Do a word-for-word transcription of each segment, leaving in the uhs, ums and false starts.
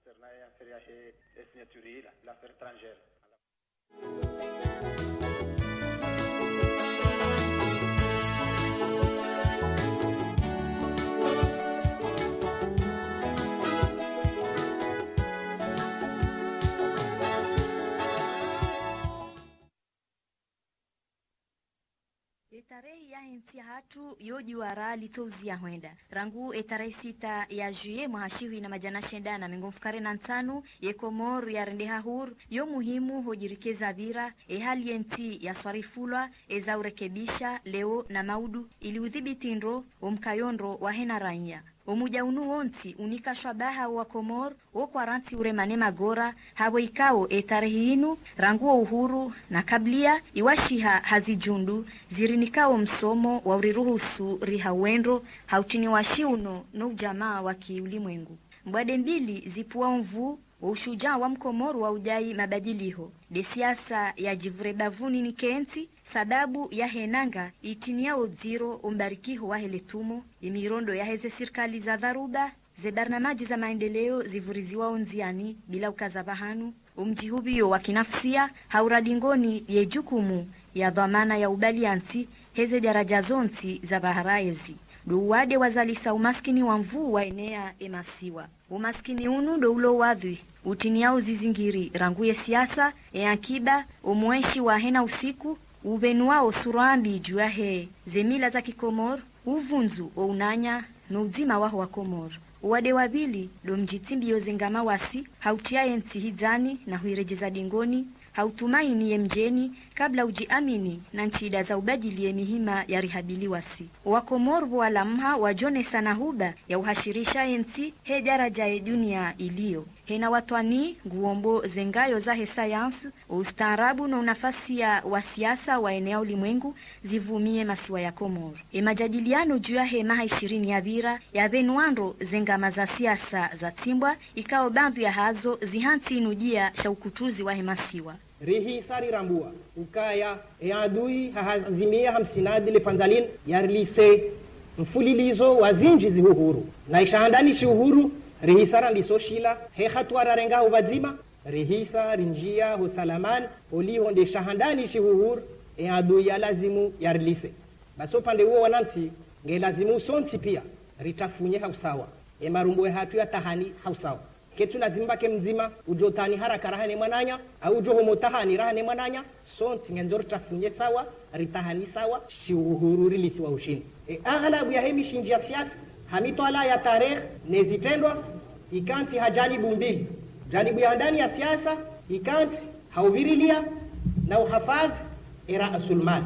concernant et inférieur et signature l'affaire étrangère. Tarehe ya nti hatu yoji wara litouzia huenda. Rangu etarehe sita ya juye mwashiwi na majana shenda na mingomfukare na ntanu ye Komor ya rendeha hur yo muhimu hojirikeza vira e hali enti ya swarifulwa eza urekebisha leo na maudu ili udhibiti ndro umkayondro wa hena ranya. Umuja unu wonti unika shabaha wa Komor wo kwa ranti uremane magora hawo ikao etarehi inu ranguo uhuru na kablia iwashiha hazijundu zirinikao msomo wa uriruhusu rihawendro hauchini washiuno no jamaa wa kiulimwengu. Mbwade mbili zipuwa mvu wa ushujaa wa Mkomoru wa udai mabadiliho. De siasa ya jivrebavuni ni kenti sababu ya henanga itinia odziro umbarikiho wa heletumo imirondo ya heze sirkali za dharuba ze barnamaji za maendeleo zivuriziwa onziani bila ukazabahanu umjihubio wa kinafsia hauradingoni ye jukumu ya dhamana ya ubaliansi heze daraja zonti za baharaezi. Duwade wazalisa umaskini wa mvuu wa enea emasiwa. Umaskini unu do ulo wadhi utiniao zizingiri ranguye siasa e akiba umweshi wa hena usiku uvenuao surambi juahe zemila za Kikomor uvunzu o unanya no uzima waho wa Komor. Uwade wabili do mjitimbi yozengama wasi hautia enti hizani na huirejeza dingoni hautumaini ye mjeni kabla ujiamini na nchida za ubadili ye mihima ya rihadili wasi. Wakomorvu walamha wajone sana huba ya uhashirisha enti he daraja ye dunia ilio. Hena watwani nguombo zengayo za he sayansi, ustaarabu na unafasi ya wasiasa wa eneo ulimwengu zivumie masiwa ya Komor. E majadiliano juu ya he maha ishirini ya vira ya venuandro zengama za siasa za timbwa ikao bandu ya hazo zihanti inujia shaukutuzi wa he masiwa. Rihi sari rambua ukaya e adui hahazimia hamsinadi le panzalin yarlise mfulilizo wa zinji zihuhuru na ishahandani shi uhuru rihisara lisoshila he hatuara renga uvadzima rihisa rinjia husalaman oliho nde shahandani shi uhuru e adui ya lazimu yarlise baso pande uo wananti nge lazimu sonti pia ritafunye hausawa e marumbo hatu ya tahani hausawa ketu lazimba ke mzima ujotani haraka rahane mwananya au ujo homotahani rahane mwananya sonti ngenzor tafunye sawa ritahani sawa shi uhuru rilisi wa ushini e aghlabu ya hemi shinji ya siasa hamitoala ya tarehe nezitendwa ikanti hajanibu mbili janibu ya ndani ya siasa ikanti hauvirilia na uhafadhi era asulman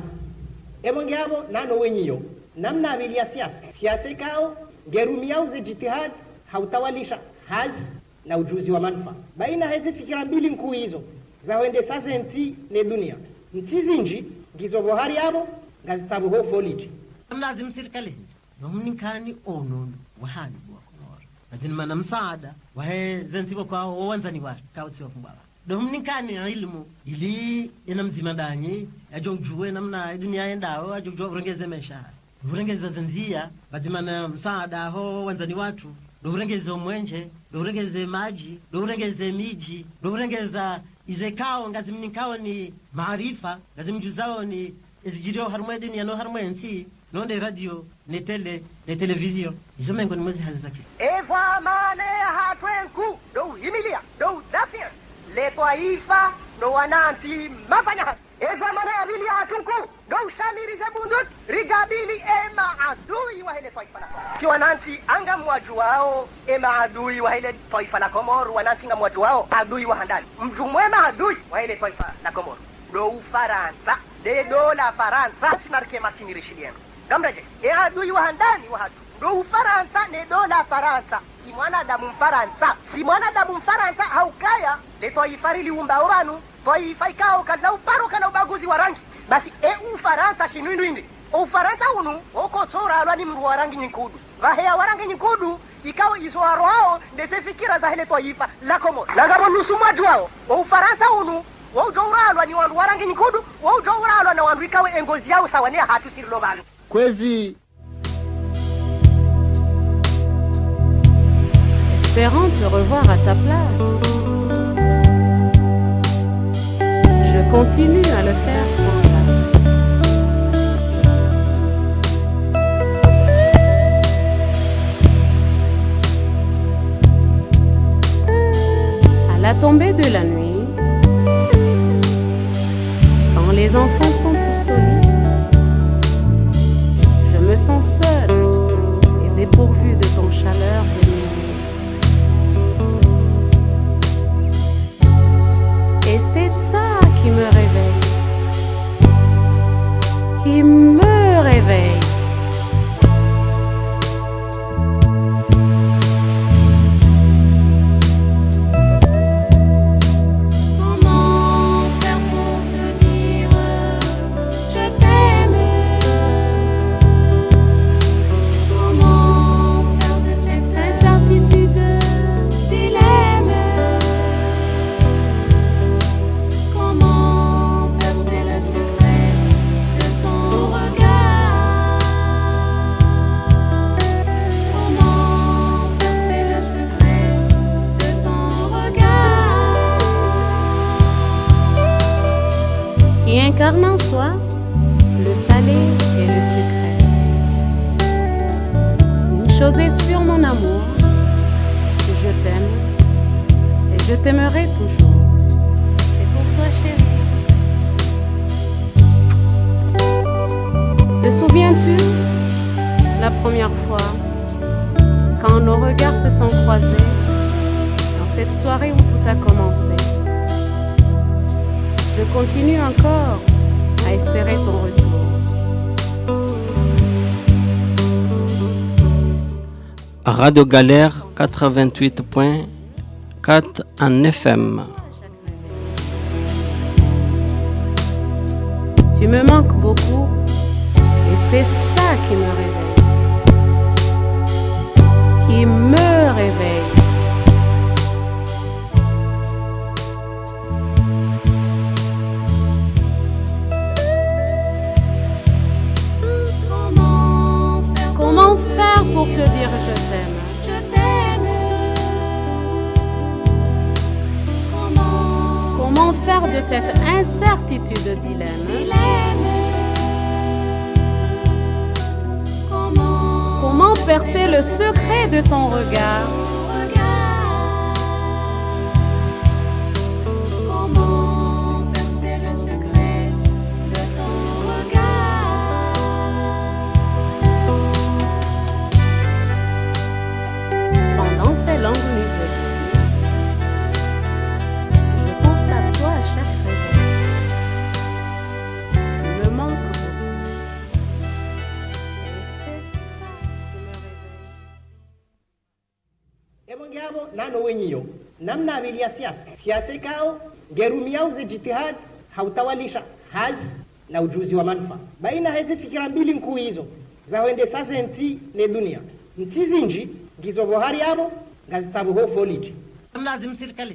ebo ngeabo nano wenyiyo namna abili ya siasa siasa ikao ngerumiao ze jitihad hautawalisha hazi na ujuzi wa manfa baina hizi fikira mbili mkuu hizo za wende sasa nti ne dunia nti zinji gizo bohari abo ngazitabu ho foliji lazim serikali nomnikani onono wahani wa Komor lazima mana msaada wahe zensibo kwa wanzani wa kauti wa kumbaba domnikani ilmu ili ina mzima danyi ajojue namna dunia yendao ajojua urengeze maisha urengeze zanzia bazimana msaada ho wanzani watu urengeze mwenje urengeze maji urengeze miji urengeza izekao ngazimnikao ni maarifa ngazimjuzao ni ezijirio harumwe dunia no harumwe nsi nonde radio ne tele ne television izo mengo ni mwezi hazaki eva mane hatwenku do himilia do dafir le taifa no wananti mafanya eva mane abili hatunku do shamiri zabundut rigabili ema adui wa ile taifa ki wananti anga mwajuao ema adui wa ile taifa la Komor wananti anga mwajuao adui wa handani mjumwema adui wa ile taifa la Komor do Ufaransa de dola Faransa sinarke matini rishidiano gamraje e adui wa handani wa hatu do Ufaransa ne dola Faransa si mwana damu Faransa si mwana damu Faransa haukaya le taifa liumba uranu taifa ikao kana uparo kana ubaguzi wa rangi basi e Ufaransa shinwindwindi Ufaransa unu oko tsora alwani mru wa rangi nyinkudu vahea wa rangi nyinkudu ikao isoaro hao ndese fikira za hele taifa la Komor langabo nusu mwaju wao Ufaransa unu wao jowralwa ni wandu warangi nyikudu wao jowralwa na wandu ikawe engozi yao sawania hatu sirilo balo kwezi espérant te revoir à ta place. Je continue à le faire sans glace. À la tombée de la nuit, quand les enfants sont tous au lit, je me sens seule et dépourvue de ton chaleur de minuit. Et c'est ça qui me réveille, qui me réveille. Incarne en soi le salé et le sucré. Une chose est sûre, mon amour, que je t'aime et je t'aimerai toujours. C'est pour toi, chérie. Te souviens-tu, la première fois, quand nos regards se sont croisés, dans cette soirée où tout a commencé? Je continue encore à espérer ton retour. Radio Galère quatre-vingt-huit point quatre en F M. Tu me manques beaucoup et c'est ça qui me réveille. Qui me réveille. Pour te dire je t'aime, je t'aime. Comment, comment faire de cette incertitude dilemme, dilemme. Comment, comment percer le secret de ton regard, regard. Comment percer le secret de ton regard. Ces longues nuits de vie, je pense à toi à chaque réveil. Tu me manques beaucoup. Et c'est ça qui me réveille. Emongabo nano wenyiyo namna abilia siasa siasa kao gerumia uze jitihad hautawalisha haji na ujuzi wa manufaa baina hizi fikira mbili nkuu hizo za wende sasa nti ne dunia nti zinji gizo bohari yabo ngazitabu ho foliji lazim serikali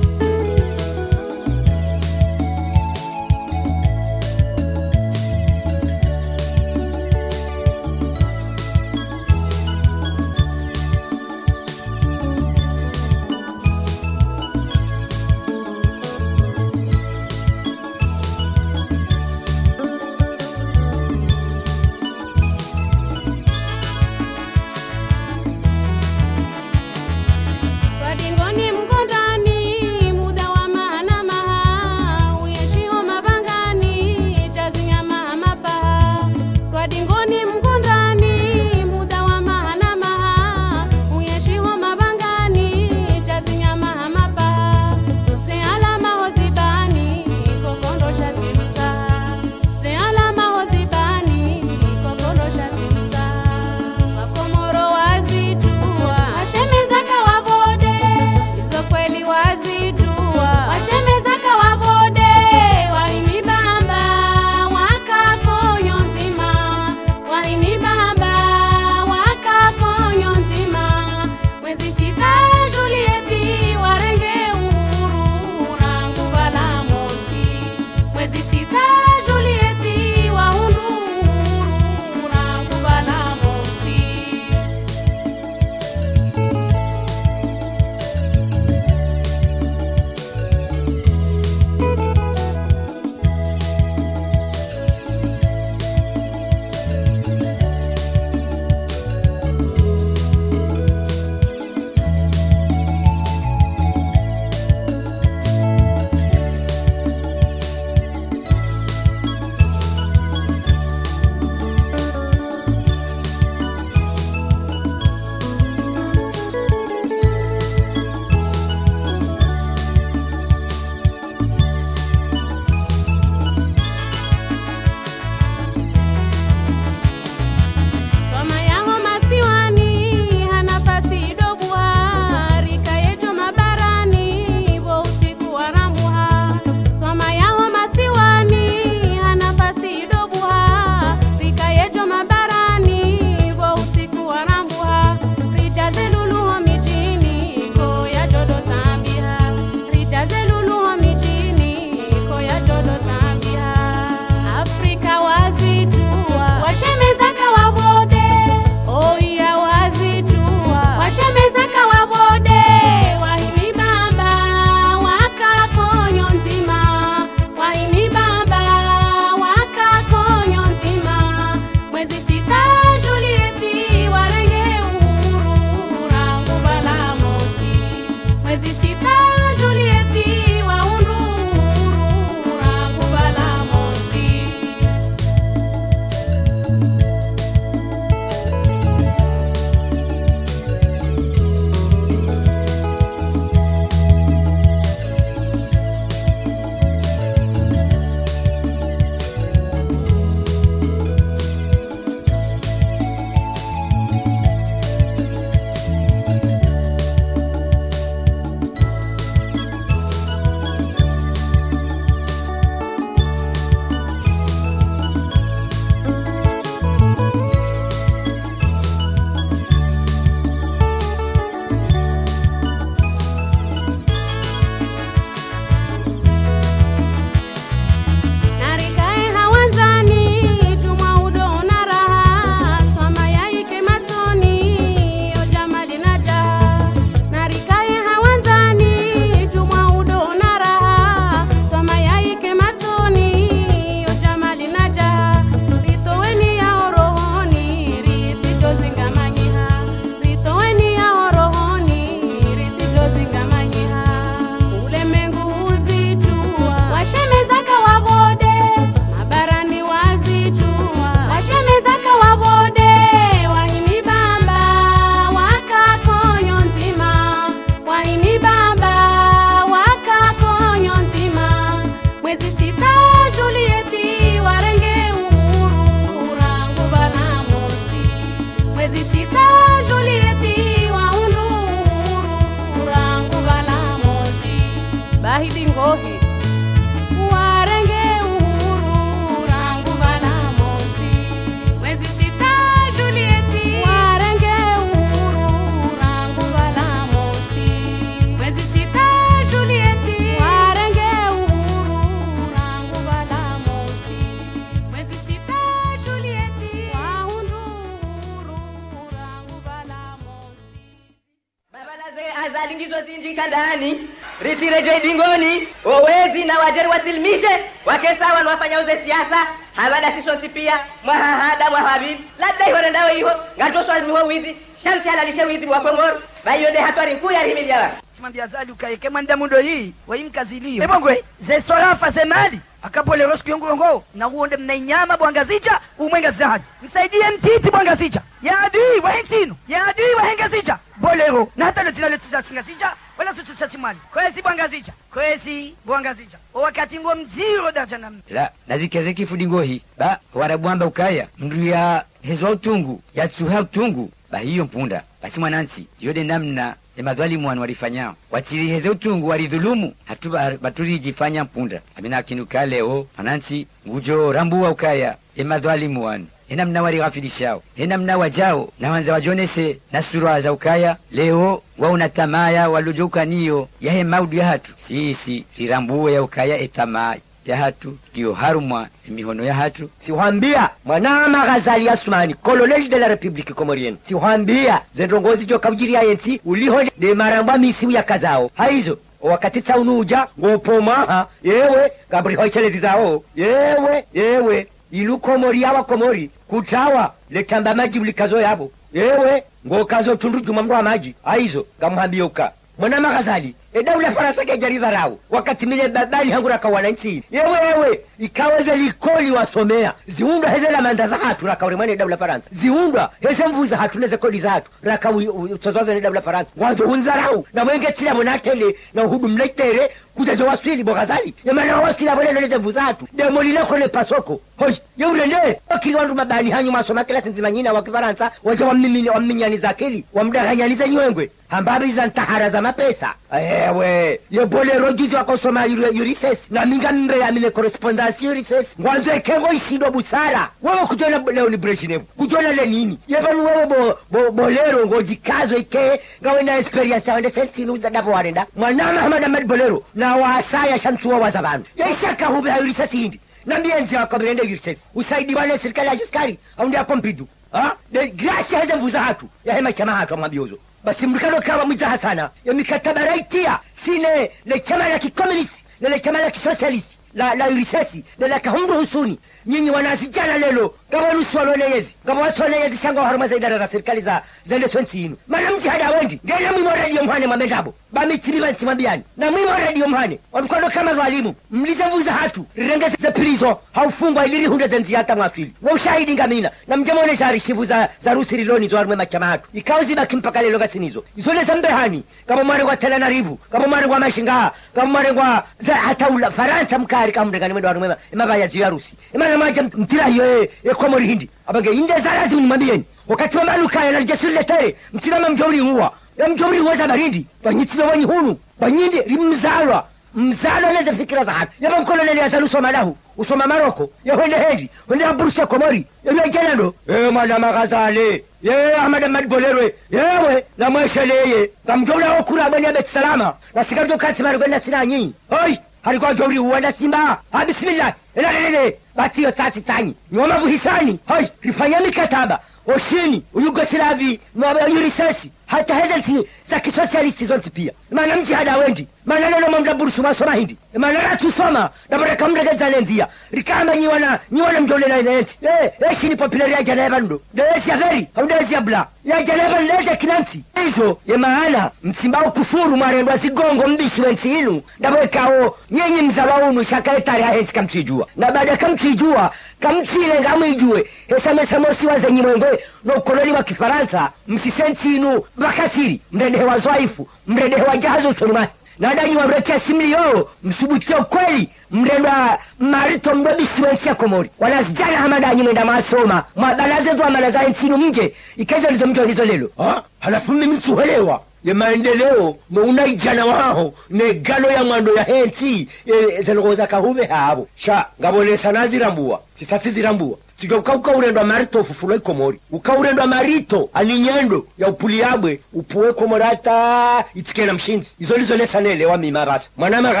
agizo zinjika ndani ritireje dingoni owezi na wajeri wasilmishe wakesawa wafanya uze siasa habada sisonsi pia mwahahada mwahabi labda hiyo ndawe hiyo ngatoso alimiho wizi shamsi alalishe wizi wa Komoro bayo de hatwari nkuu ya himilia wa simambia zali ukaeke mwanda mundo hii waimkazilio ebongwe ze sorafa ze mali akapole rosku yongongo na uonde mnainyama bwangazicha umwenga zahaji msaidie mtiti bwangazicha ya adui wa hentino ya adui wa hengazicha bolero na hata letina letina singazicha wala tutisa chimali kwezi bwangazicha kwezi bwangazicha wakati ngo mziro dajana la nazikeze kifudingo hii ba warabwamba ukaya nduya hezo utungu ya tsuha utungu ba hiyo mpunda basi mwanansi yode namna emadhalimu wanu walifanyao watiriheze utungu walidhulumu hatuba baturi jifanya mpunda amina kinuka leo manansi ngujo rambu wa ukaya emadhalimu wanu ena mna wali ghafilishao ena mna wajao na wanza wajonese na sura za ukaya leo wauna tamaya walujuka niyo yahe maudu ya hatu sisi rirambuwe ya ukaya etamaa ya hatu kiyo harumwa emihono ya hatu siwambia mwanama Ghazali Asmani koloneli de la Republique Comorienne siwambia zendongozi jo kabujiri ya yenti uliho de maramba misiu ya kazao haizo wakati taunuja ngopomaha yewe gabri hoichelezi zao yewe yewe ilu Komori ya wa Komori kutawa letamba maji ulikazo yabo yewe ngokazo tundu juma mwa maji haizo gamuhambioka mwanama Ghazali eda ule Faransa ke jari dharau wakati mile babali hangura kwa wananchi yewe yewe ikaweze likoli wasomea ziundwa heze la mandaza hatu rakauri mwane eda ule Faransa ziundwa heze mvuza hatu neze kodi za hatu rakawi utozoza eda ule Faransa wazo unzarau na mwenge tila monatele na uhudu mletere kuzezo waswili Ghazali yemana waswili abone neze mvuza hatu demoli lako le pasoko hoi yeule ne wakili wandu mabali hanyu masoma kila sinzima nyina wa Kifaransa waje wamimini waminyani za akili wamdanganyani za nywengwe hambabi za ntahara za mapesa ewe ye bolero juzi wakosoma yurises na minga mbe ya mine correspondance yurises ngwanzo ekengo ishindo busara wewe kujona leo liberation kujona le nini yebanu wewe bo, bo, bolero ngojikazo ike gawe na experience ya wende sensi nuza dabo warenda mwanama Hamad Ahmad bolero na wasaya shamsuwa wazabanu yeshaka hube ya yurises hindi na mienzi wako bilende yurises usaidi wane serikali ya jiskari au ndia pompidu ha de gracia heze mvuza hatu ya hema chama hatu amabiozo basi mrikano kawa mwizaha sana ya mikataba raitia sine le chama la kikomunisti na le chama la kisosialisti la la urisesi na la kahundu husuni nyinyi wanazijana lelo kama nusualone yezi kama wasualone yezi shanga haruma za idara za serikali za zende swenti inu mana mjihada wendi ngena mwimo radio mhane mamendabo bamichimi bansi mabiani na mwimo radio mhane wadukwado kama zalimu mlize mvuza hatu rirengeze za prison haufungwa iliri hunde zenzi hata mwafili wa ushahidi ngamina na mjamone za arishivu za, za rusi riloni zo harume machama hatu ikawa ziba kimpaka lelo gasinizo izole za mbehani kama mware kwa tela na rivu kama mware kwa mashinga kama mware kwa za hata ula Faransa mkari kama mregani mwedo harume mabaya ziyo ya rusi imana maja mtila hiyo ya Komori hindi abage inde za lazima nimambieni wakati wa maluka ya nalijasuri letere mtilama mjauri huwa ya mjauri huwa za barindi banyitilo wanyi hunu banyindi rimzalwa mzalwa neze fikira za hatu yaba mkoloneli ya zalu soma lahu usoma Maroko ya huende hendi huende aburusha Komori ya huende jenando eee mwanama Ghazali yewe Ahmad Ahmad bolerwe yewe na mwesheleye kamjoula okura abani ya beti salama na sikardo kati marugenda sina nyinyi hoi halikuwa jori uwanda simba ha bismillah elelele batiyo tasi tanyi nyoma vuhisani hoi rifanya mikataba oshini uyugosilavi mwaba yurisesi hata hezelsi za kisosialisti zonti pia maana mjihada wendi maana lelo mamda burusu masoma hindi maana ratu soma na baraka mregeza lenzia rikama nyiwana nyiwana mjole na inensi eh eshi ni populari ya janeba ndo desi ya veri haudezi ya bla ya janeba nleze kinansi hizo ye maana msimbao kufuru marendwa zigongo mbishi wensi inu ndabwekao nyenyi mzala unu shaka etari hahensi kamtijua na baada kamtijua kamtile ngamwijue hesame samosi wazenyi mwengwe no ukoloni wa Kifaransa msisensi inu bakasiri mrendehe wa zwaifu mrendehe wa jahazo usonimani na dani wa mrekia simli yo msubutia ukweli mrendwa marito mdobishi wensi ya Komori wanazijana hamadani mwenda masoma mwabalazezo wa malaza ensinu mje ikezo lizo mjo lizo lelo ha halafu mimi msuhelewa ya maendeleo muuna ijana waho ne gano ya mwando ya hensi e, zelogoza kahube habo sha ngabole sana zirambua sisasi zirambua tiga ukauka urendwa marito ufufulo Komori ukaurendwa marito aninyendo ya upuliyabwe upuwe Komorata itikena mshinzi izo lizo lesa nelewa mima basa mwanama Ghazali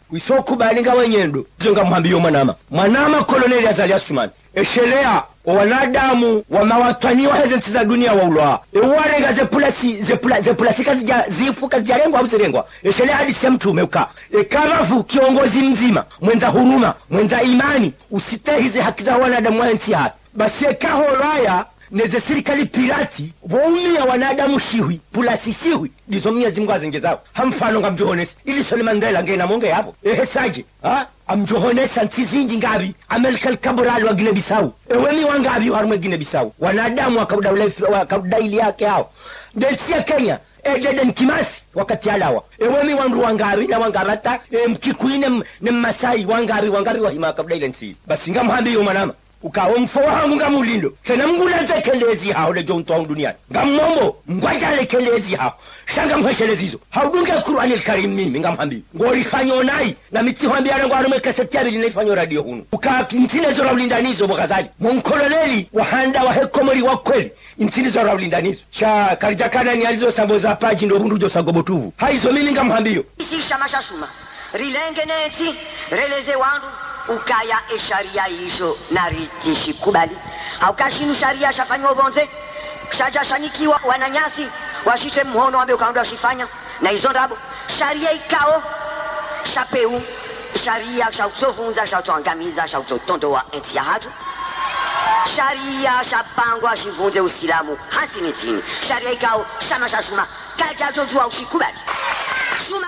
wisokubalinga wenyendo zonga muhambiyo mwanama mwanama koloneli Azali Asumani eshelea wanadamu wamawataniwa heze nchi za dunia waulwa ewarenga ze pulasi ze pula ze pulasika zija zifuka zijarengwa au zirengwa eshelea hadi semtume uka ekarafu kiongozi mzima mwenza huruma mwenza imani usitehize haki za wanadamu wa nchi hapa basi ekaho raya neze serikali pirati waumia wanadamu shiwi pulasi shiwi dizo Mwenyezi Mungu azingezao hamfano ngamjohonesi ili Sole Mandela ngena monge hapo ehe saje ha amjohonesa ntizinji ngabi Amerika Cabral wa Guinea Bissau ewemi wangabi harumwe Guinea Bissau wanadamu wakauda ulefi wakauda ili yake hao ndesia Kenya Eden Kimasi wakati alawa ewemi wandu wangabi na wangabata e, mkikuine ne Masai wangabi wangabi wa hima kabla ile nsi basi ngamuhambi yo manama ukawo mfoha munga mulindo tena mngulaze kelezi hao le jonto duniani ngamombo ngwajale kelezi hao shanga mheshelezi hizo haudunge Qur'ani al-Karim mimi ngamhambi ngori fanyo nai na mitihwambi ala ngwarume kaseti abili naifanyo radio hunu ukakintine zo rawlindanizo bogazali monkoloneli wahanda wa hekomori wa kweli intine zo rawlindanizo cha karjakana ni alizo samboza paji ndo bundu jo sagobotuvu haizo mimi ngamhambiyo isi shamasha shuma rilenge neti releze wandu ukaya e sharia hizo na ritishi kubali au kashinu sharia shafanywa bonze shaja shanikiwa wananyasi washite mhono ambe ukaondoa shifanya na hizo ndabo sharia ikao shapeu sharia shautsovunza shautsangamiza shautsotondoa enti ya hatu sharia shapangwa shivunze usilamu hati nitini sharia ikao shama shashuma kaja jojua ushikubali shuma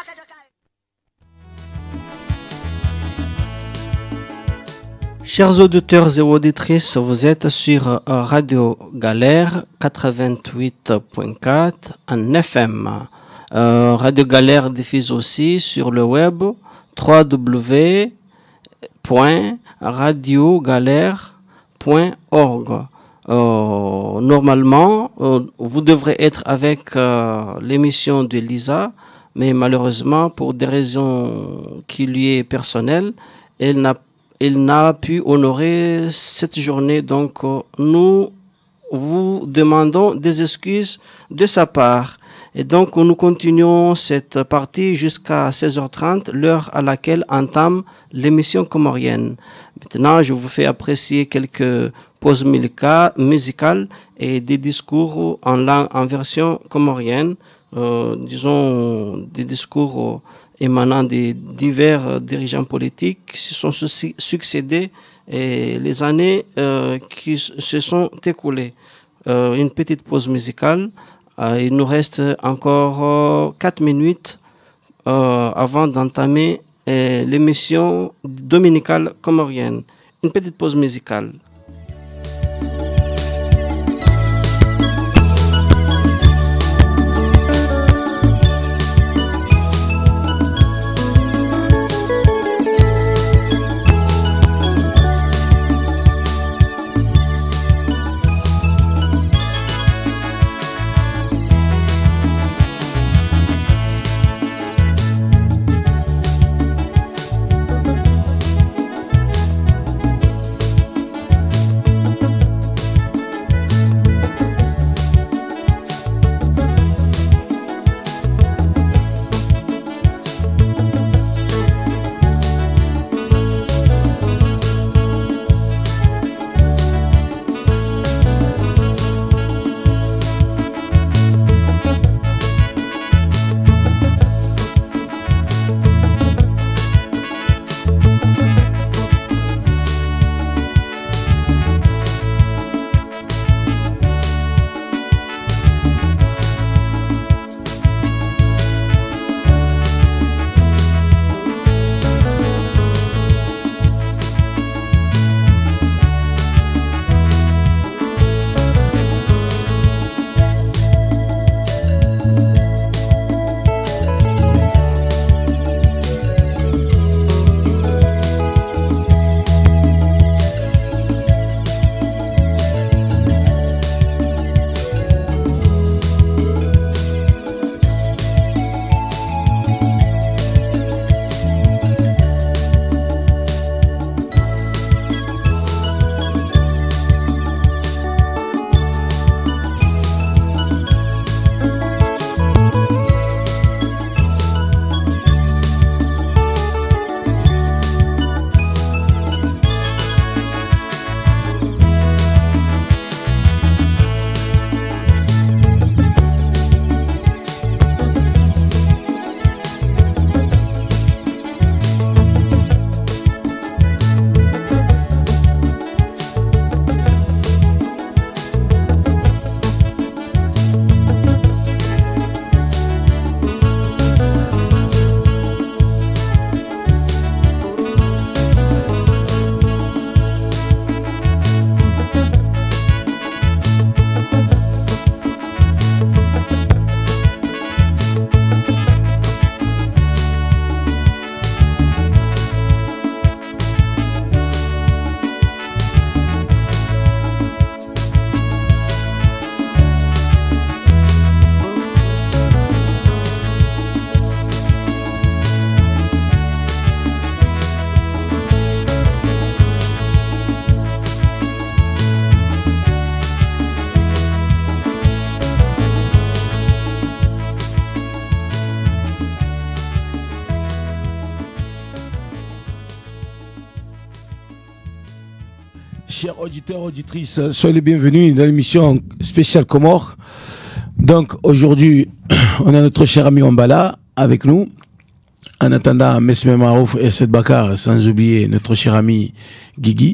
Chers auditeurs et auditrices, vous êtes sur Radio Galère quatre-vingt-huit point quatre en F M. Euh, Radio Galère diffuse aussi sur le web w w w point radio galère point org. Euh, normalement, euh, vous devrez être avec euh, l'émission de Lisa, mais malheureusement, pour des raisons qui lui est personnelles, elle n'a Il n'a pu honorer cette journée, donc euh, nous vous demandons des excuses de sa part. Et donc nous continuons cette partie jusqu'à seize heures trente, l'heure à laquelle entame l'émission comorienne. Maintenant, je vous fais apprécier quelques pauses musicales et des discours en langue, en version comorienne, euh, disons des discours émanant des divers dirigeants politiques qui se sont succédés et les années euh, qui se sont écoulées. Euh, une petite pause musicale. Euh, il nous reste encore quatre minutes euh, avant d'entamer euh, l'émission dominicale comorienne. Une petite pause musicale. Chers auditeurs, auditrices, soyez les bienvenus dans l'émission spéciale Comores. Donc aujourd'hui, on a notre cher ami Wambala avec nous. En attendant, Mesmer Marouf et Sed Bakar, sans oublier notre cher ami Guigui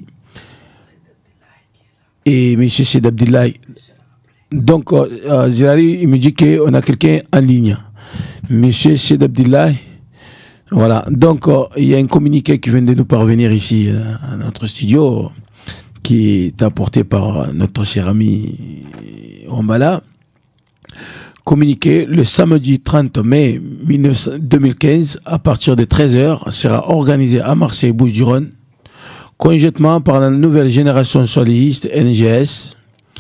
et M. Sed Abdillahi. Donc, euh, Zirari, il me dit qu'on a quelqu'un en ligne. M. Sed Abdillahi. Voilà. Donc, euh, il y a un communiqué qui vient de nous parvenir ici euh, à notre studio, qui est apporté par notre cher ami Wambala. Communiqué le samedi trente mai deux mille quinze à partir de treize heures sera organisé à Marseille Bouches-du-Rhône conjointement par la nouvelle génération soléiste N G S,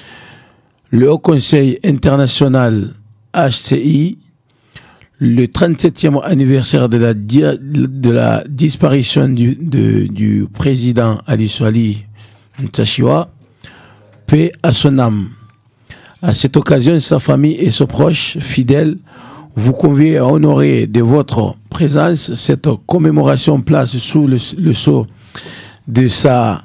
le Haut Conseil international H C I, le trente-septième anniversaire de la, de la disparition du, de, du président Ali Souali Ntashiwa, paix à son âme. À cette occasion, sa famille et ses proches fidèles vous convient à honorer de votre présence cette commémoration place sous le, le sceau de sa,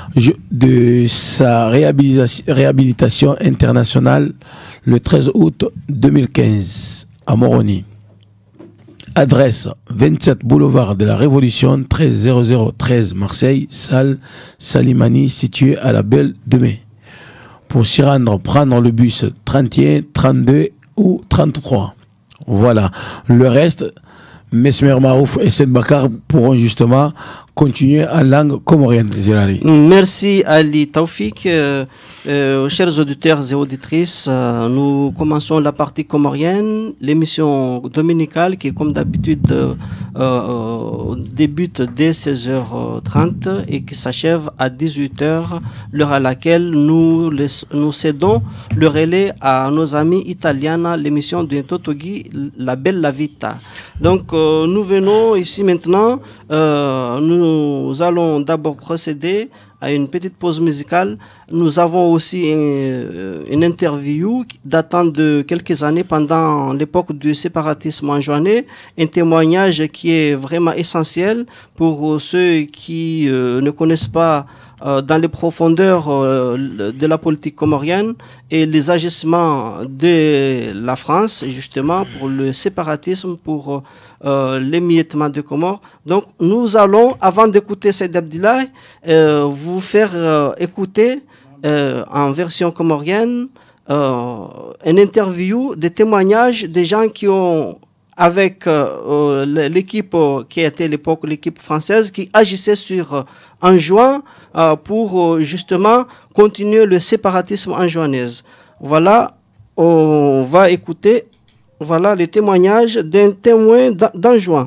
de sa réhabilitation, réhabilitation internationale le treize août deux mille quinze à Moroni. Adresse vingt-sept boulevard de la Révolution, treize zéro zéro treize Marseille, salle Salimani, située à la Belle de Mai. Pour s'y rendre, prendre le bus trente et un, trente-deux ou trente-trois. Voilà. Le reste, Mesmer Marouf et Sed Bakar pourront justement continuer en langue comorienne. Merci Ali Taoufik. Euh, euh, chers auditeurs et auditrices, euh, nous commençons la partie comorienne, l'émission dominicale qui, comme d'habitude, euh, euh, débute dès seize heures trente et qui s'achève à dix-huit heures, l'heure à laquelle nous, les, nous cédons le relais à nos amis italiens, l'émission de Totoghi, La Belle La Vita. Donc, euh, nous venons ici maintenant, euh, nous Nous allons d'abord procéder à une petite pause musicale. Nous avons aussi une, une interview datant de quelques années pendant l'époque du séparatisme enjoinné, un témoignage qui est vraiment essentiel pour ceux qui euh, ne connaissent pas euh, dans les profondeurs euh, de la politique comorienne et les agissements de la France, justement, pour le séparatisme, pour euh, l'émiettement de Comores. Donc, nous allons, avant d'écouter Sed Abdillahi, euh, vous faire euh, écouter euh, en version comorienne euh, une interview, des témoignages des gens qui ont, avec euh, l'équipe euh, qui était à l'époque l'équipe française, qui agissait sur euh, Anjouan euh, pour euh, justement continuer le séparatisme anjouanaise. Voilà, on va écouter voilà les témoignages d'un témoin d'Anjouan.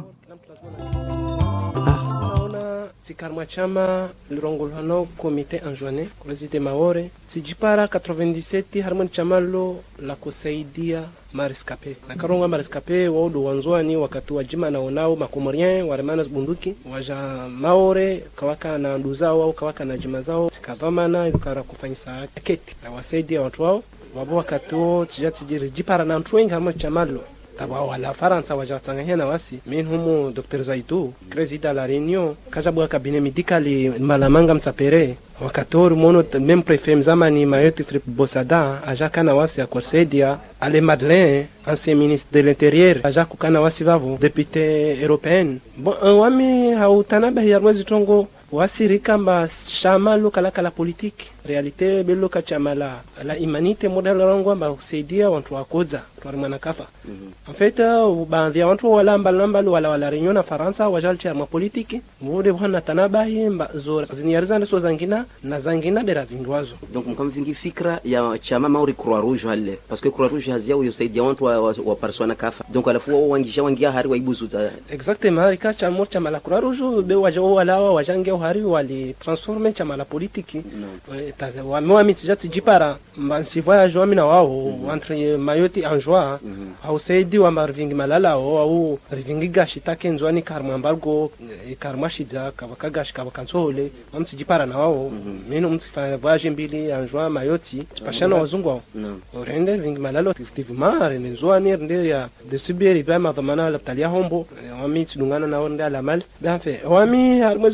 Sikarma chama lirongolano komite anjouanais kulazite maore sijipara quatre-vingt-dix-sept harman chamalo la kusaidia marescape na karonga marescape waudo wanzwani wakati wa jima na onao makomorien waremana bunduki waja maore kawaka na nduzao au kawaka na jima zao sikadhamana ikara kufanyisa keti na wasaidia watu wao wabo wakati wo tijati jipara na ntwenga harman chamalo taba wala faransa wajatsanga na wasi min humo Docteur Zaitou président la réunion kajabu cabinet médical malamanga msapere wakatori mono même préfet mzamani mayoti frip bosada ajaka na wasi ya Corsedia ale Madeleine ancien ministre de l'intérieur ajaku kana wasi vavo député européen bon wami hautana ba yarwazi tongo wasiri kamba shama lokala kala politique réalité belo kachamala la humanité modèle rango mba kusaidia watu wakoza twarmana kafa mm -hmm. en fait baadhi ya watu wala mbalamba wala wala réunion na Faransa wajalcha ma politique ngode bwana tanabahi mba zora ziniariza ndo zangina na zangina bera vindwazo donc mkam vingi fikra ya chama mauri Croix Rouge halle parce que Croix Rouge hazia uyo saidia watu wa, wa, wa persona kafa donc alafu wao wangisha wangia hari wa ibuzuza exactement rika chama chama la Croix Rouge be wajo wala wajangia hari wali transformer chama la politique no. wa mwami tijati jipara mbansi voyage wami na wao mm -hmm. entre Mayoti Anjouan mm -hmm. au saidi wa marvingi malala au rivingi gashi take nzwani karma embargo karma shiza kabaka gashi kabaka nsole mwansi jipara na wao mm -hmm. meno msifa voyage mbili Anjouan Mayoti pashana wazungu wao no. orende vingi malalo effectivement rene nzwani rende ya de subiri ba madhamana la talia hombo wami tudungana na onda la mal bien fait wami harmezi tongozo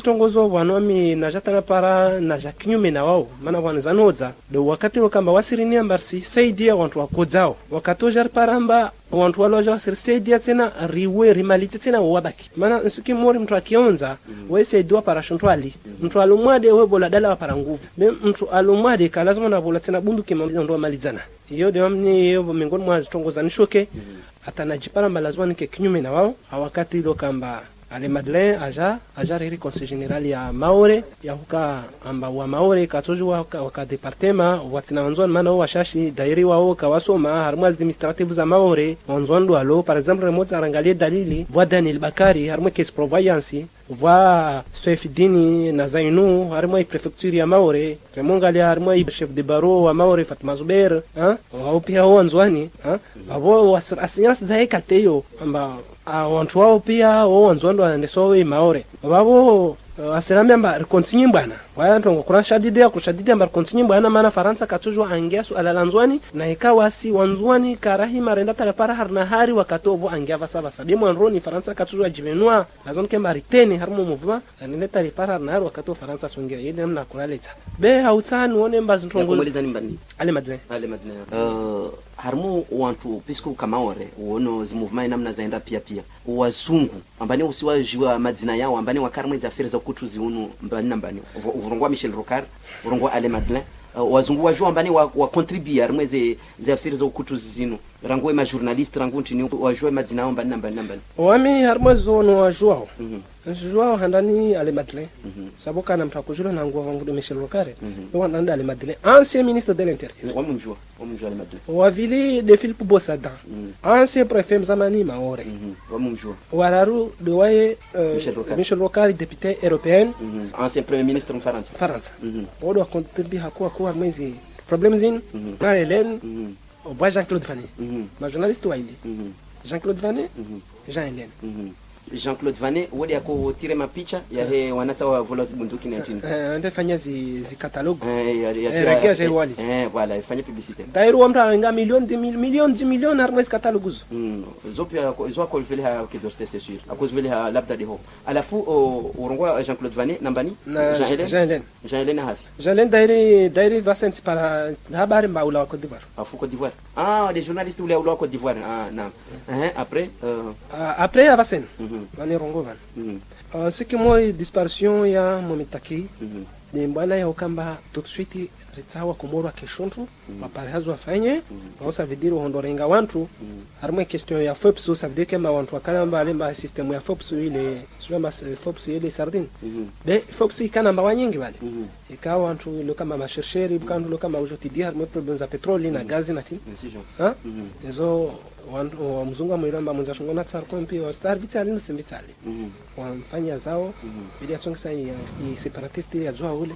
wanomi najatana para naja kinyume na wao maana wanazanoza do wakati wakamba wasirini ambarsi saidia watu wakozao wakati wajar paramba watu waloja wasir saidia tena riwe rimalite tena wabaki maana nsiki mori mtu akionza mm. wewe saidia para shntwali mm. mtu alumwade wewe bola dala para nguvu be mtu alumwade ka lazima na bola tena bundu kimaliza ndo malizana hiyo ndio mni hiyo miongoni mwa tongoza nishoke mm. atanajipara lazima nike kinyume na wao wakati ilo kamba Ale Madeleine aja aja riri conseil general ya Maore ya huka amba wa Maore katoju wa waka departema watina wanzon mana wa shashi dairi wao kawasoma harmu administrative za Maore wanzon do alo par exemple remote arangalie dalili voix Daniel Bakari harmu case proviance voix chef dini na Zainu harmu prefecture ya Maore remongalia harmu chef de barreau wa Maore Fatma Zubair hein au pia wanzwani hein abo asinyas zae kateyo amba wantu wao pia wao wanzondo wanesowe Maore babo asirambia mba continue bwana waya kuna shadidi kushadidi mba continue bwana maana Faransa katujwa angesu alalanzwani na ikawa si wanzwani karahi marenda talapara harna hari wakatovo angiava saba sabi mwanroni Faransa katujwa jivenua azon ke maritene harmo movement anene talipara harna hari wakatovo Faransa songea yende mna kunaleta be hautani wone mba zintongo ale Madeleine ale Madeleine uh harmu wantu pisku kamaore uono zi movement namna zaenda pia pia wazungu ambane usiwajua madina yao ambane wakarmwe za affaires za kutuzi unu mbani nambani urongwa Michel Rocard urongwa Ale Madeleine uh, wazungu wajua ambane wa, wa contribuer harmwe ze za affaires za kutuzi zinu rangu ma journaliste rangu ntini wajua madina yao mbani nambani nambani wami harmwe zono wajua mhm Njua handani Ale Madeleine mm -hmm. saboka na mtakujula na nguo wangu de Michel Rocard mm -hmm. wanda Ale Madeleine ancien ministre de l'intérieur wamjua wamjua Ale Madeleine wavili de Philippe Bossada mm -hmm. ancien préfet mzamani Maore mm -hmm. wamjua wararu de waye uh, Michel Rocard Michel Rocard député européen mm -hmm. ancien premier ministre en France France mm -hmm. wodo contribuer hakuwa kwa mwezi problème zin mm -hmm. na Hélène mm -hmm. au Jean-Claude Vanet mm -hmm. ma journaliste wa ile mm -hmm. Jean-Claude Vanet mm -hmm. Jean Hélène mm -hmm. Jean-Claude Vanet wodi yako tire mapicha ya he wanata wa volos bunduki na chini eh ndio fanya zi zi catalogue eh ya ya tira eh wali eh voilà ifanye publicité dairu wamra nga million de million de million armes catalogue mm zopia zo ko vile ha kido c'est sûr à cause vile ha labda de ho alafu urongwa Jean-Claude Vanet nambani Jean Hélène Jean Hélène hafi Jean Hélène dairi dairi va senti para habari mbaula wa Côte d'Ivoire afu Côte d'Ivoire ah des journalistes ule ule wa Côte d'Ivoire ah non eh après euh après Avasen wani rongo van mm -hmm. uh, ce qui moi disparition ya momitaki mm -hmm. ni mbana ya ukamba tout de suite retawa komorwa keshontu mm -hmm. maparazo afanye mm -hmm. bausa vidiro hondorenga wantu mm -hmm. harmo question ya F O P S ça veut dire que ma wantu akana mbale mba system ya F O P S ile sio ma F O P S ile sardine mm -hmm. be F O P S kana mba wanyingi bale mm -hmm. ikawa wantu lo kama mashersheri bukando lo kama ujoti harmo problem za petroli mm -hmm. na gazi na tin ha mm -hmm. ezo wantu wa mzungu mwiramba mwanza shongona tsar kompi wa star vitali nusimbitali mhm wamfanya zao bila tsongsa ya separatist ya zwa ule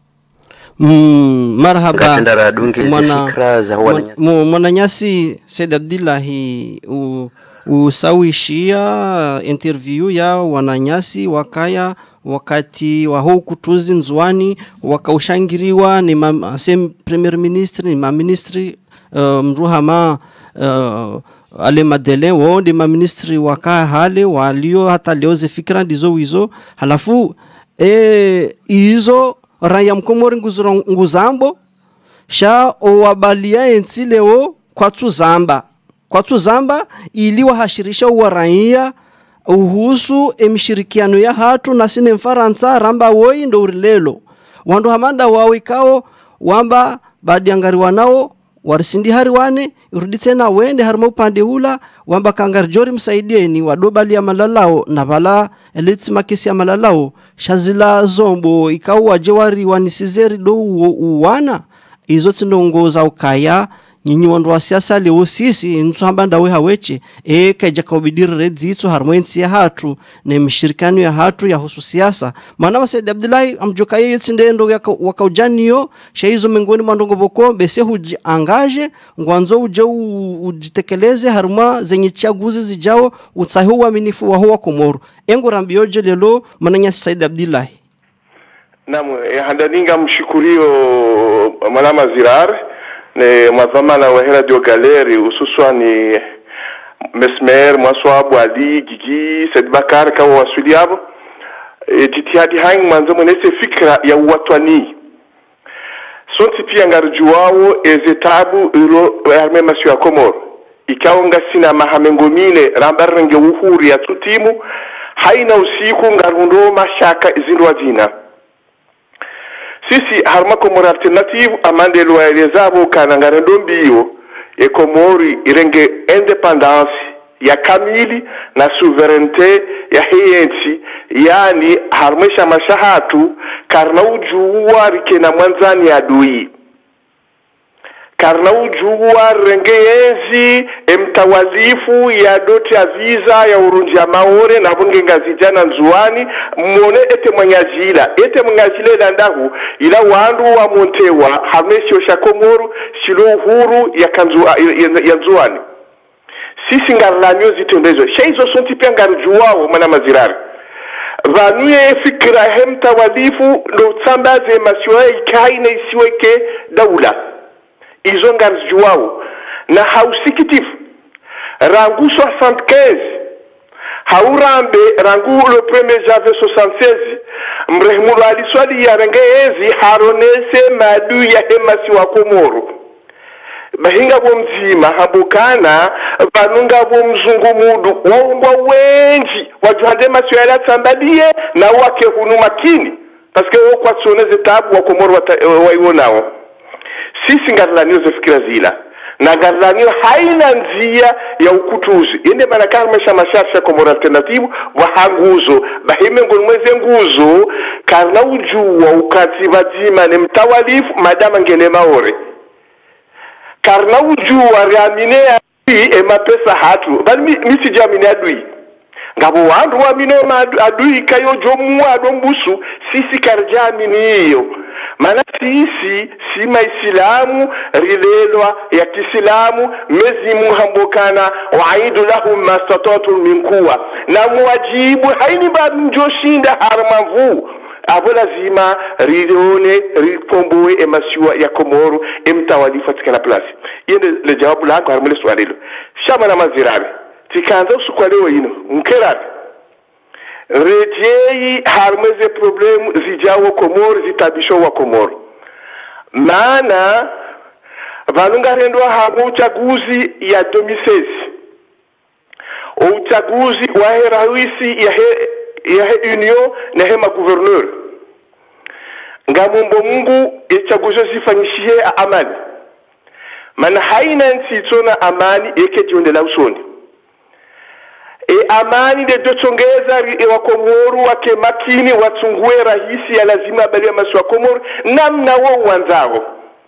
mm marhaba mwana mwana nyasi Said Abdillahi u usawishia interview ya wananyasi wakaya wakati wa huu kutuzi nzwani wakaushangiriwa ni sem premier ministre ni ma ministri uh, mruhama uh, Ale Madeleine wo de ma ministri waka hale walio hata leo zifikira ndizo wizo halafu e izo raya mkomori nguzambo sha owabalia ensi leo kwa tuzamba kwa tuzamba ili wahashirisha uwaraia uhusu emshirikiano ya hatu na sine mfaransa ramba woi ndo urilelo wandu hamanda wao ikao wamba baadi angariwa nao warisindi hariwane urudi tena wende harimo upande ula wamba kangarjori msaidie ni wadobali ya malalao na bala eliti makisi ya malalao shazila zombo ikau wajewari wanisizeri do uwana izo tindongoza ukaya nyinyi wandu wa siasa leo sisi ntuhamba ndawe haweche e kaja kaubidiri redzitso harmoensi ya hatu na mshirikano ya hatu ya husu siasa maana wa Said Abdillahi amjoka yeye tsindendo wakaujaniyo shaizo mengoni mandongo boko bese huji angaje ngwanzo uje ujitekeleze harma zenye chaguzi zijao utsahi uaminifu wa huwa Komoro engo rambioje lelo mananya Said Abdillahi namu handaninga mshukurio malama zirar ne mazamana wa Radio Galeri ususwani Mesmer Mwaswabu Ali Gigi Said Bakar ka wasuli abo e, jitihadi hangi mwanzo mwenese fikra ya uwatwani sonti pia ngarjuwao ezetabu iro arme masio ya Komoro ikaonga sina mahamengomine rambarenge uhuri ya tutimu haina usiku ngarundo mashaka izindwa zina sisi harma Komoro alternative amande loyalizabo kana ngarendo mbiyo e Komori irenge independence ya kamili na souverainete ya hiyensi yani harmesha mashahatu karna ujuwa rikena mwanzani adui karna ujuwa rengeyezi emtawalifu ya doti ya visa ya urunji ya maore na bunge ngazijana nzuani mwone ete mwanyajila ete mwanyajile dandahu ila wandu wa montewa harmesho shakomoru shilo uhuru ya, kanzua, ya, ya nzuani sisi ngarlanyo zitondezo sheizo sonti pia ngarjuwao mana mazirari vanuye fikira hemta walifu ndo tsambaze masiwa ikai na isiweke daula izo ngarjuwao na hausikitifu rangu soixante-quinze haurambe rangu le premier janvier soixante-seize mrehmulu aliswali ya rengezi haronese madu ya hemasiwa Komoro bahinga bo mzima habukana vanunga bo mzungumudu wongwa wenji wajuhande masyo ya tsambalie na wake hunu makini paske woko atsoneze tabu wa Komoro waiwonao sisi ngarlanio zefikira zila na ngarlanio haina nzia ya ukutuzi ende manakar mesha mashasha Komoro alternative wahanguzo bahime ngolmweze nguzo karna ujuwa ukati vajima ne mtawalifu madama ngene maore karna ujuwa riamine adui ema pesa hatu bali misi jamine adui ngabo wandu wamine adui kayo jomu adombusu sisi karjamini hiyo mana sisi sima islamu rilelwa ya kisilamu mezi muhambokana waidu lahum mastatatu min quwa na muwajibu haini babu njoshinda harmavu abo lazima rione ripomboe emasiwa ya Komoro emtawalifu katika na plasi yende le jawabu lako harmele swali hilo shama na mazirabi tikanza usukwa leo ino mkerari rejei harmeze problemu zijawo Komoro zitabisho wa Komoro maana vanunga rendwa hamu uchaguzi ya elfu mbili na sita uchaguzi wa herawisi ya he ya he union na hema gouverneur ngamumbo mungu ichaguzo zifanyishie amani mana haina nsitona amani eke jionde la usoni e amani de dochongeza wa Komoro wake makini watungue rahisi ya lazima bali ya masu wa Komoro namna wao wanzao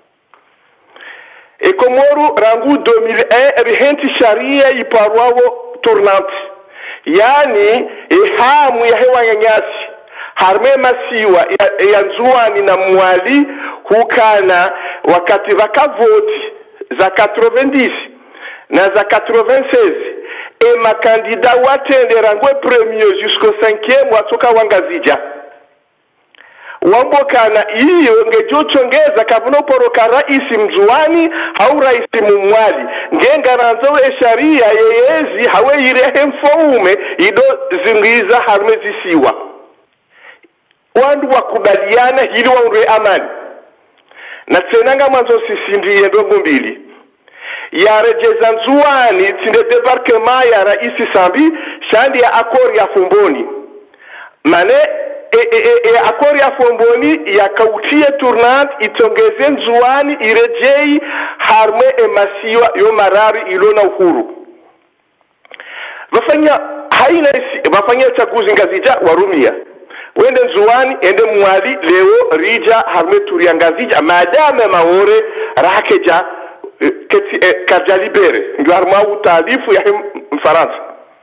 e Komoro rangu elfu mbili na moja rihenti sharia iparwao tournante yani ihamu ya hewa ya nyasi harme masiwa ya, ya nzuani na mwali hukana wakati vakavoti za quatre-vingt-dix na za quatre-vingt-seize e makandida watende rangwe premier jusqu'au cinquième watoka wangazija wambokana iyo ngejochongeza kavuno poroka raisi mzuani hau raisi mumwali ngengaranzo e sharia yeyezi hawe irehe mfoume ido zingiza harme zisiwa wandu wakubaliana hili waunwe amani na tsenanga mwanzo sisindi ndongo mbili ya rejeza nzuani tinde debarkema ya raisi Sambi shandi ya akori ya Fumboni mane e, e, e, e akori ya Fumboni ya kautie tournante itongeze nzuani irejei harme emasiwa yo marari ilona uhuru wafanya haina wafanya chaguzi ngazija warumia wende nzuani ende mwali leo rija harme turia ngazija madame maore rakeja keti eh, kaja libere ndio harma utalifu ya Mfaransa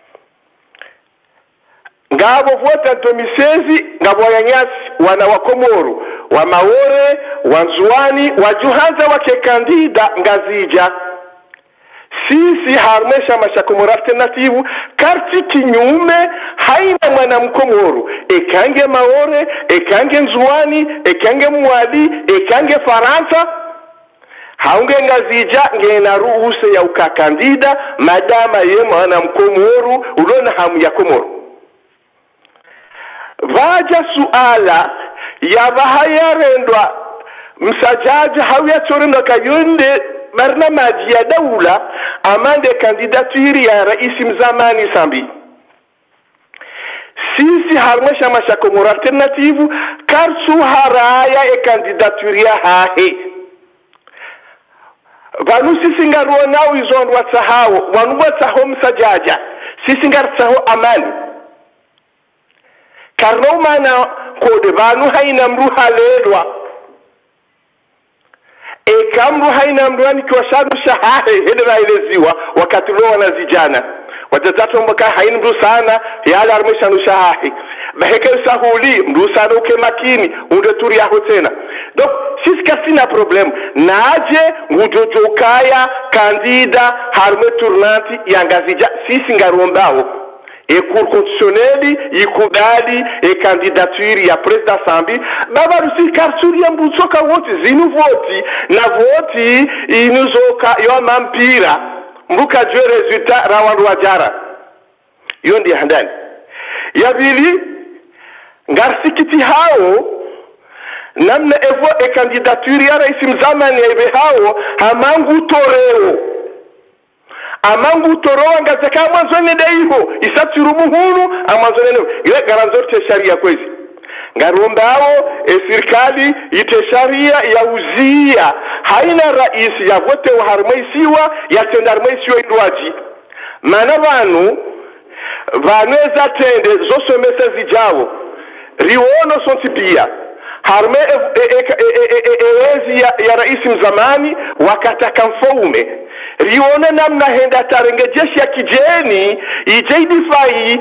ngabo vote elfu mbili na sita ngabo yanyasi wana wa Komoro wa maore wa nzuani wajuhanza wake kandida ngazija sisi harmesha mashakomoro alternative karti kinyume haina mwana mkomoro ekange maore ekange nzuani ekange mwali ekange Faransa haunge ngazija ngena ruhuse ya ukakandida madama ye mwana mkomoro ulona hamu ya Komoro vaja suala yavahayarendwa msajaji hawiyachorendwa kayonde barnamaji ya daula amande kandidaturi ya raisi mzamani Sambi. Sisi harma shama shakomoro alternativu karsu haraya e kandidaturi ya hahe. Vanu sisi ngaruwa nao izon watsahawo, wanu watsaho msajaja, sisi ngartsaho amani. Karno mana kode vanu haina mru halelwa. E kamru haina mruani kwa shadu shahahe hedera ileziwa wakati lo wanazijana. Wajazatu mbaka haina mru sana ya ala armesha nushahahe. Baheke sahuli mru sana uke makini unde turi ya hotena. Donc, sisi kasina problem. Naje ngujojo kaya kandida harme turnanti yangazija sisi ngarombao. E cour constitutionnel ikudali e candidature ya president Sambi baba rusi karsuri ya mbusoka wote zinu voti na voti inuzoka yo mampira mbuka jwe resultat rawandu wajara yondi handani ya bili ngarsikiti hao namna evo e candidature ya rais mzamani ya ibe hao hamangu toreo amangu toroa ngazeka mwanzone deiho isatiru muhuru amwanzone ne ile garanzote sharia kwezi ngarumbao e serikali ite sharia ya uzia haina rais ya vote wa harmaisiwa ya tendarmaisiwa indwaji mana vanu vaneza tende zo somesa zijao riwono sontipia harme ezi ya rais mzamani wakataka mfaume riona namna henda tarenge jeshi ya kijeni ijaidifai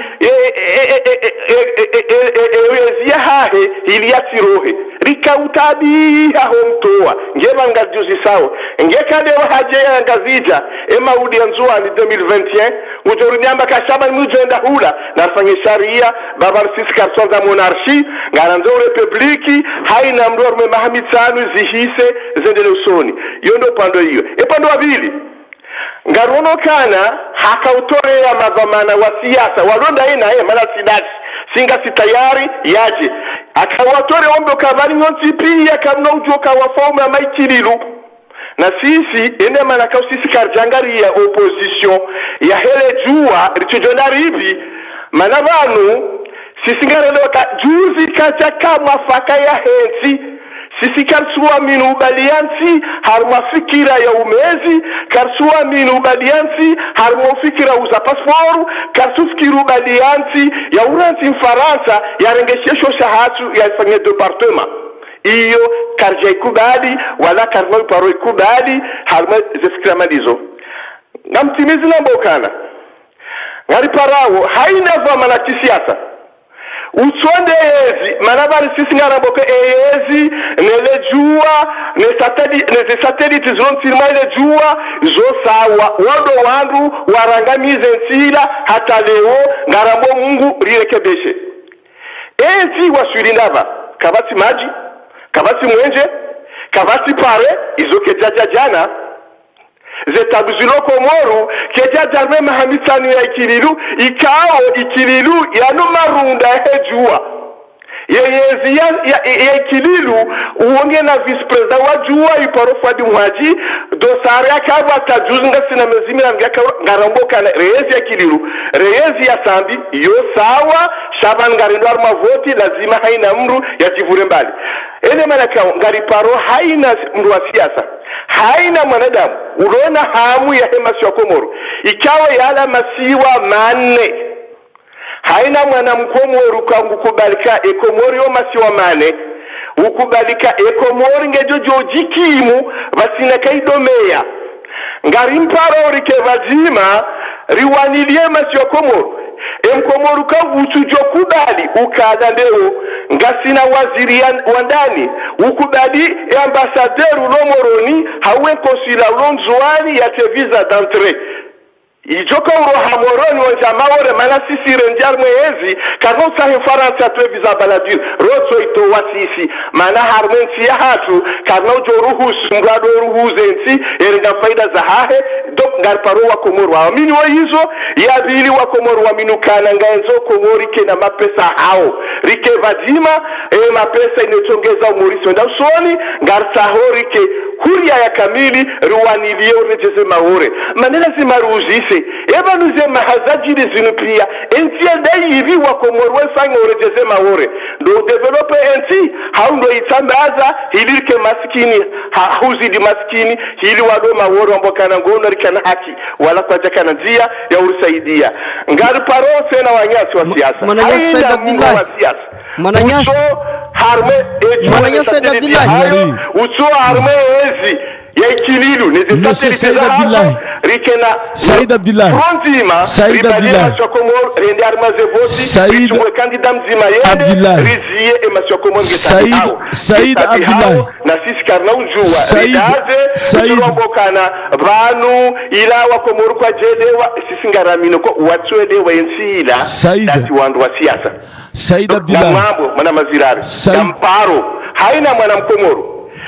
ewezia hahe iliyatirohe rikautabi haho mtoa ngeba ngajuzi sawa ngekade wahaje ya ngazija ema udi ya nzuwa ni deux mille vingt et un ujorinyamba kashaba ni mujenda hula narfanye sharia babar sisi karsonza monarchi ngaranzo republiki haina mdorme mahamitanu zihise zendele usoni yondo pando hiyo epando wabili ngarono kana hakautorea madhamana wa siasa walonda ina yeye mala sidati singa sitayari yaje akawatore ombe kabari nyonti pia kamno ujoka wa fomu maikililu na sisi ene mana ka sisi karjangari ya opposition ya hele jua ritujona ribi mana banu sisi ngarelo ka juzi kacha kama faka ya hensi sisi karsuwa minu baliansi harma fikira ya umezi karsuwa minu baliansi harma fikira uza pasporu karsu fikiru baliansi ya uransi mfaransa ya rengeshesho shahatu ya ifanye departement iyo karja ikubali wala karma iparo ikubali harma zefikira malizo ngamtimizi nambokana ngari parawo haina vama na kisiasa utsonde ezi manabari sisi ngaraboke ezi nele jua ne satellite ne satellite zontirma ile jua zo sawa wodo wandu warangamize nsila hata leo ngarabo Mungu rirekebeshe ezi waswirindaba kabati maji kabati mwenje kabati pare izoke jajajana zetabuzilo Komoro keja jarme mahamitanu ya ikililu ikao ikililu yano marunda hejua yeyezi ya, ya, ya ikililu uonge na vice president wa jua iparofwa di mwaji dosare ya kawa tajuzi nga sina mezimi na mga ngaramboka na reyezi ya ikililu reyezi ya Sambi yo sawa shaban ngarindo arma voti lazima haina mru ya jivure mbali ene manaka ngariparo haina mru wa siasa haina mwanadamu urona hamu ya hema sio Komoro ikawa yala masiwa manne haina mwana mkomoro kangu kubalika ekomori yo masiwa mane ukubalika ekomori ngejojo jikimu basina kaidomea ngarimparo rike vazima riwanilie masiwa Komoro emkomoru ka utujo kubali ukada ndeo ngasina waziri wa ndani ukubali ambassadeur ulomoroni hawe konsula ulonzwani ya visa d'entrée ijoko uroha moroni wanja maore mana sisi renjar mwezi kano sahi faransa twevisa baladir roso ito wasisi mana harmen siya hatu kano jo ruhus mrado ruhuzensi eringa faida za hahe dok ngar paro wa komoro wa mini wa hizo ya bili wa komoro wa minu kana ngaenzo komori kena mapesa hao rike vadima e mapesa inetongeza umuriso nda usoni ngar sahori ke huria ya kamili ruwani liyo rejeze maore manena zimaruzise eba nuze mahazajiri zinupia enti ya dayi hivi wa komorwe sanyo rejeze maore do develope enti haundo itambaza hilirike maskini hauzi di maskini hili wado maore wambokana ngono rikana haki wala kwa jaka na njia ya urisaidia ngari paro sena wanyasi wa siasa Mananya Said Abdullah Mananya harme Mananya Said Abdullah uso harme ezi ya ikililu Monsieur Said Abdullah rikena Said Abdullah frontima Said Abdullah rende armaze voti Said candidat mzima yende Abdullah rizie emasio komon Said Said Abdullah na sisi karna unjua Said Said kana banu ila wa komoro kwa jedewa sisi ngaramino ko watwede wa ensila dati wandu wa siasa Said Abdullah mambo mana mazirari mparo haina mwana mkomoro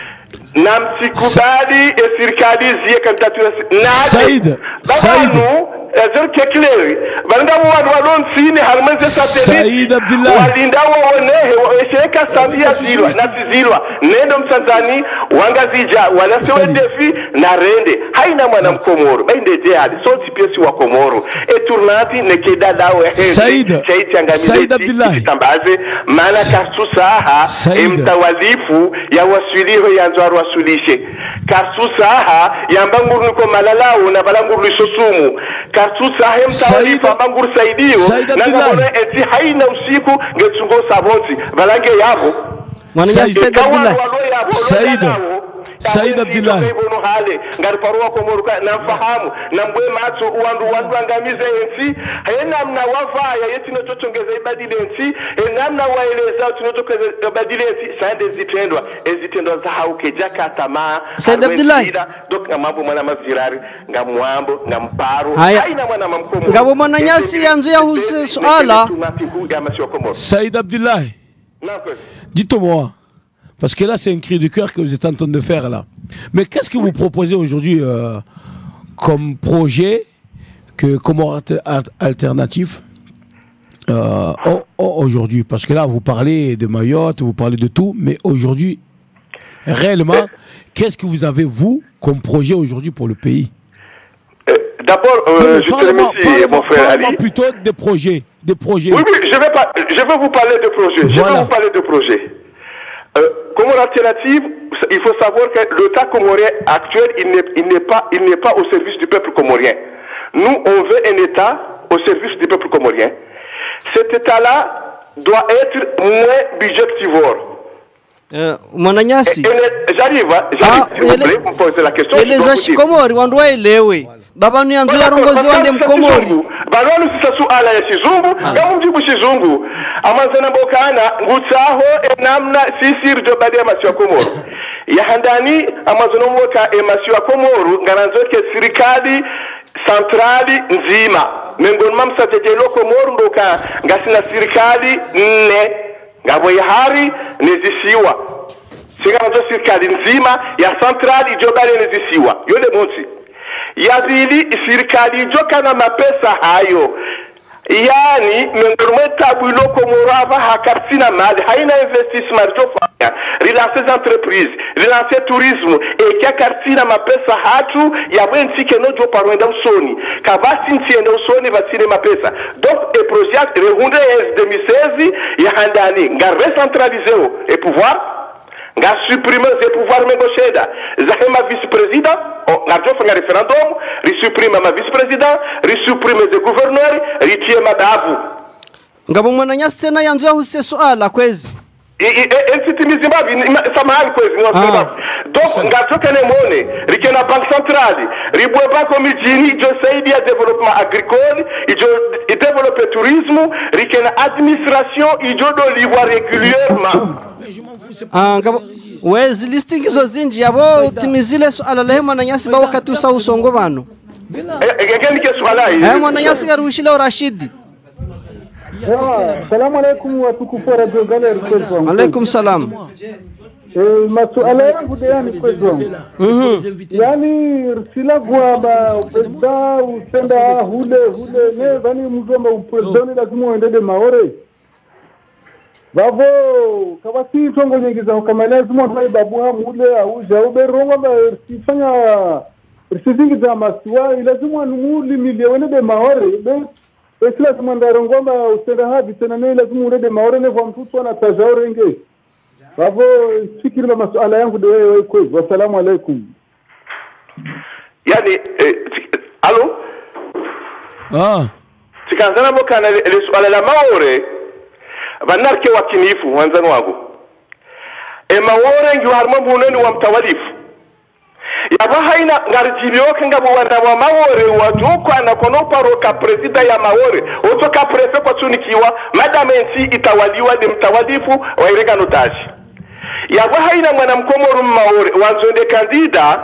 na msikubali e serikali zie kandidatura na Said Said ezer kekleri banda wadu wadon sine halmanze satellite Said Abdullah walinda waonehe waesheka sambia zilwa na zilwa nendo mtanzani wangazija wala sewe defi na rende haina mwana mkomoro bainde jihad so tipesi wa komoro e tournati ne keda dawe Said Said Abdullah tambaze mana kasusaha emtawalifu ya waswiliho ya nzwaru wasulishe kasusaha yambanguru ko malalao na balanguru sosumu kasusaha emtawalifu ambanguru saidio na ngabona eti haina usiku ngetsungo sabonzi balange yabo Mananya Said Abdullah Said Said Abdullah hale ngari parwa ko moruka na fahamu na mbwe matso uwandu wandu angamize ensi hena mna wafaya yeti no totongeza ibadile ensi enamna waeleza tunotokeza ibadile ensi sande zitendwa ezitendwa za hauke jaka tamaa Said Abdullah dok na mambo mwana mazirari ngamwambo ngamparo haina mwana mamkomo ngabo Mananyasi yanzu ya huse swala Said Abdullah dites-moi. Parce que là, c'est un cri de cœur que vous êtes en train de faire là. Mais qu'est-ce que vous proposez aujourd'hui euh, comme projet, que, comme alternatif euh, aujourd'hui? Parce que là, vous parlez de Mayotte, vous parlez de tout, mais aujourd'hui, réellement, qu'est-ce que vous avez, vous, comme projet aujourd'hui pour le pays? D'abord, euh, je te remercie, mon frère Ali. Plutôt des projets, des projets. Oui, oui, je vais, pas, je vais vous parler de projets. Voilà. Je vais vous parler de projets. Euh, comme alternative, il faut savoir que l'État comorien actuel, il n'est pas, il n'est pas au service du peuple comorien. Nous, on veut un État au service du peuple comorien. Cet État-là doit être moins budgétivore. Euh, Mananyasi. J'arrive, j'arrive, s'il vous plaît, vous me posez la question. Eleza shikomori wandu waelewe. Baba ni anzu ya rongozi wande mkomori. Balonu sisa suala ya Kizungu, kama mjibu Kizungu. Amanzana mbokana, ngutaho enamna sisi rjo badi ya masiwa komoro. Ya handani, amazano mwoka emasiwa komoro, ngaranzo ke sirikali, centrali nzima. Mengoni mamsa tejelo komoro mboka, ngasina sirikali nne. Ngabo ya hari, nezisiwa. Singaranzo sirikali nzima, ya centrali ijobali nezisiwa. Yole monsi. Ya vili sirikali joka na mapesa hayo. Yani mengorme tabulo komorava hakarsina mali haina investissement jofanya relancer entreprise relancer tourisme et kia karsina mapesa hatu ya bwensi keno jo parwenda usoni kabasi ntiende usoni basine mapesa donc e projet rehunde es deux mille seize ya handani nga recentraliser et pouvoir nga supprimer les pouvoirs mengosheda zahema vice-président nga jofa nga référendum ri supprimer ma vice-président ri supprimer les gouverneurs ri tie madabu ngabo Mananyasi tena yanzu ya huse swala kwezi ensitimizi mbavi samahani kwezi mwasema donc nga joka ne mone rikena banque centrale ribwe bako mijini jo saidi ya développement agricole ijo développer tourisme rikena administration ijo do liwa régulièrement. Ah, ngabo wezi listing izo zinji yabo timizile swala lehe Mananyasi ba wakati usa usongo bano ngeni ke swala hii eh mwana yasiga rushilo Rashidi Salamu alaikum watukufu wa Radio Galer kwetu. Alaikum salam. Eh masuala yangu de yani kwetu. Mhm. Yani sila kwa ba upenda usenda hule hule ne bani mzomba upenda lazima uendele maore. Bavo kawasi tongo nyingi za kama lazima tuwe babu ha hule au jaube rongo ba sifanya risizingi za masiwa lazima numuli milioni de maore be Esila kumandaro ngomba usenda habi tena ne lazima urede maore ne kwa mtutu wana tajaure nge. Bavo fikiri na masuala yangu de wewe kwezi. Wassalamu alaikum. Yani eh, alo? Ah. Sikanzana mokana le suala la maore banarke wakinifu wanzani wangu. E maore ngi harma mbuneni wa mtawalifu. Yaba haina ngarjilioke ngabo wanda wa maore wajuko anakono paro ka presida ya maore oto ka prefe kwa tunikiwa madame nsi itawaliwa ni mtawalifu wa irega notaji. Yaba haina mwana mkomoru maore wanzonde kandida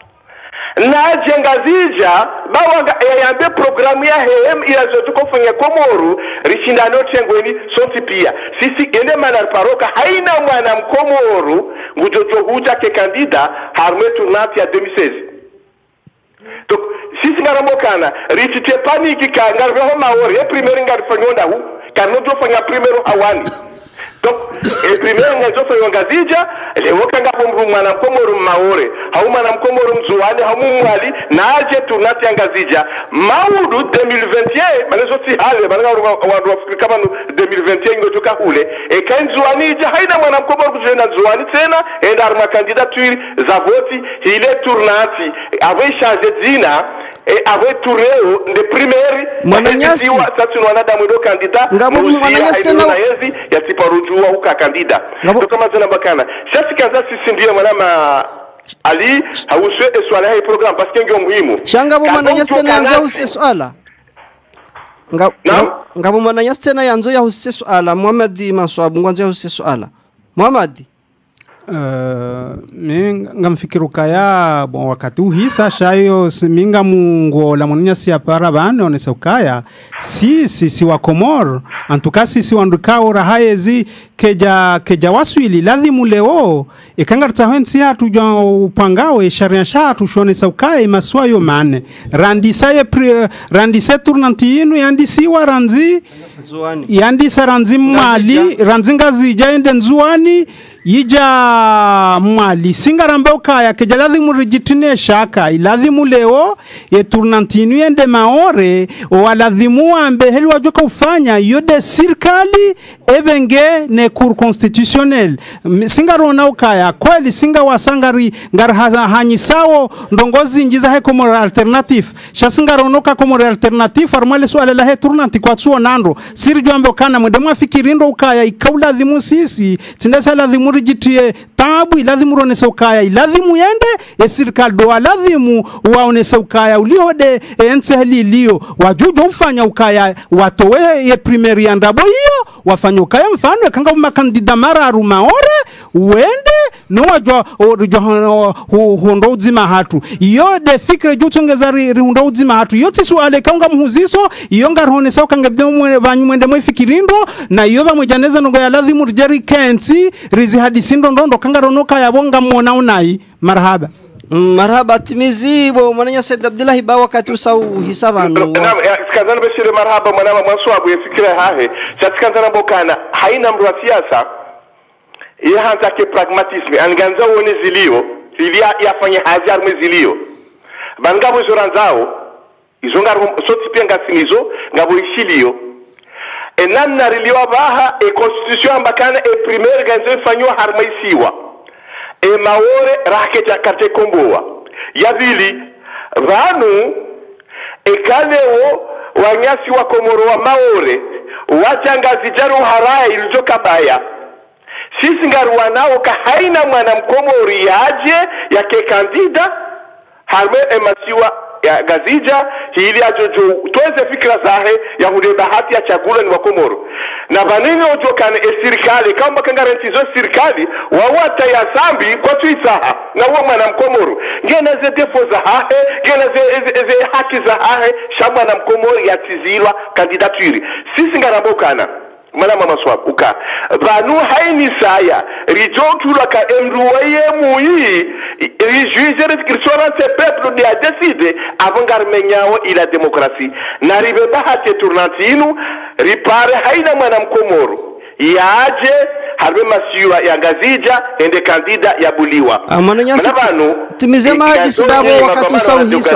na jengazija bawa yambe programu ya hem ilazotuko fanya komoru rishindano chengweni sonti pia sisi ende manar paroka haina mwana mkomoru ngujojo huja ke kandida harme tournante ya deux mille seize. Donc sisi ngaramokana richite paniki ka ngarho maori e primeiro ngarfanyonda hu kanojo fanya primeiro awani. Donc e primeiro ngajo fanya ngazija lewoka ngapomru mwana mkomoru maore hau mwana mkomoru mzuani hau mwali naje tournante ya ngazija maudu deux mille vingt et un manezo si hale bana wandu Afrika kama deux mille vingt et un ngojo kahule e kanzuani ja haina mwana mkomoru kujenda zuani tena enda arma candidature za voti ile tournante avait changé dina et avait tourné de primaire Mwananyasi sasa wanadamu ndo kandida ngabo mwananyasi na yezi yasiparujua huka kandida to kama zana bakana sasa kaza sisi ndio mwanama Ali hauswe swala hii program parce que ndio muhimu shangabo mwananyasi na yanzo use swala ngabo ngabo mwananyasi na yanzo ya use swala Muhammad Maswabu ngwanzo ya use swala Muhammad Uh, minga ngamfikiru kaya bon wakati uhisa shayo minga mungo la monia si apara bane onesa ukaya si si si wa Komor antuka si si wandukao rahaezi keja keja waswili ladhimu leo ikangarta hensi hatu jwa upangao e sharia shatu shonesa ukaya imaswayo mane randisaye randise tournanti inu yandisi waranzi yandisa ranzi mali ranzi ngazi jaende nzuani yija mwali singarambe ukaya kejaladhi murijitine shaka iladhimu leo ye tournantinu yende maore o aladhimu ambe helu wajoka ufanya yode sirkali ebenge ne cour constitutionnel singarona ukaya kweli singa wasangari ngarhaza hanyisawo ndongozi njiza he komore alternative shasingaronoka komore alternative armale swale la he tournanti kwa tsuo nando sirjwambe ukana mwedemu afikirindo ukaya ikauladhimu sisi tindesa ladhimu rijitie tabu iladhimu ronesa ukaya iladhimu yende e sirkal doa ladhimu waonesa ukaya ulihode e enseheli iliyo wajujo ufanya ukaya watowe ye primeri ya ndabo hiyo wafanya ukaya mfano kanga makandida mara arumaore uende no wajwa hundo uzima hatu iyo de fikre jutongeza hundo uzima hatu iyo tisu ale kanga mhuziso iyo ngarhonesa ukanga bdemu mwende mwefekirindo na iyo ba mwejaneza nungo ya ladhimu rijeri kensi rizi hadisindo ndondo kangaronoka yabonga muona unai marhaba mm, marhaba timizibo mwananya Said Abdullah ba wakati usau hisabano naam sikazana bashire marhaba mwanama mwanswabu yafikira hahe chatikazana bokana haina mru wa siasa ye hanza ke pragmatisme anganza wone zilio zilia yafanya hajar mezilio bangabo zoranzao izonga soti pia ngasinizo ngabo ishilio enamna riliwa baha e constitution ambakana e primaire ganzo fanyo harmaisiwa e maore rake ja karte komboa yabili vanu e kaleo wanyasi wa Komoro wa maore wajanga zijaru harai iljo kabaya sisi ngaruwa nao ka haina mwana mkomori yaje yake kandida harme emasiwa ya gazija hili ajojo tuweze fikra zahe ya hude bahati ya chagula ni wa Komoro na banini ojo kana e serikali kama kangarantizo serikali wawata ya sambi kwa tuisaha na uwa mwana mkomoro ngena ze defo za hahe ngena ze, ze, ze haki za hahe shamba na mkomoro ya tizilwa kandidaturi sisi ngarambokana mana mama swap uka banu haini saya rijotula ka emruwaye muyi rijuize rescription ce peuple de a décider avant garmenyawo ila demokrasi na ribe bahati tournantinu ripare haina mwana mkomoro yaje harbe masiwa ya Ngazija ende kandida ya buliwa amananyasi timizema hadisi dabo wakati usawihisa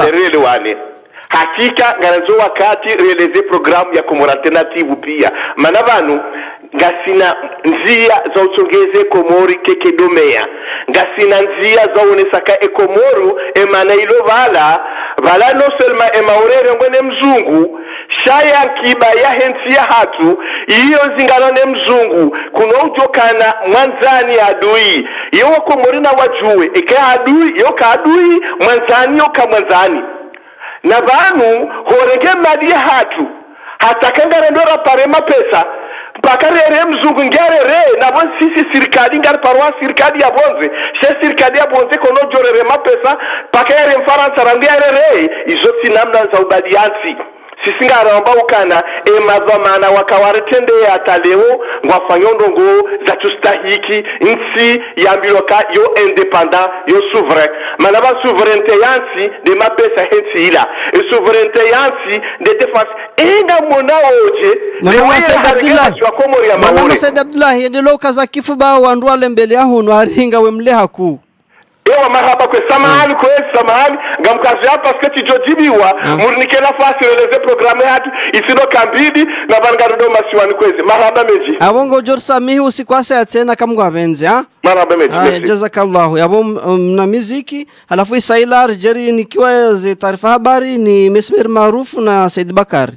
hakika nganazo wakati realize programu ya Komoro alternative pia mana banu ngasina nzia za uchongeze Komori kekedomea ngasina nzia za unesaka e Komoro emana ilo vala vala no selma emaurere ngone mzungu shaya kiba ya hensia hatu iyo zingalone mzungu kuno ujokana mwanzani adui iyo Komori na wajue eke adui iyo ka adui mwanzani yo ka mwanzani na banu horenge mali ya hatu hata kangara ndora parema pesa mpaka rere mzungu ngerere na bon sisi sirikali ngar parwa sirikali ya bonze she sirikali ya bonze kono jorere mapesa mpaka rere mfaransa rangiarere izo tinamna za ubadiansi sisi ngaramba ukana e madhamana wakawaretende ya taleo ngwafanyondongo za tustahiki nsi yambiloka yo independant yo souverain manaba souveraineté yansi de mapesa hensi ila e souveraineté yansi de défense inga mona oje Mwana Said Abdullah Mwana Said Abdullah endelo kaza kifuba wandwale mbele yaho no aringa wemleha ku ewa marhaba kwa samahani kwa samahani ngamkazi hapa sketi jojibiwa murnike nafasi releze programu hatu isido kambidi na bangarudo masiwani kwezi marhaba meji abongo jorsa mihi usikwase atena kamgwa benze ha marhaba meji ah jazakallahu yabo na muziki halafu Isailar jeri nikiwa ze taarifa habari ni Mesmer maarufu na Said Bakari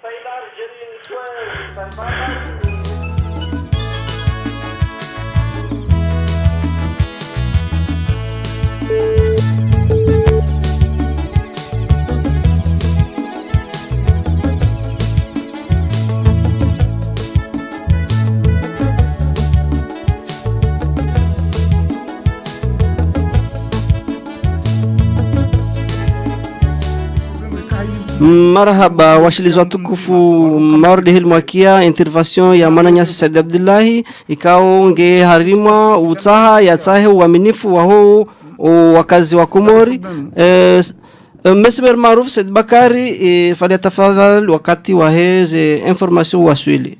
Marhaba washilizi watukufu marudi hilmwakia intervention ya Mananyasi Said Abdullahi ikao nge harimwa utaha ya tahe uaminifu wa huu wakazi wa Komori eh, Mesmer Maruf Said Bakari eh, falia tafadhal wakati wa heze information waswili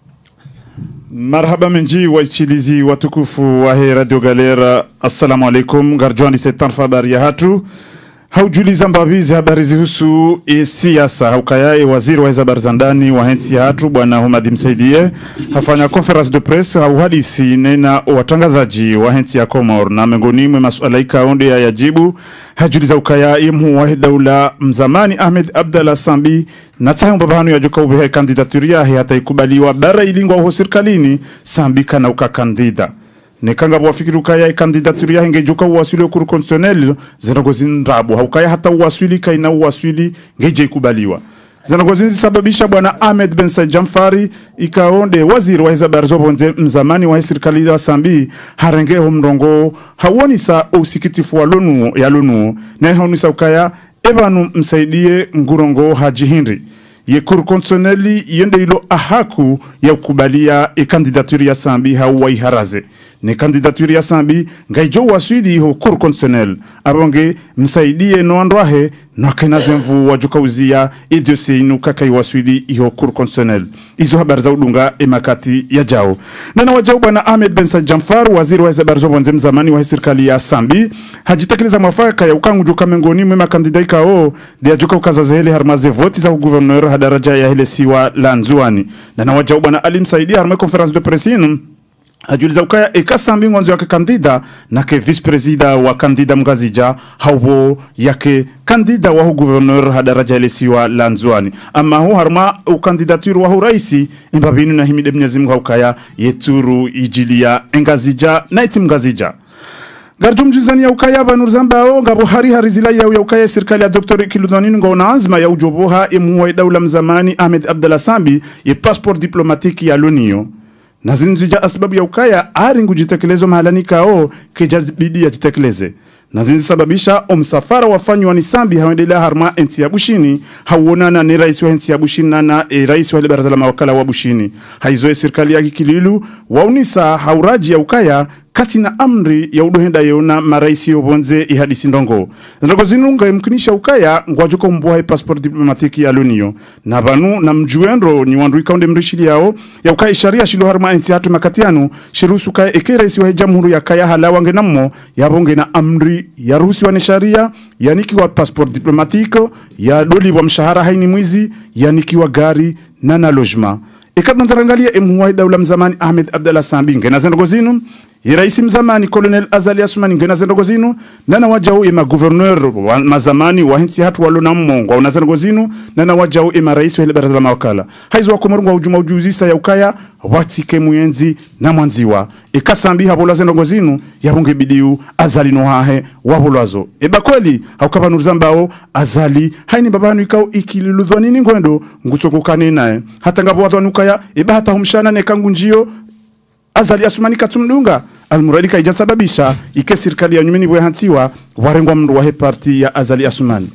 Marhaba menji wachilizi watukufu wa he Radio Galera assalamu alaikum garjwani setan habari ya hatu haujuliza mbavizi habari zihusu e siasa haukayae waziri wa habari za ndani wa nchi ya hatu bwana Humadi Msaidie hafanya conference de presse hauhadisi nena watangazaji wa nchi ya Komoro na miongoni mwa masuala ikaonde ya yajibu hajuliza ukayae mhu wa daula mzamani Ahmed Abdallah Sambi na tayo mbabano ya joka ubehe kandidaturi yahe hata ikubaliwa bara ilingwa ho serikalini Sambi kana ukakandida nekanga bwafikiri ukaya kandidaturi ya ngejuka uwasili okuru constitutionnel zinagozi ndrabu haukaya hata uwasili kaina uwasili ngeje kubaliwa zinagozi sababisha bwana Ahmed Ben Said Jamfari ikaonde waziri wa habari zobonze mzamani wa serikali ya Sambi harengeho mrongo hawoni sa usikitifu wa lonu ya lonu na hawoni sa ukaya ebanu Msaidie ngurongo Haji Henry ye kuru constitutionnel yende ilo ahaku ya kubalia e kandidaturi ya Sambi hauwa iharaze ne kandidaturi ya Sambi ngaijo waswidi ho kuru constitutionnel abonge Msaidie no andwahe no kenazemvu wajuka uzia e dossier inu kakai waswidi ho kuru constitutionnel izo habari za udunga e makati ya jao nana wajau bwana Ahmed Ben Said Jamfar waziri wa habari zobonze mzamani wa serikali ya Sambi hajitakiliza mafaka ya ukangu juka mengoni mwa kandidaika o de ajuka ukazazele harmaze voti za gouverneur daraja ya hele siwa lanzuani na na wajau bwana Ali Msaidie harma conference de presse inu ajuliza ukaya eka Sambi ngonzo yake kandida na ke vice president wa kandida Mgazija haubo yake kandida wa gouverneur hadaraja hele siwa lanzuani ama hu harma ukandidature wa uraisi imbabinu na himide Mwenyezi Mungu ukaya yeturu ijilia Ngazija na iti Mgazija Garjo mjizani ya ukaya banur zambao ngabo hari hari zila ya ya ukaya serikali ya Doktor Ikiludhanini ngona azma ya ujoboha imuwa daula mzamani Ahmed Abdallah Sambi ye passport diplomatiki ya Lunio. Na zinzija asbabu ya ukaya ari ngujitekelezo mahalani kao kejabidi ya jitekeleze. Na zinzi sababisha omsafara wafanywa ni Sambi hawendelea harma enti ya Bushini hauonana ni rais wa enti ya Bushini na, na e, rais wa baraza la mawakala wa Bushini. Haizoe serikali ya Kikililu waunisa hauraji ya ukaya kati na amri ya udohenda yeuna maraisi yobonze ihadisi ndongo. Ndongo zinunga imkinisha ukaya ngwajuko mbuwa passport diplomatiki ya Lunio. Na banu na mjuenro ni wandu ikaunde mrishili yao ya ukaya sharia shilo harma enti hatu makatianu shirusu kaya eke raisi wa jamhuru ya kaya halawange namo ya bonge na amri ya ruhusi wa nisharia ya nikiwa passport diplomatiko ya doli wa mshahara haini mwizi ya nikiwa gari na na lojma. Ikad nantarangalia emuwa daula mzamani Ahmed Abdallah Sambi ngena zendogo zinu Iraisi mzamani Colonel Azali Asumani ngena zendogo zinu nana wajau ima gouverneur wa mazamani wa hinsi hatu walo na mmongo wa zendogo zinu nana wajau ima raisi wa baraza la mawakala haizo wa komoru wa ujuma ujuzisa ya ukaya watike muenzi na mwanziwa ikasambi habola zendogo zinu ya bunge bidiu Azali nohahe wabolazo eba kweli haukaba nurzambao Azali haini babanu ikao Ikiludhanini ngwendo ngutoko kaninae hata ngabo wadhanu ukaya eba hata humshana nekangu njio Azali Asumani katumdunga almuradi kaija sababisha ike serikali ya nyumini bwe hantiwa warengwa mndu wa he parti ya Azali Asumani.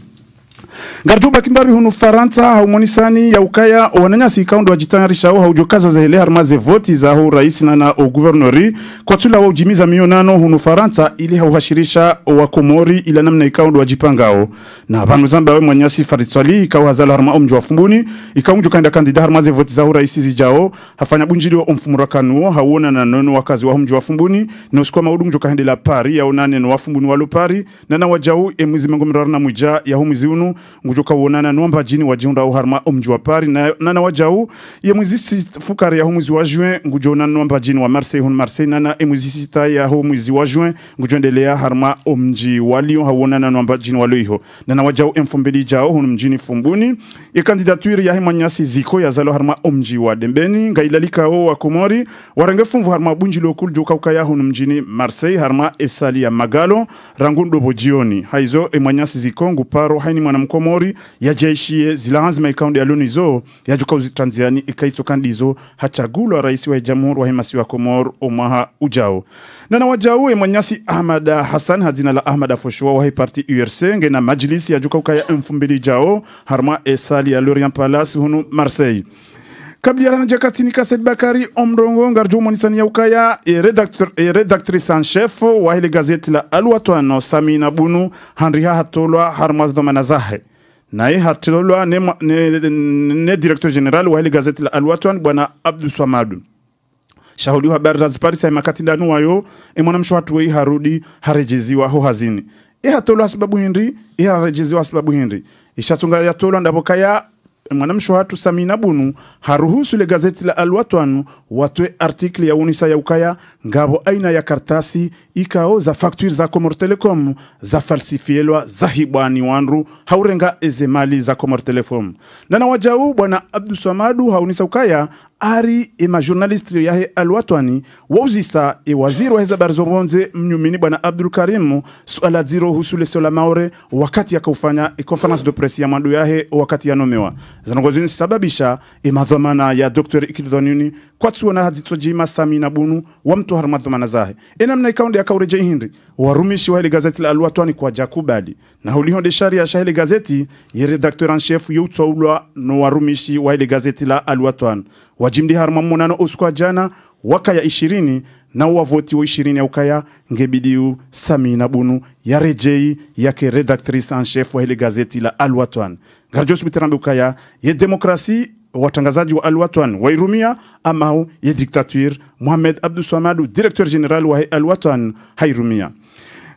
Garjuba kimbabi hunu Faransa haumonisani ya ukaya wananyasi kaundo wajitayarisha au haujokaza za hele harmaze voti za huu raisi na na o guvernori kwa tula wa ujimiza mionano hunu Faransa ili hauhashirisha wa Komori ila namna ikaundo wajipangao. Na vanu zamba we mwanyasi Fariswali ikau hazala harma omju wa fumbuni ikaunju kaenda kandida harmaze voti za huu raisi zijao hafanya bunjili wa umfumurakanuo hauona na nono wakazi wa omju wa fumbuni na usikwa maudu mju kahende la pari ya unane no wa fumbuni walo pari na na wajau emwizi mengomirarana muja ya humizi unu ngujoka wonana nuamba jini wajiunda uharma omji wa pari na nana wajau ye mwezi fukari ya humwizi wa juin ngujona nuamba jini wa Marseille hun Marseille nana e mwezi sita ya humwizi wa juin ngujondelea harma omji wa Lyon hawonana nuamba jini wa Loiho nana wajau emfumbeli jao hun mjini fumbuni ye kandidature ya himanyasi ziko ya zalo harma omji wa Dembeni ngailalika o wa Komori warange fumvu harma bunji lokul joka ukaya hun mjini Marseille harma esali ya Magalo rangundo bojioni haizo emanyasi ziko nguparo haini mwana Komori ya jeshi zilanzima ikaundi ya Lunizo ya juka uzitanziani ikaito kandizo hachagulo wa raisi wa jamhuri wa himasi wa Komor omaha ujao. Nana wajao ya mwanyasi Ahmad Hassan hazina la Ahmad Afoshuwa wa hii parti U R C ngena majlisi ya juka ukaya mfumbili jao harma esali ya Lorient Palace hunu Marseille. Kabli ya jakatini Kaset Bakari omrongo ngarjo monisani ya ukaya e redacteur e redactrice en chef wa ile gazeti la Alwatano Samina Bunu Henriha Hatolwa harmaz domanazahe nae Hatolwa ne, ne, ne directeur general wa ile gazeti la Alwatano bwana Abdou Swamadu shahudi wa habari za Paris ya makati ndanu wayo e mwanamsho hatuwei harudi harejeziwa ho hazini e Hatolwa sababu Henry e harejeziwa sababu Henry ishatunga ya Tolwa ndabokaya mwanamsho hatu Samina Bunu haruhusu le gazeti la Alwatano watwe artikli ya unisa ya ukaya ngabo aina ya kartasi ikao za fakture za Comor Telecom za falsifielwa za hibwani wanru haurenga ezemali za Comor Telecom. Nana wajau bwana Abdou Swamadu haunisa ukaya ari ema journalist yahe Alwatani wauzisa e waziri wa heza barzobonze mnyumini bwana Abdul Karim suala ziro husule sola maore wakati ya kaufanya e conference de presse ya mandu yahe wakati ya nomewa zanongozini sababisha e madhamana ya Doktor Ikiludhanini kwa tsuona hazito jima Samina Bunu wa mtu harmadhamana zahe ena mna ikaundi ya kaureje hindi warumishi wa hili gazeti la Alwatani kwa jakubali na hulihonde shari ya shahili gazeti ye redacteur en chef yutwa ulwa no warumishi wa hili gazeti la Alwatani wajimdi harma munano uskwa jana waka ya ishirini na wavoti wa ishirini ya ukaya ngebidiu Samina Bunu ya rejei yake redactrice en chef wa hili gazeti la Alwatani garjos miterambe ukaya ye demokrasi watangazaji wa Alwatani wairumia amao ye dictature Mohamed Abdou Swamadu directeur general wa Alwatani hairumia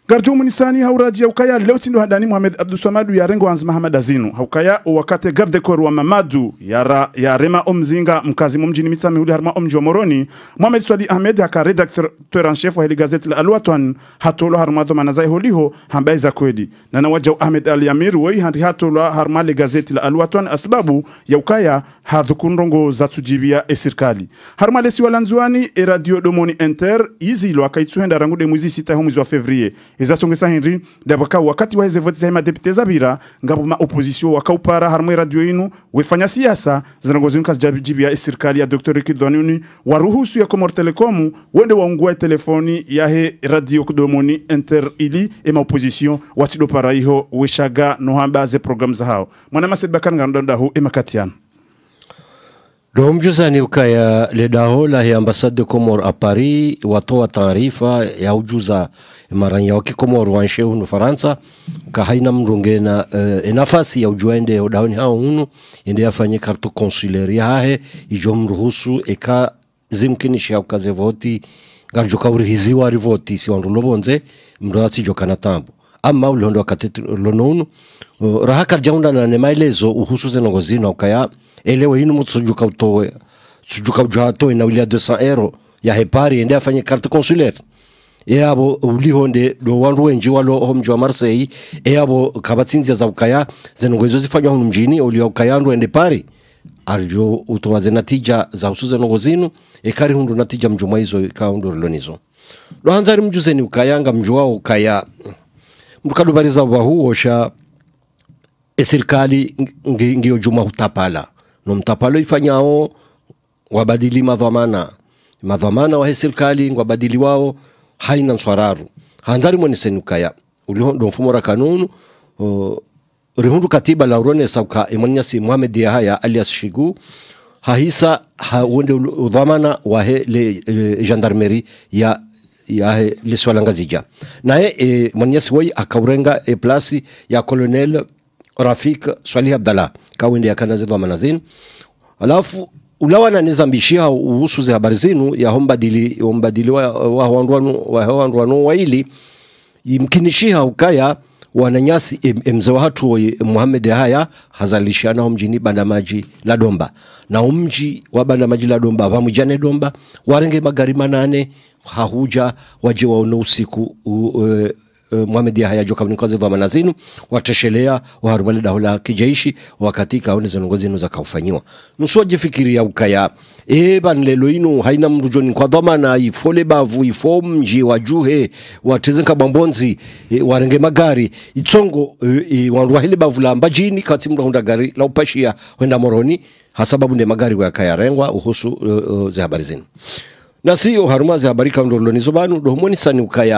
Garjo munisani hauraji ya ukaya leo tindo hadani Muhammad Abdul Samadu ya rengo wanzi Mahamad Azinu. Haukaya wakate garde koru wa Mamadu ya, ra, ya Rema Omzinga mkazi mumjini mitami huli harma omji wa Moroni. Muhammad Swadi Ahmed haka redaktor en chef wa hili gazeti la Alwatan hatolo harmadho manazai holiho hambai za kwedi. Na nawaja Ahmed Ali Amir wei handi hatolo harmali gazeti la Alwatan asbabu ya ukaya hadhukunrongo za tujibia esirkali. Harmali si walanzuani e radio domoni enter izi ilo akaituhenda rangude mwizi sita mwezi wa fevrier. Ezasongesa Henry dabaka wakati wa heze za madepite zabira ngabu ma opposition wakaupara harmwe radio inu wefanya siasa zanongozi nkas jabijibi ya serikali ya Doctor Kidwanuni waruhusu ya Comor Telecom wende waungua telefoni ya he radio kudomoni enter ili ema opposition watido para iho weshaga nohamba ze program za hao mwana Mased Bakar ngandonda hu ema katiana Domjuzani ukaya ledaho la he ambassade de Comor a Paris watoa taarifa ya ujuza maranya waki Comor wanshe hunu Faransa ka haina mrungena uh, nafasi ya ujuende odahoni hao hunu ende yafanye karto consulaire hahe ijo mruhusu eka zimkinishi ya ukaze voti garjo kaurihiziwa rivoti si wandu lobonze mruhatsi joka na tambu ama ulihondo wakati lononu uh, rahaka jaunda na nemaelezo uhusu zenongozino ukaya elewe hinu mutsujuka utowe tsujuka ujato ina wilia deux cents euro ya hepari ende afanye carte consulaire e abo ulihonde do wandu wenji walo homji wa Marseille e abo kabatsinzi za ukaya zenongozo zifanywa hunu mjini ulio ukaya ndo ende pari arjo utowaze natija za usuze nongozinu e kari hundu natija mjuma hizo ka hundu rilonizo lo hanzari mjuzeni ukayanga mjua ukaya mrukadu bariza wahu osha esirkali ngiyo juma hutapala no mtapalo ifanyao wabadili madhamana madhamana wa serikali ngwabadili wao haina nswararu hanzari monisenukaya ulihondo mfumo ra kanunu uh, rihundu katiba la urone sauka imanyasi Muhammad Yahya alias Shigu hahisa hawende udhamana wa he le, le gendarmerie ya ya he, le swalangazija nae e, manyasi woi akaurenga e plasi ya Colonel Rafik Swalih Abdallah kawende ya kanazi dhamana zinu alafu ulawana nizambishia uhusu za habari zinu ya hombadili hombadili wa wa wanduanu wa wanduanu waili yimkinishia ukaya wananyasi mzee wa hatu Muhammad haya hazalishana mjini Bandamaji la Domba na umji wa Bandamaji la Domba pamujane Domba warenge magari manane hahuja waje waone usiku uh, uh, Muhammad haya joka mnikazi dhamana manazinu wateshelea waharumale dahola kijaishi wakati kaone zongozi nuza kaufanyiwa nusoje fikiri ya ukaya e banlelo inu haina mrujoni kwa dhamana ifole bavu ifomji wajuhe watezenka bambonzi e, warenge magari itongo e, e, wanruwa hile bavu la mbajini kati mrahunda gari la upashia wenda Moroni hasababu nde magari wa kaya rengwa uhusu uh, uh, ze habari zinu na siyo haruma ze habari kaundolo zobanu dohumoni sani ukaya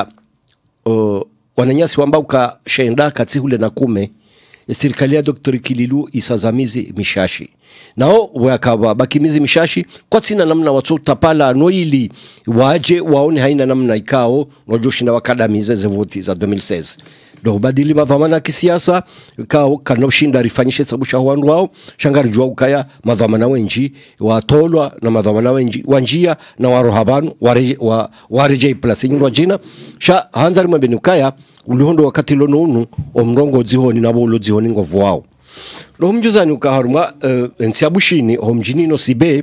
uh, wananyasi wamba uka shenda kati hule na kume serikali ya Doktor Kililu isazamizi mishashi nao wakaba bakimizi mishashi kwa tina namna watu utapala noili waje waone haina namna ikao nojoshi na wakadamize ze voti za deux mille seize do badili madhamana kisiasa kao kanoshinda rifanyishe sabusha wandu wao shangari jua ukaya madhamana wenji watolwa na madhamana wenji wanjia na warohabanu wareje wa wareje plus nyindwa jina sha hanzari mwembe ukaya ulihondo wakati lononu omrongo zihoni na bolo zihoni ngovu wao lo mjuzani ukaharuma uh, ensiabushini homjini no sibe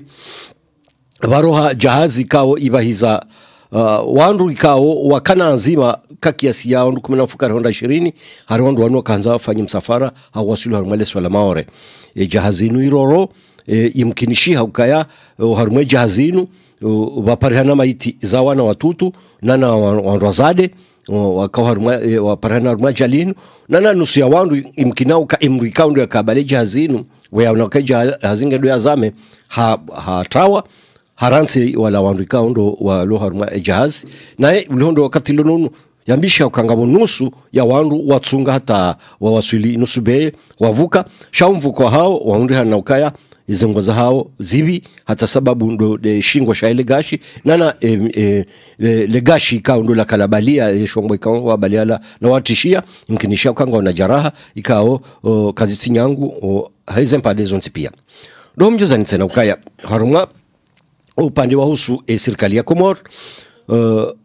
baroha jahazi kao ibahiza uh, wandu ikao wakana nzima kakiasi ya wandu kumina mfukari honda ishirini hari wandu wanu wakanza wafanyi msafara hawasulu harumele swala maore e, jahazinu iroro e, imkinishi haukaya uh, harumwe jahazinu uh, waparihana maiti za wana watutu nana wandu wazade wakawa haruma e, waparihana haruma jalinu nana nusu ya wandu imkinau ka imru ikaundu ya kabale jahazinu wea unakai jahazinge do ya zame ha, ha tawa haransi wala wanduika ondo wa loharuma jahaz nae ulihondo wakati lononu yambisha ukangabo nusu ya wandu watsunga hata wawaswili nusu beye wavuka shaumvuko hao waundu hana ukaya izongoza hao zibi hata sababu ndo de shingo sha ile gashi nana e, e, le, le gashi ka ndo la kalabalia e, shombo ikao wabalia la, la watishia imkinisha ukanga wana jaraha ikao o, kaziti nyangu o, haizempa de zonti pia do mjuza nitsena ukaya haruma upande wa husu e serikali ya Komor uh,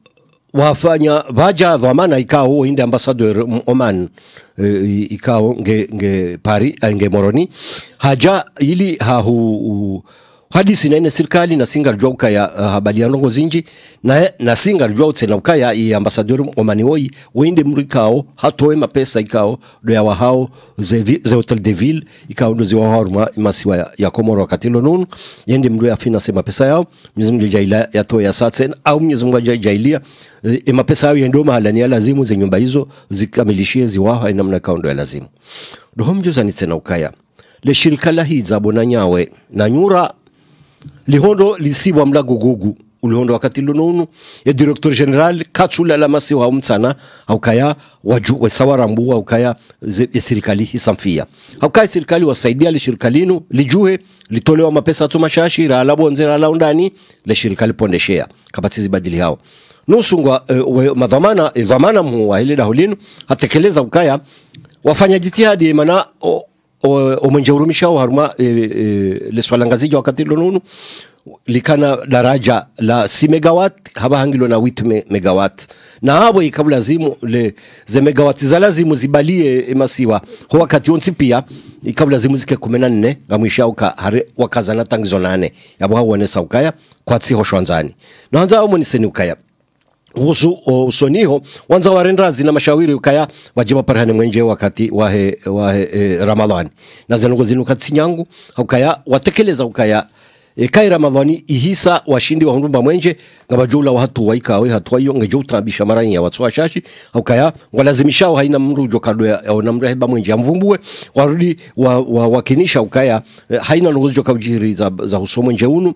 wafanya vaja dhamana ikao inde ambassador Oman uh, ikao nge, nge Paris nge Moroni haja ili hahu hadisi na ine serikali na singa rujwa ukaya uh, habali ya nongo zinji na, na singa rujwa utena ukaya i ambassador Omani woi wende mrikao hatoe mapesa ikao do ya wahao ze, ze hotel de ville ikao ndo zi wahao masiwa ya, ya Komoro wakati lonunu yende mru ya finance mapesa yao mnyezi mru jaila ya toa ya satsen au mnyezi mru jailia e mapesa yao yendo mahalani ya lazimu ze nyumba hizo zikamilishie zi wahao inamna kao ndo ya lazimu doho mjuza nitena ukaya le shirika la hiza bona nyawe na nyura lihondo lisibwa mlago gugu ulihondo wakati lununu ya director general kachula la masi wa umtsana haukaya waju wasawarambu haukaya ya serikali hisamfia haukaya serikali wasaidia li shirikalinu lijue litolewa mapesa tu mashashi la bonzera la undani le shirikali pondeshea kabatizi badili hao nusungwa uh, madhamana dhamana muwa ile dahulinu hatekeleza ukaya wafanya jitihadi mana o, umenjaurumisha wa haruma e, e, leswalangazija wakati lonunu likana daraja la si megawatt haba hangilo na wit me, megawatt na habo ikabla lazimu le ze megawatt za lazimu zibalie emasiwa kwa wakati onsi pia ikabla lazimu zike kumi na nne ngamwisha uka hare wakazana tangizo nane yabo hao wanesa ukaya kwa tsi hoshwanzani na hanza omo niseni ukaya usu usoniho wanza warendazi na mashawiri ukaya wajiba parhane mwenje wakati wahe wahe e, Ramadhani na zanongo zinu katsinyangu ukaya watekeleza ukaya e, kai Ramadhani ihisa washindi wa hundumba mwenje ngabajula wa hatu waikawe hatu wayo ngejouta bishamarani ya watu washashi ukaya walazimishao haina mrujo kado ya namreheba mwenje amvumbue warudi wa, wa, wakinisha ukaya e, haina nunguzo kabjiri za, za huso mwenje unu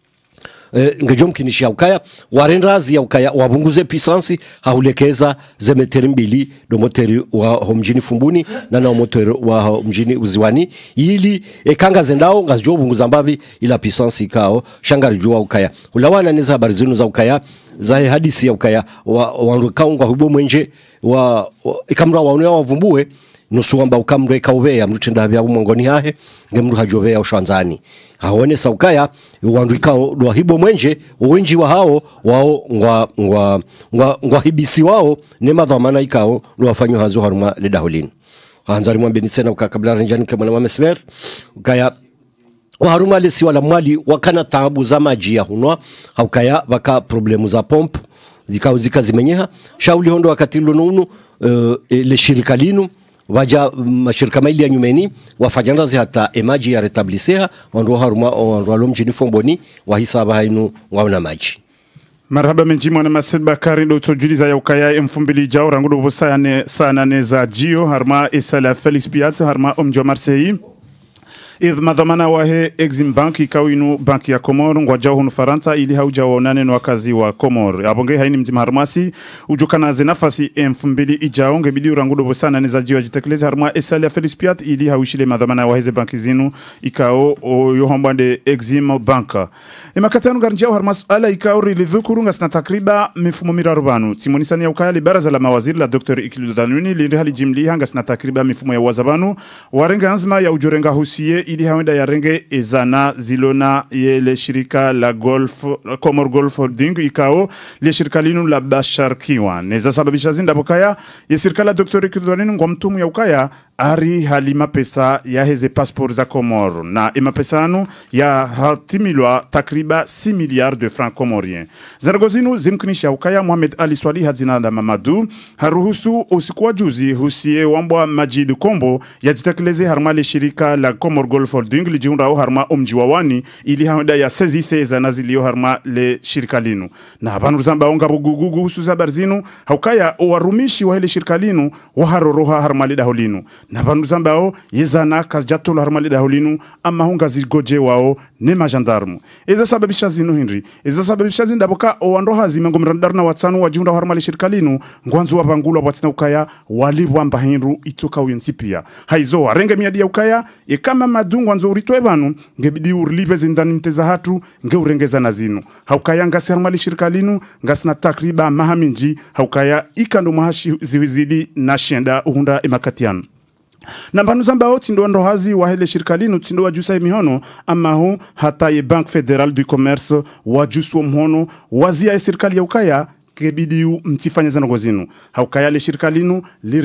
E, ngejom kinishi ya ukaya warendazi ya ukaya wabunguze pisansi haulekeza zemeteri mbili do moteri wa mjini Fumbuni na na moteri wa mjini Uziwani ili e, kanga zendao ngazjo bunguza mbabi ila pisansi kao shangari jua ukaya ulawana neza habari zinu za ukaya za hadisi ya ukaya wa wanrukaungwa hubo mwenje wa, wa ikamra waunea wavumbue nusu amba ukamre kauvea mrutenda bya umongoni hahe ngemru hajovea ushwanzani haone saukaya wanduika do hibo mwenje wenji wa hao wao ngwa ngwa ngwa, ngwa hibisi wao ne madhamana ikao do wafanyo hazo haruma le daholin hanzari mwambe ni tena ukakabla ranjani kama na mamesmer ukaya wa haruma le si wala mwali wakana taabu za maji ya hunwa haukaya waka problemu za pomp zikao zika zimenyeha shauli hondo wakati lununu uh, le shirikalinu waja mashirika maili ya nyumeni wafajandazi hata emaji ya retablisea wandu haruma wandu alom jini Fumbuni wahisaba hainu wauna maji marhaba menji mwana Mased Bakari do tojuliza ya ukaya emfumbili jao rangudo bosayane sana neza jio harma esala Felix Piat harma omjo Marseille idh madhamana wahe Exim Bank ikawinu banki ya Komoro ngwajao hunu Faransa ili hauja waonane na wakazi wa Komoro abonge haini mzima harmasi ujukana ze nafasi emfumbili ijao ngebidi urangudo bosana neza jio ajitekeleze harma esala Felix Piat ili haushile madhamana wahe ze banki zinu ikao yohambande Exim Bank emakatanu garnjao harmasu ala ikao rilidhukurunga sina takriba mifumo mirarubanu timonisani ya ukaya li baraza la mawaziri la Doktor Ikilu Danuni li hali jimli hanga sina takriba mifumo ya wazabanu warenga anzima ya ujurenga husie ili hawenda ya renge ezana zilona ye le shirika la golf Comor Golf Holding ikao le shirika linu la Bashar Kiwan neza sababisha zinda bokaya ye shirika la Doktor Kidwaninu ngwa mtumu ya ukaya ari halima pesa ya heze passport za Komoro na ima pesanu ya hatimilwa takriba six milliards de francs comoriens zargozinu zimkunisha ukaya Mohamed Ali Swali hadzina da Mamadou haruhusu usikuwa juzi husie wambwa Majid Kombo ya jitakeleze harma le shirika la Comor Golf Holding lijiunda harma umjiwawani ili hawenda ya sezise za nazilio harma le shirika linu na habanu zamba onga bugugugu husu barzinu haukaya warumishi wa hele shirika linu waharoroha harma le daholinu na bandu zambao yezana kazjatolo harmali daholinu ama hunga zigoje wao ne majandarmu eza sababisha zinu hinri eza sababisha zinda boka owandoha zimengo mrandarna watsanu wajunda harmali shirkalinu ngwanzu wabangulu watsina ukaya walibwa mbahinru itoka uyensipia haizo warenge miadi ya ukaya e kama madungu wanzo uritwe banu ngebidi urlibe zindani mteza hatu nge urengeza na zinu haukaya ngasi harmali shirkalinu ngasina takriba mahaminji haukaya ikando mahashi ziwizidi na shenda uhunda emakatianu na mbanu zambao tindo ndo hazi wa hele shirkalinu tindo wajusa mihono ama hu hata ye Banque Fédérale du Commerce wajusu mhono wazia ya serikali ya ukaya kebidi mtifanye zango zinu haukaya le shirika linu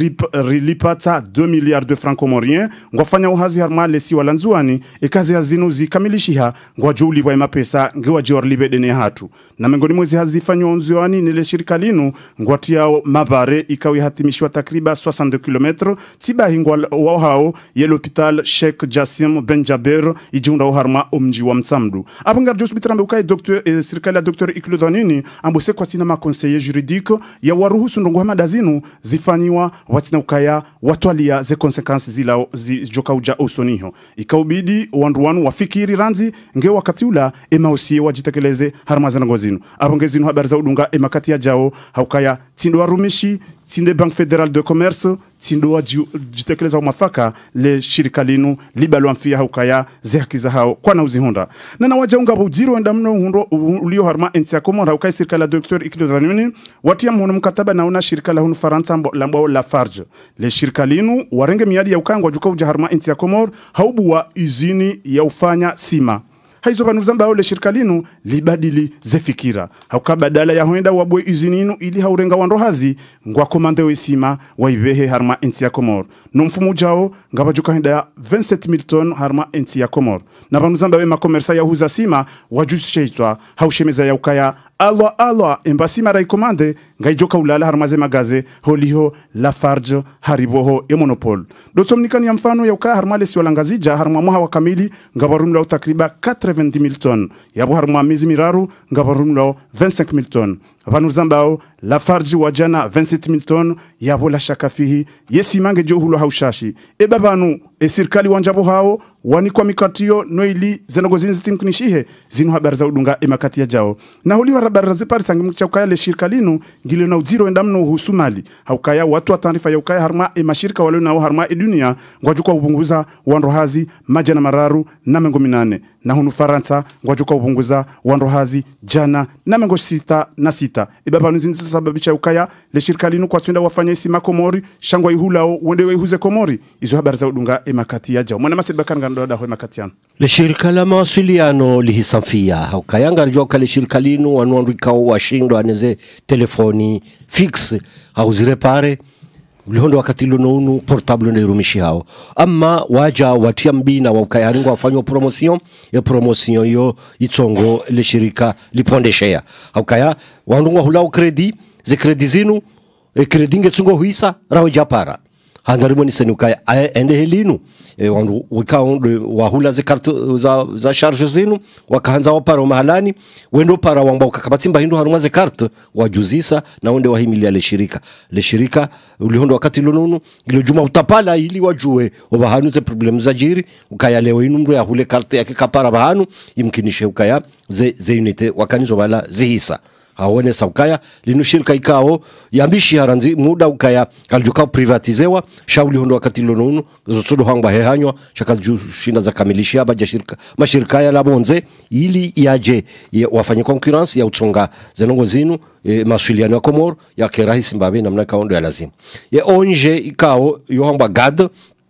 lilipata deux milliards de francs comoriens ngwafanya uhazi harma lesi walanzuani ekazi hazinu zikamilishiha ngwajuli wa mapesa ngewa jor libedene hatu na mengoni mwezi hazifanywa onzuani nile shirika linu ngwatia mabare ikawi hatimishwa takriba soixante-deux kilomètres tiba hingwa wao hao ye l'hôpital Sheikh Jassim Ben Jaber ijunda harma omji wa Mtsamdu abanga jos bitrambe ukai docteur e serikali ya docteur Ikludanini ambose kwa tina ma conseiller juridique ya waruhusu ndongo hamadazinu zifanyiwa watina ukaya watwalia ze consequences zila zijoka uja osoniho ikaubidi wandu wanu wafikiri ranzi nge wakati ula ema osie wajitekeleze harma zanangozinu abongezinu habari za udunga ema kati ya jao haukaya tindo warumishi tinde Banque Fédérale de Commerce tindo wajitekeleza umafaka le shirika linu libalo amfia haukaya ze haki za hao kwa na uzihunda na na wajaunga bujiro enda mno hundo ulio harma entia komora haukaya shirika la docteur Ikludanini watia mhono mkataba na una shirika la hunu Faransa lambo la Farge le shirika linu warenge miadi ya ukangwa juka uja harma entia komor haubuwa izini ya ufanya sima haizo banuzamba ole shirika linu libadili zefikira hauka badala ya huenda wabwe izininu ili haurenga wandohazi ngwa komande wesima waibehe harma entia komor no mfumu jao ngabajuka henda ya vingt-sept mille tonnes harma entia komor na banuzamba we makomersa ya huza sima wajusheitwa haushemeza ya ukaya alwa alwa embasi mara ikomande ngaijoka ulala harmaze magaze holiho la Farge hariboho e monopole dotomnikani ya mfano ya ukaya harma lesi walangazija harma moha wa kamili ngabarumla takriba quatre-vingt-dix mille tonnes yabo harma mizi miraru ngabarumla vingt-cinq mille tonnes vanuzambao la Farge wajana vingt-sept mille tonnes yabo la shakafihi yesimange johulo haushashi e babanu e sirkali wanjabo hao wani kwa mikatio noili zenogozini zitimkunishihe zinu habari za udunga emakati ya jao na huli habari za zipari sangi mchakaya le shirika linu ngile na uziro endamno husumali haukaya watu wa taarifa ya ukaya harma emashirika wale na harma edunia ngwajukwa upunguza wanrohazi majana mararu na mengo minane na hunu Faransa ngwajukwa upunguza wanrohazi jana na mengo sita na sita ibaba nuzinzi sababisha ukaya le shirika linu kwa tuenda wafanya isi makomori shangwa ihulao wende wehuze komori izo habari za udunga emakati ya jao mwana masidi bakanga ndoda hoe makatiano le shirika la mawasiliano lihisamfia haukayanga rjoka le shirika linu wanuandika washindo aneze telefoni fix hauzirepare ulihondo wakati lununu portable neirumishi hao ama waja watia mbina waukayaringo wafanywa promotion ya promotion yo itongo le shirika lipondeshea haukaya wanungo hulao kredi ze kredi zinu e kredi ngetungo huisa rawe japara handarimo nisenukaya ende helinu e wandu wikao wahula ze kartu za za charge zinu wakaanza wapara mahalani wendo para wamba ukakabatimba hindu haruma ze kartu wajuzisa na onde wahimilia le shirika le shirika ulihondo wakati lununu ilo juma utapala ili wajue obahanu ze problem za jiri ukaya leo inumru ya hule kartu yake kapara bahanu imkinishe ukaya ze ze unite wakanizo bala zihisa hawone saukaya linu shirika ikao yambishi haranzi muda ukaya kaljuka privatizewa shauli hondo wakati lonunu zosudo hangba hehanywa shakalju shinda za kamilishi abaja shirika mashirika ya labonze ili yaje ya wafanye concurrence ya utonga zenongo zinu e, maswiliano ya Komoro ya kerahisi mbabe namna kaondo ya lazima ya onje ikao yo hangba gad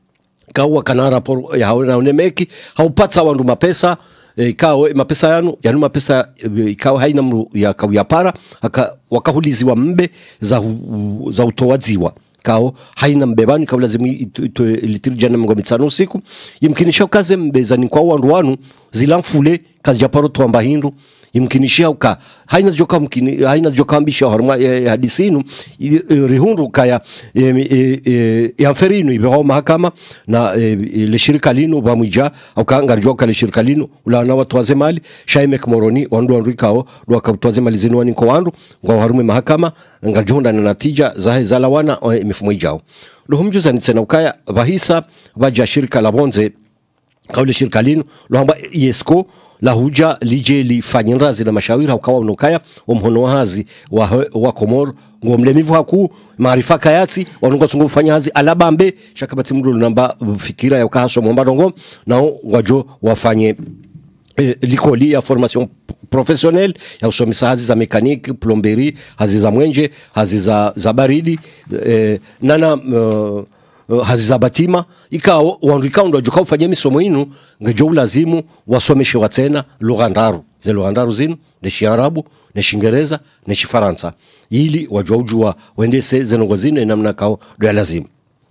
kawa kana rapor ya haona unemeki haupata wandu mapesa e, ikawa mapesa yanu yanu mapesa e, ikawa haina mru ya kawiyapara haka wakahuliziwa mbe za hu, za utowadziwa kao haina mbebani kabla zimu litiri jana mngo mitsano usiku yimkinisha ukaze mbezani kwa wandu wanu zilamfule kazi japaro tuamba hindu imkinishia uka haina joka mkini haina joka ambisha harma eh, hadisinu eh, rihundu kaya eh, eh, eh, ya ferinu ibeho mahakama na eh, le shirika linu bamija uka joka le shirika linu ula na watu wazemali shaime kmoroni wandu wandu kao ndo akatwaze mali zinu wani kwa wandu ngwa harume mahakama ngarjonda na natija za zalawana eh, mifumo ijao ndo humjuza nitsena ukaya bahisa baja shirika la bonze kaule shirika linu lo hamba yesko la huja lije lifanyirazi na mashawira ukawa unukaya umhono hazi wa, wa Komoro ngomlemivu haku maarifa kayati wanunga sungu ufanya hazi alabambe shakabati mdu namba fikira ya ukahaso mwambadongo na wajo wafanye eh, likoli ya formation professionnelle ya usomisa hazi za mekanique plomberie hazi za mwenje hazi za, za baridi eh, nana uh, uh, hazizabatima ikao wandu ikao ndo joka ufanya misomo inu ngejo lazimu wasomeshe watena lugha ndaru ze lugha ndaru zinu ne Kiarabu ne Kiingereza ne Kifaransa ili wajua ujua wendese zenongo zinu namna kao ndo lazimu.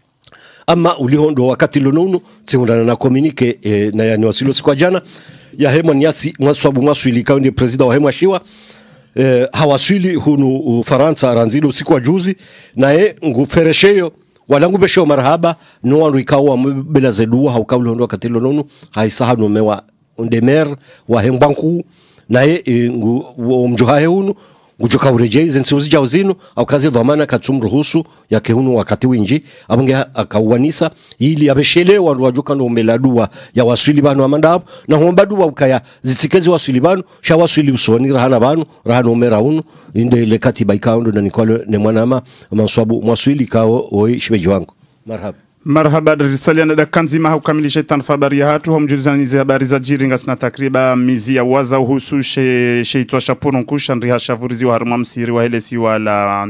Ama ulihondo wakati lononu tsingundana na communique e, na yani wasilo sikwa jana ya hemo nyasi mwaswabu mwaswili kao ndiye president wa hemo ashiwa e, hawaswili hunu Ufaransa ranzilo usiku wa juzi na e nguferesheyo walangu besho marhaba no wandu ikawa bela zedua haukauli hondo wakati lononu haisaha no mewa ndemer wa hembanku na e ngu mjuhahe hunu ngujoka urejei zensi jao zinu au kazi dhamana katsumruhusu ya kehunu wakati winji abunge akauwanisa ili abeshele wandu wajuka ndo umeladua ya waswili banu amandabu na humbadua ukaya zitikezi waswili banu sha waswili usoni rahana banu rahana umera hunu inde ile katiba ikaundo na nikwalo ne mwanama maswabu mwaswili kao oi shibeji wangu. Marhaba. Marhaba risaliana da kanzima haukamilisha taarifa habari ya hatu hamjulizanizi habari za jiringa sina takriba mizi ya waza uhusu she sheitwa shapuru kusha ndriha shavurizi wa haruma msiri wa helesi wa la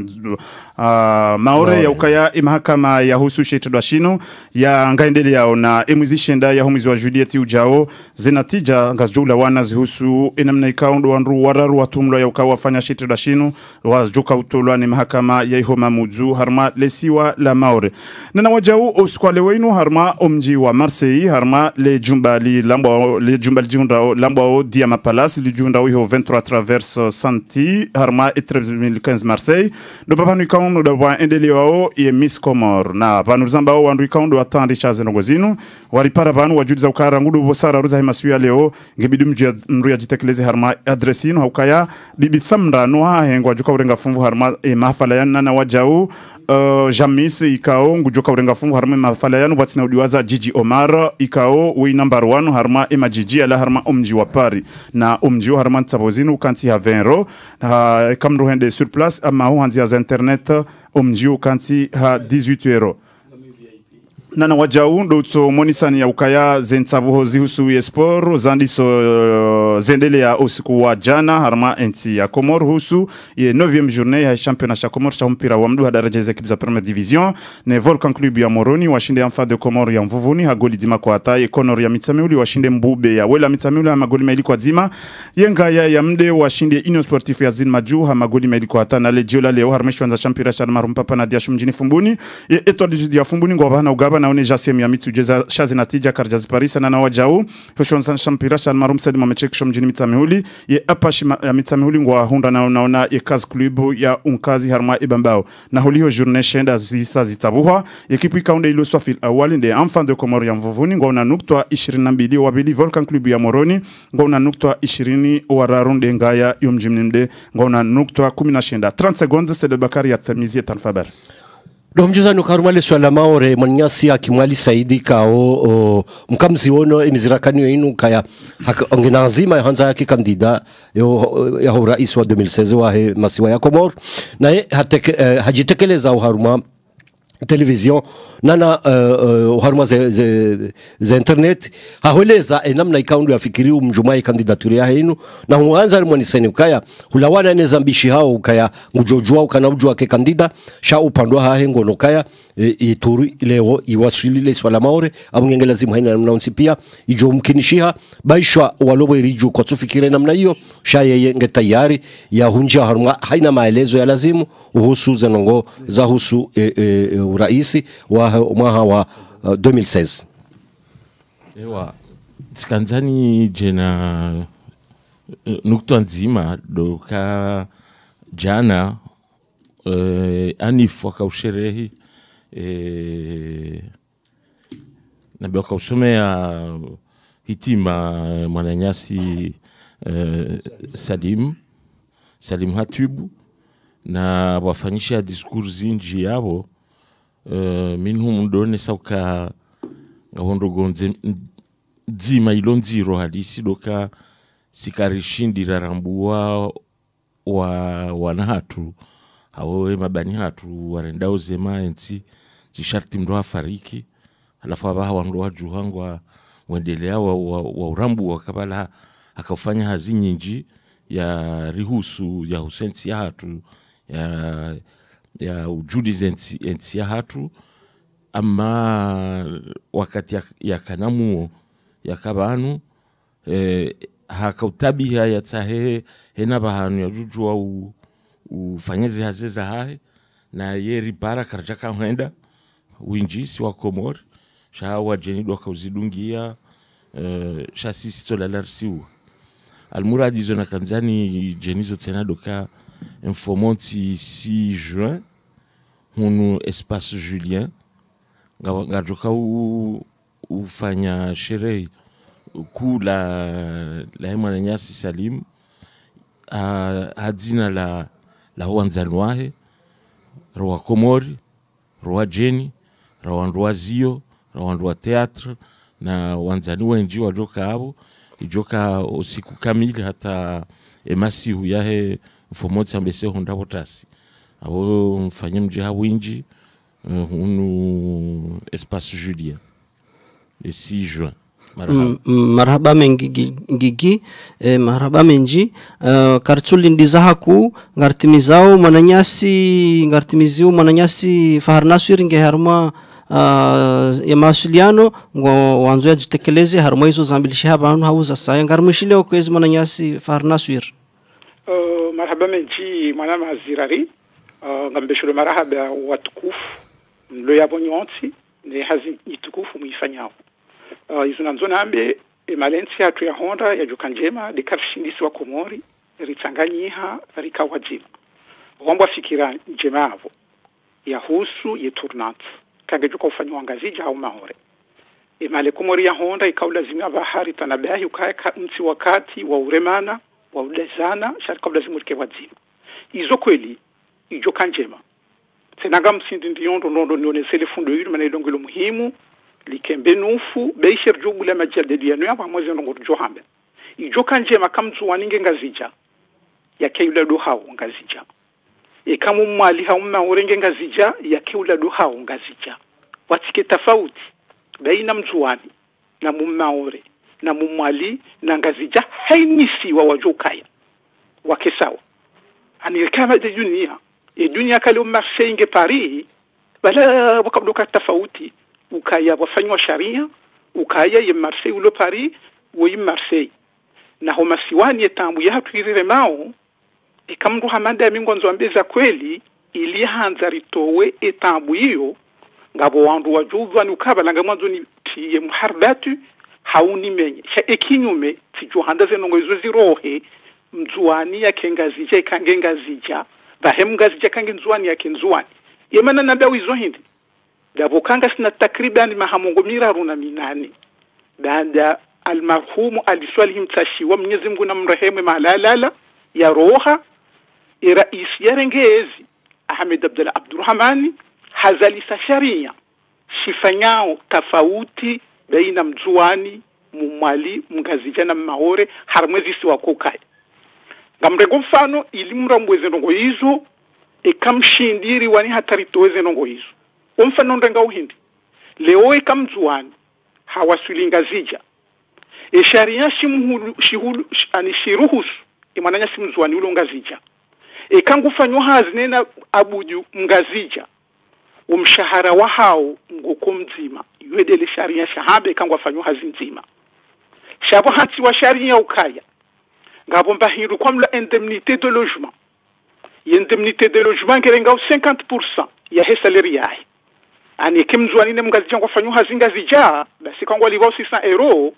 uh, maore ya ukaya imahakama ya husu sheitwa shino ya ngaendele yao na emuzishenda ya humizi wa Julieti ujao zinatija ngazjula wana zihusu inamna ikaundo wanru wararu watumlo ya ukawa wafanya sheitwa shino wajuka utolwa ni mahakama ya ihoma muzu haruma lesiwa la maore nana wajau Oskwale wenu harma omji wa Marseille harma le jumbali lambo le jumbali junda lambo Diama Palace le junda ho vingt-trois traverse Santi harma et treize mille quinze Marseille do papa nu kaum do ba endeli wao e Miss Comor na panu zamba wandu kaum atandi chaze ngozinu wari para banu wajudiza ukara ngudu bosara ruza himasuya leo ngebidu mji mruya jitekeleze harma adresino haukaya bibi thamra no ha hengo ajuka urenga fumvu harma e mafala yana na wajau uh, Jamis ikao ngujoka urenga fumvu harma mafala yanu batina udiwaza Jiji Omar ikao we number one harma ema Jiji ala harma omji wa Paris na omji wa harma tsabozinu kanti ya vingt euros uh, kamro hende sur place ama ho hanzi ya internet omji kanti ha dix-huit euros. Nana wajau ndo tso monisani ya ukaya zentsabuho zihusu ya sport zandiso uh, zendele ya usiku wa jana harma enti ya Komor husu ye neuvième journée ya championnat cha Komor cha mpira wa mdu hadaraja za ekipa za première division ne Volcan Club ya Moroni washinde amfa de Komor ya Mvuvuni hagoli dima kwa ataye Konor ya Mitsameuli washinde Mbube ya Wela Mitsameuli ha magoli maili kwa dima yenga ya ya mde washinde Union Sportif ya Zin Maju ha magoli maili kwa ata na Legiola leo harmeshwa za championnat cha Marumpapa na Diashu mjini Fumbuni ye Etoile du Sud ya Fumbuni ngobana ugaba na one jasem ya mitu jeza shazi natija karjazi Paris na na wajau hoshon shampira shan marum sedi mamechekisho mjini Mitsameuli ye apashi ya Mitsameuli ngwa hunda na unaona ye Kaz Club ya unkazi harma ibambao na hulio journée shenda zisa zitabuha ekipu ikaunde ilo swafil awali nde enfant de Komoro ya Mvuvuni ngwa una nuktwa ishirini na mbili wabili Volcan Club ya Moroni ngwa una nuktwa ishirini wararunde ngaya yomjimni mde ngwa una nuktwa kumi na shenda trente secondes c'est de Bakari ya tamizi ya tanfaber. Ndo mjuza nukarumale swala maore mwanyasi ya kimwali saidi kao o, mkamzi wono imizirakani inu kaya ongena nzima ya hanza yaki kandida yo, ya ho rais wa deux mille seize wa he masiwa ya Komor na ye hateke, eh, hajitekeleza uharuma television nana uh, uh, haruma ze, ze, ze internet haweleza enamna ikaundu ya fikiri umjumai kandidaturi ya hinu na huanza mwaniseni ukaya hulawana ne zambishi hao ukaya ngujojua ukana ujua ke kandida sha upandwa hahe ngono kaya e, ituru leo iwasili le swala maore abungenge lazima haina namna unsipia ijo mkinishiha baishwa walobo iriju kwa tufikire namna hiyo sha yeye nge tayari ya hunja haruma haina maelezo ya lazimu uhusu zenongo za husu e, e, uraisi wa mwaha wa uh, deux mille seize. Ewa tsikanzani jena uh, nukto nzima doka jana uh, anif wakausherehi uh, na bioka usomea hitima mwananyasi uh, Salim Salim Hatubu na wafanyisha diskursi nji yabo Uh, minhu mdone sauka ngahondo gonze nzima ilo nziro halisi doka sikarishindira rambua wa wanahatu hawe mabani hatu warendao zema ensi zisharti mdo afariki alafu abaha wando wajuhangwa wendelea wa, wa, wa urambu wakabala hakafanya hazi nyingi ya rihusu ya husensi ya hatu ya ya ujudizi ensi ya hatu ama wakati ya, ya kanamuo ya kabanu eh, hakautabiha ya tsahe hena bahanu ya jujua u, ufanyezi hazeza hae na yeri bara karjaka huenda winjisi wa Komori shahawa jeni doka uzidungia uh, shasisi tola larsiwa almuradi zona kanzani jenizo tena doka informanti six juin hunu espace Julien ngajoka u ufanya sherehe kuu la la hema nyasi Salim uh, hadzina la la wanzanwahe roa Komori roa jeni roa zio roa teatre na wanzani wengi wajoka hapo ijoka usiku kamili hata emasihu yahe mfomotsi ambese honda potasi abo mfanye mji hawinji uh, hunu espace Julien le six juin. Marhaba, marhaba mengi gigi eh, marhaba menji uh, kartuli ndizahaku ngartimizao mananyasi ngartimiziu mananyasi faharnasu ringe harma uh, ya mawasiliano ngo wanzo ya jitekeleze harma hizo zambilisha habanu hauza saya ngarmishile okwezi mananyasi faharnasu ir uh, marhaba menji mwana mazirari uh, ngambeshule marhaba watukufu mlo yabo nyonsi ne hazi itukufu muifanyao Uh, izo nanzo nambe emalensi hatu ya honda ya jukanjema de karshindisi wa Komori ritsanganyiha varika wajima wambwa fikira njema avo ya husu ye tournante kange juka ufanyo wangazija au mahore emale Komori ya honda ikaulazimia bahari tanabahi ukayaka mti wakati wa uremana wa ulezana sharika ulazimu rike wajima izo kweli ijo kanjema senaga msindi ndiyondo nondo nionesele fundo yuru mana ilongilo muhimu likembe nufu beisher jobu la majal de dianu ya pamoja na ngorjo hambe ijo kanje makamzu waninge ngazija ya keula do hawo ngazija e kamu mwali hauma urenge ngazija ya keula do hawo ngazija watike tofauti baina mzuani na mummaore na mumwali na ngazija hainisi wa wajokaya wakesawa ani kama de dunia e dunia kale Marseille nge Paris bala wakabdoka tofauti ukaya wafanywa sharia ukaya ye Marseille ulo Paris wo ye Marseille na homa siwani etambu ya tuirire mao ikamru hamanda mingo nzoambeza kweli ili hanza ritowe etambu hiyo ngabo wandu wajuvwa ni ukaba nga mwanzo ni tiye muharbatu hauni menye sha ekinyume tijuhanda zenongo izo zirohe mzuani yake ngazija ikange ngazija bahem ngazija kange nzuani yake nzuani yemana nabawi izo hindi dabokanga sina takriban mahamongo miraru na minane danda almarhumu aliswali mtashiwa Mwenyezi Mungu na mrehemu malalala ya roha rais ya rengezi Ahmed Abdalla Abdurrahmani hazalisa sharia shifanyao tofauti baina mzuani mumwali mngazija na mahore harmwezi si wakokai ngamrego mfano ilimra mweze nongo hizo ekamshindiri wani hatari toeze nongo hizo umfano ndenga uhindi leo ikamzuani hawasulinga zija e sharia shimuhulu shihulu ani shiruhusu imananya simzuani ulo ngazija e kangufanywa hazinena abuju ngazija umshahara wa hao ngoko mzima yuedele sharia shahabe kangufanywa hazinzima shabo hati wa sharia ukaya ngabo mbahiru kwa mla indemnité de logement indemnité de logement ngerenga cinquante pour cent ya hesaleri yahe ani kimzwani ne mngazija ngofanywa hazinga zija basi kangwa liwa six cents euros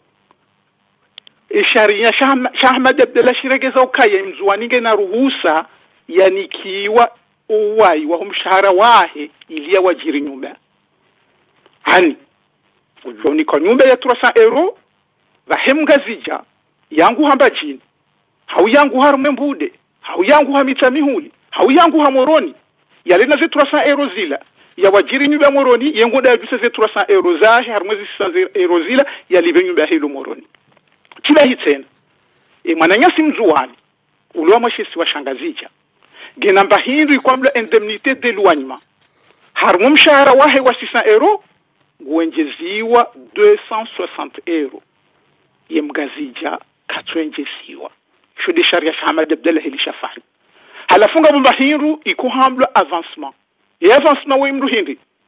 e sharia Ahmed Abdalla shiregeza ukaya mzwani nge na ruhusa yanikiwa uwai wa mshahara wahe ilia wajiri nyumba hani ujoni kwa nyumba ya trois cents euros vahemga zija yangu hamba chini hau yangu harume mbude hau yangu hamita mihuli hau yangu hamoroni yale na ze trois cents euros zila ya wajiri nyumba moroni yengo da yabisa ze trois cents euros zahe harumwe six cents euros zila ya libe nyumba hilo moroni kila hitena e mwananyasi mzuani uliwa mwashisi wa shangazija genamba hindu ikwamla indemnité d'éloignement harumwe mshahara wahe wa six cents euros nguwenjeziwa deux cent soixante euros ye mgazija katwenjesiwa shode sharia Ahmed Abdalla hili shafani halafunga bumba hindu ikuhamla avancement e avancement we mru hindi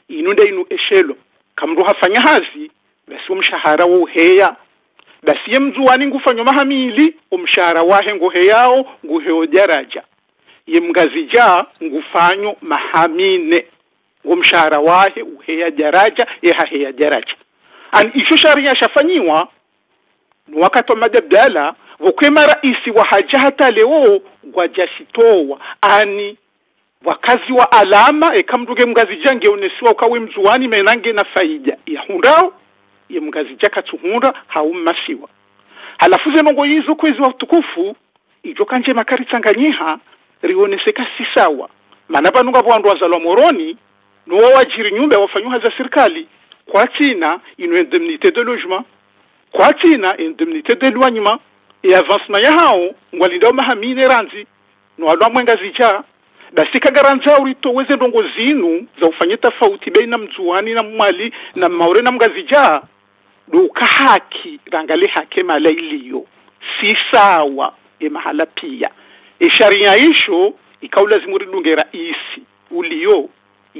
inunda inu eshelo kamru hafanya hazi basi umshahara wo heya basi ye mzuwani ngufanywa mahamili umshahara wahe nguheyao nguheo daraja ye mgazija ngufanyo mahamine ngumshahara wahe uheya daraja ye haheya daraja an isho sharia shafanyiwa wakati wa madabdala vokema raisi wa haja hata leo gwajashitowa ani wakazi wa alama ekamduge mgazija ngeonesiwa ukawe mzuwani menange na faida ya hundao ye mgazija katuhunda haumasiwa halafu zenongo yizo kwezi wa tukufu ijo kanje makari tanganyiha rioneseka si sawa maana banunga bwandu wazalwa moroni nuwa wajiri nyumba wafanyuha za serikali kwa china ino indemnité de logement kwa china indemnité d'éloignement et avancement ya hao ngwalinda mahamine ranzi no alwa mwenga zija basi kagaranza urito weze ndongo zinu za ufanye tofauti baina mzuani na mwali na maure na mgazija duka haki rangali hake malailiyo si sawa e mahala pia e sharia isho ikaulazimu ridunge raisi ulio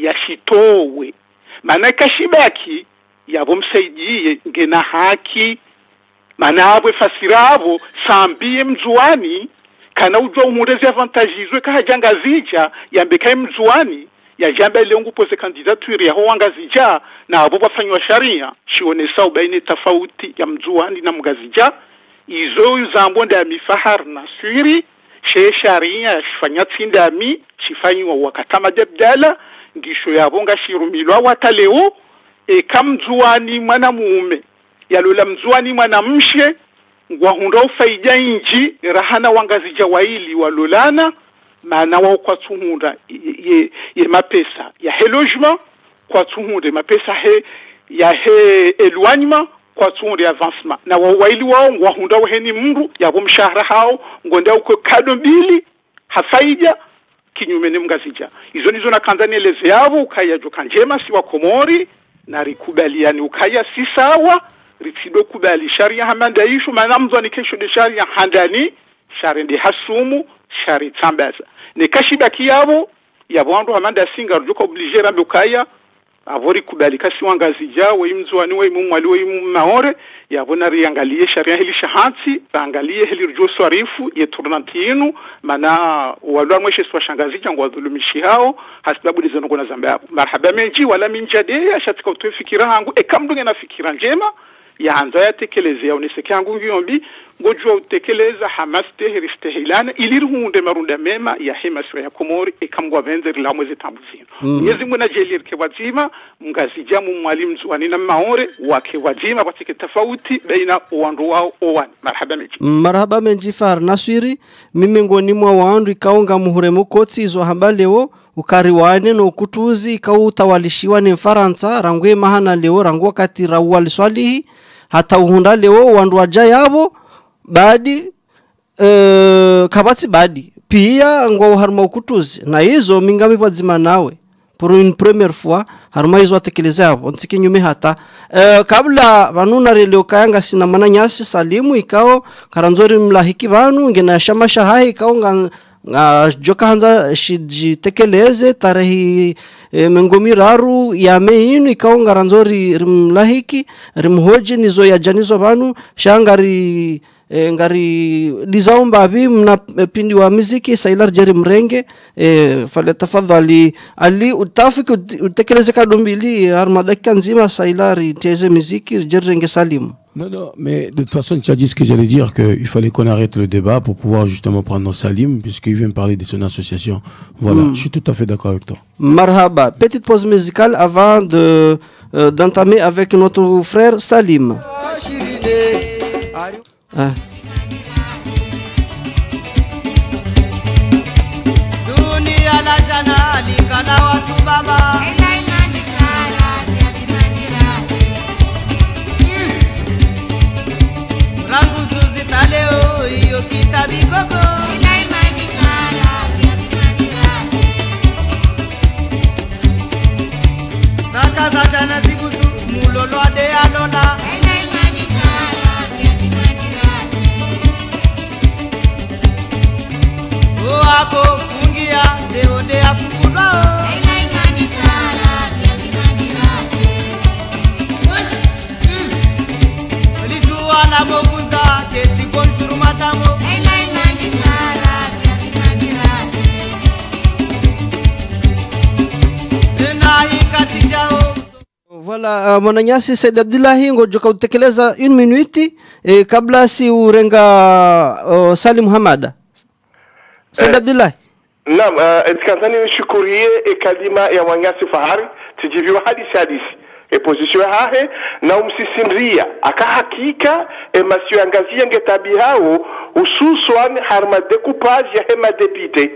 yashitowe maana kashibaki yabo msaidie ngena haki maana abo fasirabo sambiye mzuani kana ujwa umurezi avantagizwe kahajanga zija yambeka mzuani ya jamba lengu pose candidature ya hoanga zija na abo bafanywa sharia shionesa ubaine tofauti ya mzuani na mgazija izo zambo nda mifahar na siri she sharia shifanya tindami shifanywa wakatama jabdala ngisho yabonga shirumilwa wataleo e kamzuani mwana muume yalola mzuani mwana mshe ngwahunda ufaija inji rahana wangazija waili walolana maana wao kwa tuhunda ye, ye mapesa ya he logement kwa tuhunda mapesa he ya he éloignement kwa tuhunda ya avancement na wao waili wao ngwahunda waheni mndu yabo mshahara hao ngonda uko kado mbili hafaija kinyume ne mgazija izo nizo na kanzani eleze yabo ukaya joka njema si wa Komori na rikubaliani ukaya si sawa ritido kubali sharia hamanda ishu maana mzwani kesho de sharia handani shari ndi hasumu shari tambaza ne kashibaki yabo yabo wandu hamanda singa rujuka oblige rambe ukaya avori kubali kasi wangazija we mzwani we mumwali we mumaore yabo na riangalie sharia hili shahansi angalie hili rujo swarifu ye turnantinu maana walwa mweshe swa shangazija ngwa dhulumishi hao hasibabu dizo ngona zamba marhaba menji wala minjade shatika utofikira hangu e kamdunge na fikira njema ya hanza ya tekeleze ya uniseke yangu ngiyombi ngojua utekeleza hamaste hiristehilana ilirhunde marunda mema ya hemaswa ya Komori ekamgwa venzeri la mwezi tambuzino mm. Nyezi mwena jelir ke wajima mgazija mwalimu zuwani na maore wake wajima kwa tike tofauti baina uwandu wao owani marhaba meji marhaba meji far naswiri mimi ngoni mwa wandu ikaunga muhure mukotsi izo hamba leo ukariwane no kutuzi ikautawalishiwa ni Faransa rangwe mahana leo rangu wakati rawali swalihi hata uhunda leo wandu waja yabo badi uh, kabati badi pia ngwa harma ukutuzi na hizo mingami wadzima nawe pour une première fois harma hizo atekeleza hapo ntiki nyume hata uh, kabla vanuna leo kayanga sina mana nyasi salimu ikao karanzori mlahiki vanu ngena shamasha hai ikao nga nga joka hanza shijitekeleze tarehi e, mengomi raru ya meinu ikao ngaranzori rimlahiki rimhoji nizo ya janizo vanu shangari e, ngari dizaomba vi mna pindi wa muziki sailar jeri mrenge e, fale tafadhali ali utafiki utekeleze kadombili armadaka nzima sailari teze muziki jeri renge salimu. Non, non, mais de toute façon, tu as dit ce que j'allais dire, qu'il fallait qu'on arrête le débat pour pouvoir justement prendre Salim, puisqu'il vient parler de son association. Voilà, mm. Je suis tout à fait d'accord avec toi. Marhaba, petite pause musicale avant de euh, d'entamer avec notre frère Salim. Ah. Rangu zuzi taleo iyo kitabi koko ila imani kala Saka saka na sikutu mulolo ade alola ila imani kala O ako fungia de ode afukudwa ila imani kala mokunza keti konjuru matambo Voilà, uh, Mwananyasi Said Abdullahi ngojoka utekeleza une minute eh, kabla si urenga uh, Salim Hamada. Said eh, Abdullahi. Naam, uh, etikazani nishukurie e kalima ya Mwanyasi Fahari tijiviwa hadisi hadisi. E position hahe na umsisinria aka hakika e masio angazia ngetabi hao hususan harma découpage ya hema député.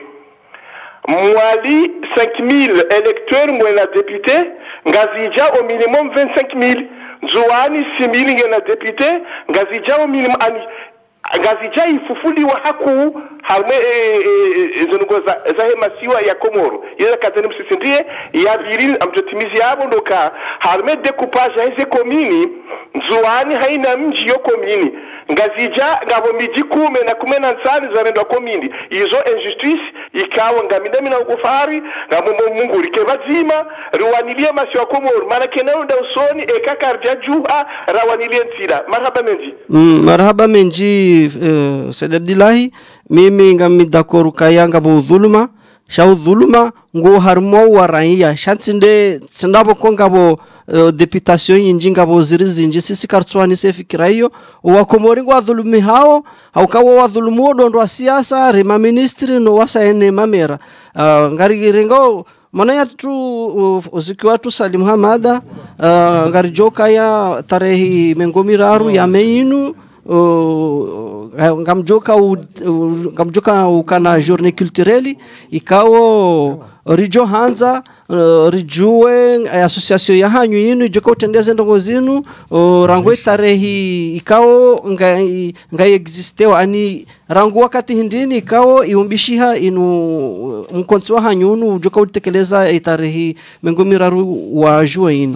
Mwali cinq mille électeurs mwena député ngazija au minimum vingt-cinq mille Nzuani six mille ngena député ngazija au minimum ani ngazija ifufuli wa haku harme zonugo za zahe masiwa ya Komoro yela kazeni msisindie ya viril amjotimizi yabo ndoka harme découpage ya hizi komini Nzuani haina mji yo komini ngazija ngabo miji kume na kume na nsani za rendo komini izo injustice ikawa ngamida mina ukufari ngamo mungu likebazima ruwanilie masi wa Komoro maana kenao nda usoni ekakardia juha rawanilie nsira marhaba menji mm, marhaba menji uh, Said Abdullahi mimi ngamidakoro kayanga bo dhuluma sha dhuluma ngo harmo wa raia shatsinde tsindabo kongabo uh, deputation yinjinga bo zirizinji sisi kartswani sefikira hiyo wa Komori ngo dhulumi hao haukawa wa dhulumu dondo wa siasa rema ministry no wasaene mamera uh, ngari rengo mana ya tu uh, uzikiwa tu Salim Hamada uh, ngari joka ya tarehi mengomiraru ya meinu Uh, ngamjoka u, uh, ngamjoka ukana journée culturelle ikawo rijo hanza uh, rijue association ya hanyu yinu joka utendeze ndongo zinu uh, rangwe tarehi ikawo nga, nga existewa ani rangu wakati hindini ikawo iumbishiha inu mkonsi wa hanyu unu joka utekeleza tarehi mengomiraru wa jua yinu.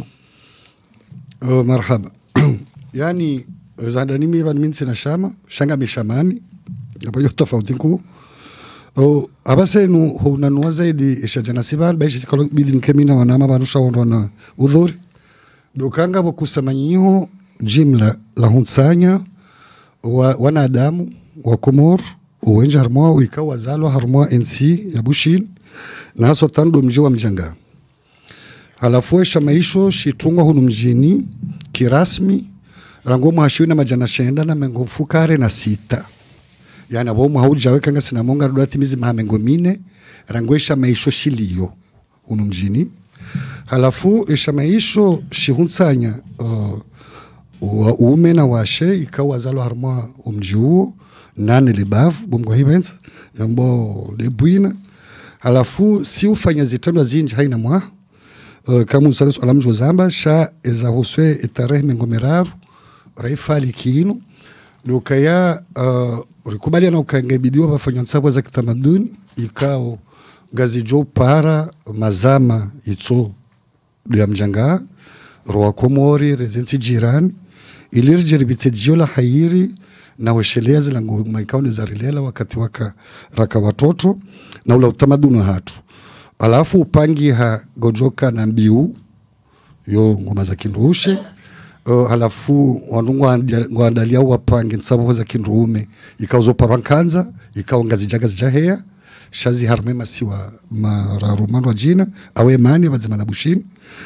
uh, marhaba yani zandani mi van minsi na shama shanga mishamani hapo yote tofauti kuu oh abase nu hunanua zaidi ishajana sibal baishi kalo bidin kemina wanama barusha wana udhuri dokanga bokusamanyiho jimla la hunsanya wa wanadamu wa Komor uwenja harmoa uikawa zalwa harmoa N C ya Bushin na haso tando mji wa Mjanga halafu shamaisho shitungwa hunu mjini kirasmi rango mwashiwi na majana shenda na mengo fukare na sita yana bomu haujawe kanga sina monga rudati mizi mahamengo mine rango isha maisho shiliyo unu mjini halafu isha maisho shihunsanya uh, wa ume na washe ikawa zalo harmoa umji huo nane libavu bumgo hibenza yambo lebuina halafu si ufanya zitendo zinji haina mwa uh, kamu usalisu alamjo zamba sha eza huswe etarehe mengomeraru raifali kinu lukaya uh, rikubali na ukangebidiwa bafanya nsabo za kitamaduni ikao gazijo para mazama itso ya Mjanga roa Komori rezensi jirani ilirjeribite jiola hayiri na weshelezi la ngoma ikao ni zarilela wakati waka raka watoto na ula utamaduni hatu alafu upangi ha gojoka na mbiu yo ngoma za kindushe Uh, halafu wanungu wandalia wapange nsabo za kinrume ikauzo parankanza ikao ngazijaga zijahea shazi harme masiwa mararumano jina awe mani bazima na Bushin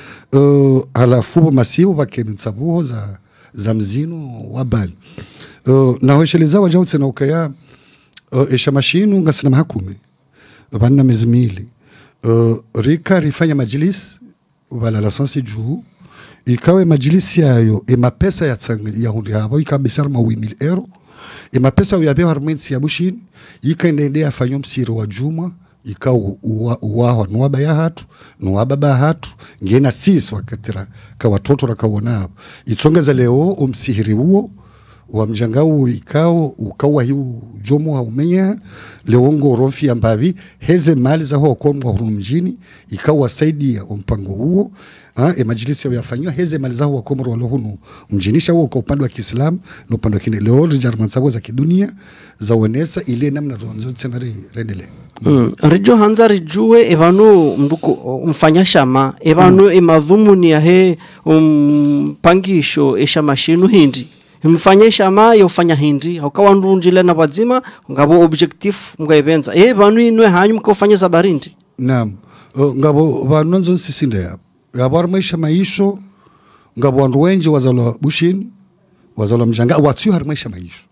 uh, halafu masiwa bake nsabo za za mzino wabali uh, na wesheleza wajautse na ukaya uh, esha mashinu ngasina mahakume bana mezimili uh, rika rifanya majlis wala la sansi juu ikawe majilisi yayo e mapesa ya tsangi ya hundi habo ikabisar ma huit mille euro e mapesa ya bewa harmensi ya Bushin ikaendea afanyo msiro wa juma ikao uwa nuwaba ya hatu nuwaba ba hatu ngena sis wakatira ka watoto rakawona hapo ichongeza leo umsihiri huo wa Mjangau ikao ukawa hiu jomo haumenya leongo rofi ambavi heze mali za huo konwa huru mjini ikawa saidi ya mpango huo ha, e majilisi ya yafanywa heze mali za huo komoro walo hunu mjinisha huo kwa upande wa Kiislamu na upande wa kine leo rijarman sabo za kidunia za uenesa ile namna ronzo tsenari rendele mm. Rijo hanza rijue evanu mbuku mfanya shama evanu mm. emadhumuni ya he umpangisho esha mashinu hindi mfanye shama yofanya hindi ukawa ndunjile na wazima ngabo objective mgaibenza eh banu inwe hanyu mkofanya zabarindi. Naam. Uh, ngabo banu nzo sisinde ya yabar maisha maisho ngabo wandu wenje wazalo bushini wazalo mjanga watu har maisha maisho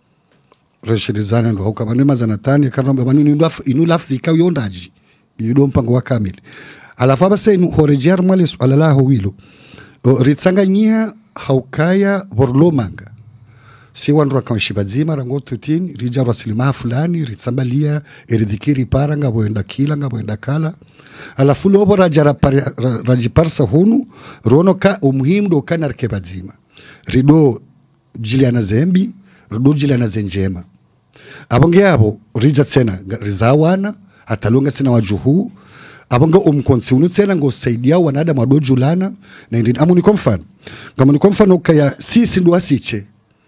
reshirizana ndo ukabanu mazanatani karamba banu ndo inu lafthi ka yondaji bido mpango wa kamili alafu base inu horejar mali swala ho wilo uh, ritsanga nyia haukaya borlomanga si wandu akanshibadzima rango tutini rija rasilima fulani ritsambalia eridikiri paranga boenda kila nga boenda kala alafu lobo raja rajiparsa hunu rono ka umuhimu do kana rkebadzima rido jiliana zembi rido jiliana zenjema abonge abo rija tsena rizawana atalunga sina wajuhu abonga umkonsiunu tsena ngo saidia wanada madojulana na ndini amuni komfano ngamuni komfano kaya sisi ndo asiche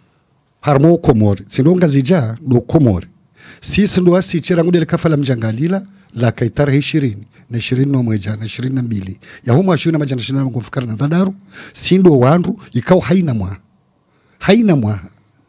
harmo komori sinonga zija ndo komori sisi ndo asiche rangu ile kafala mjangalila la kaitara ishirini na ishirini no mweja na ishirini na mbili ya humo ashirini na majana ishirini na mkufikara na dhadaru sindo wandu ikao haina mwa haina mwa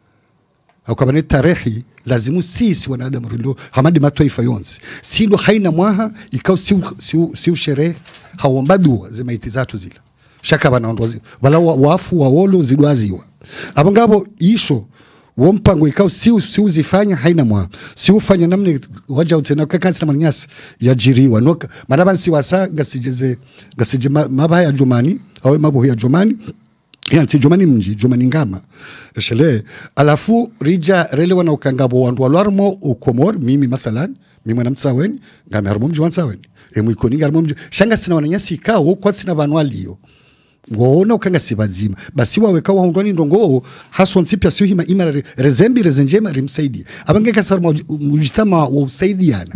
akabane tarehi lazimu sisi wanadamu rilo hamadi mataifa yonzi sindo haina mwaha ikao siu siu siu sherehe hawombadu zimaiti zatu zila shaka bana ondozi wala wafu waolo zidwaziwa abangabo isho wompango ikao siu siu zifanya haina mwa siu fanya namni waja utena kakansi na manyasi ya jiriwa noka madaba si wasa gasijeze gasije mabaya ya jumani au mabu ya jumani yani si jumani mji jumani ngama shele alafu rija rele wana ukangabo wandu walwarmo ukomor mimi mathalan mimi na mtsaweni ngame harmo mji wansaweni emu ikoninga harmo mji shanga sina wananyasi ikao kwa sina banwaliyo wona ukanga sibazima basi wawe kawa hundwani ndongo haso ntipya sio hima ima rezembi rezenjema rimsaidi abange kasar mujtama wa usaidiana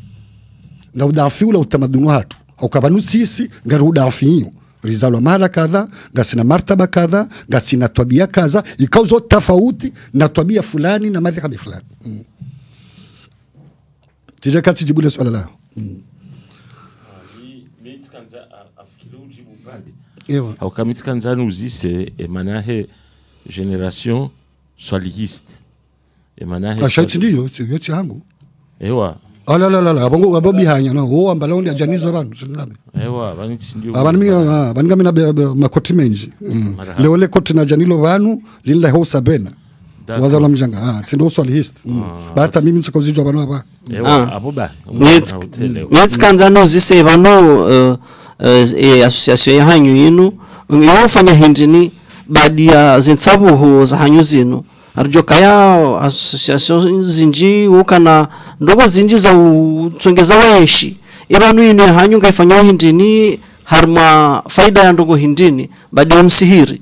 na udafi ula utamaduni watu ukabanu sisi ngaru udafi rizalo mara kadha gasina martaba kadha gasina tabia kadha ikauzo tofauti na tabia fulani na madhhabi fulani mm. tija kati jibule swala la mm. au kamitska nzanu uzise emanahe generation swalihiste emanahe ashati ndiyo yoti yangu ewa ala la la la abongo abobi hanya no wo ambalondi ajanizo abantu sinlabe ewa banitsi ndiyo abantu minga banga mina makoti menji leo le koti na janilo banu lilla hosa bena waza la mjanga ah sindo swalihiste bata mimi sikozijwa banu aba ewa aboba nitska nzanu uzise banu e association ya hanyu yinu yofanya hindini baadi ya zentsabuhu za hanyu zinu arjo kaya association zinji ukana ndogo zinji za utsongeza waeshi ibanu yinu hanyu ngaifanya hindini harma faida ya ndogo hindini baadi ya msihiri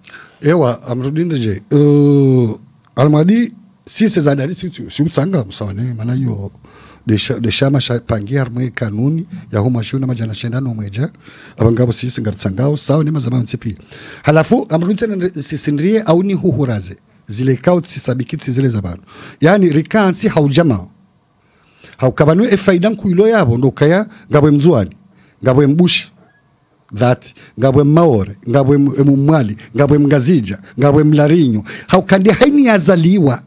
ewa amrudinde je uh, almadi sisi za dari si si utsanga msawane maana hiyo de shama pangia mwe kanuni ya homa shuna majana shendano mweja abangabo sisi ngatsangao sawa ni mazama ntsipi halafu amruntsena sisindrie au ni huhuraze zile kaut sisabikiti zile zabano yani rikansi haujama haukabanu e faida nkuilo yabo ndokaya ngabwe mzuani ngabwe mbushi that ngabwe maore ngabwe mumwali ngabwe mgazija ngabwe mlarinyo haukandi haini yazaliwa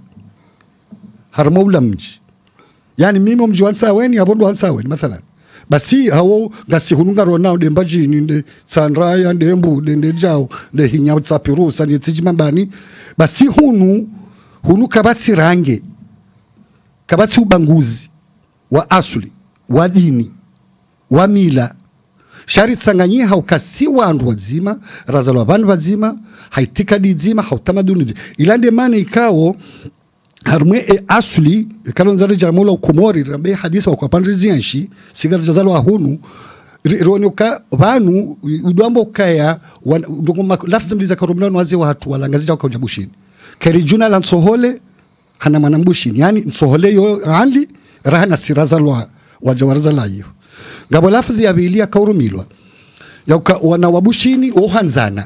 harmaula mji yani mimi mji wansaweni abondo wansaweni mathalan basi hawo gasi hununga rona de mbajini de sanraya de mbu de de jao de hinya tsapirusa ni tijimambani basi hunu hunu kabatsi range kabatsi ubanguzi wa asuli wa dini wa mila shari tsanganyi haukasi wandu wazima razalo abantu wazima haitika dizima hautamaduni ilande maana ikao harmwe e asuli kalonzari jamola ukomori rambe hadisa wa kupandrizianshi sigara jazalo ahunu ronyoka vanu udwambo kaya ndongo lafdhi mliza karumlano wazi watu walangazija kwa jabushini kerijuna la nsohole hana manambushini yani nsohole yo ali rahana sirazalwa wajawarzala hiyo ngabo lafdhi abilia kaurumilwa yauka wana wabushini ohanzana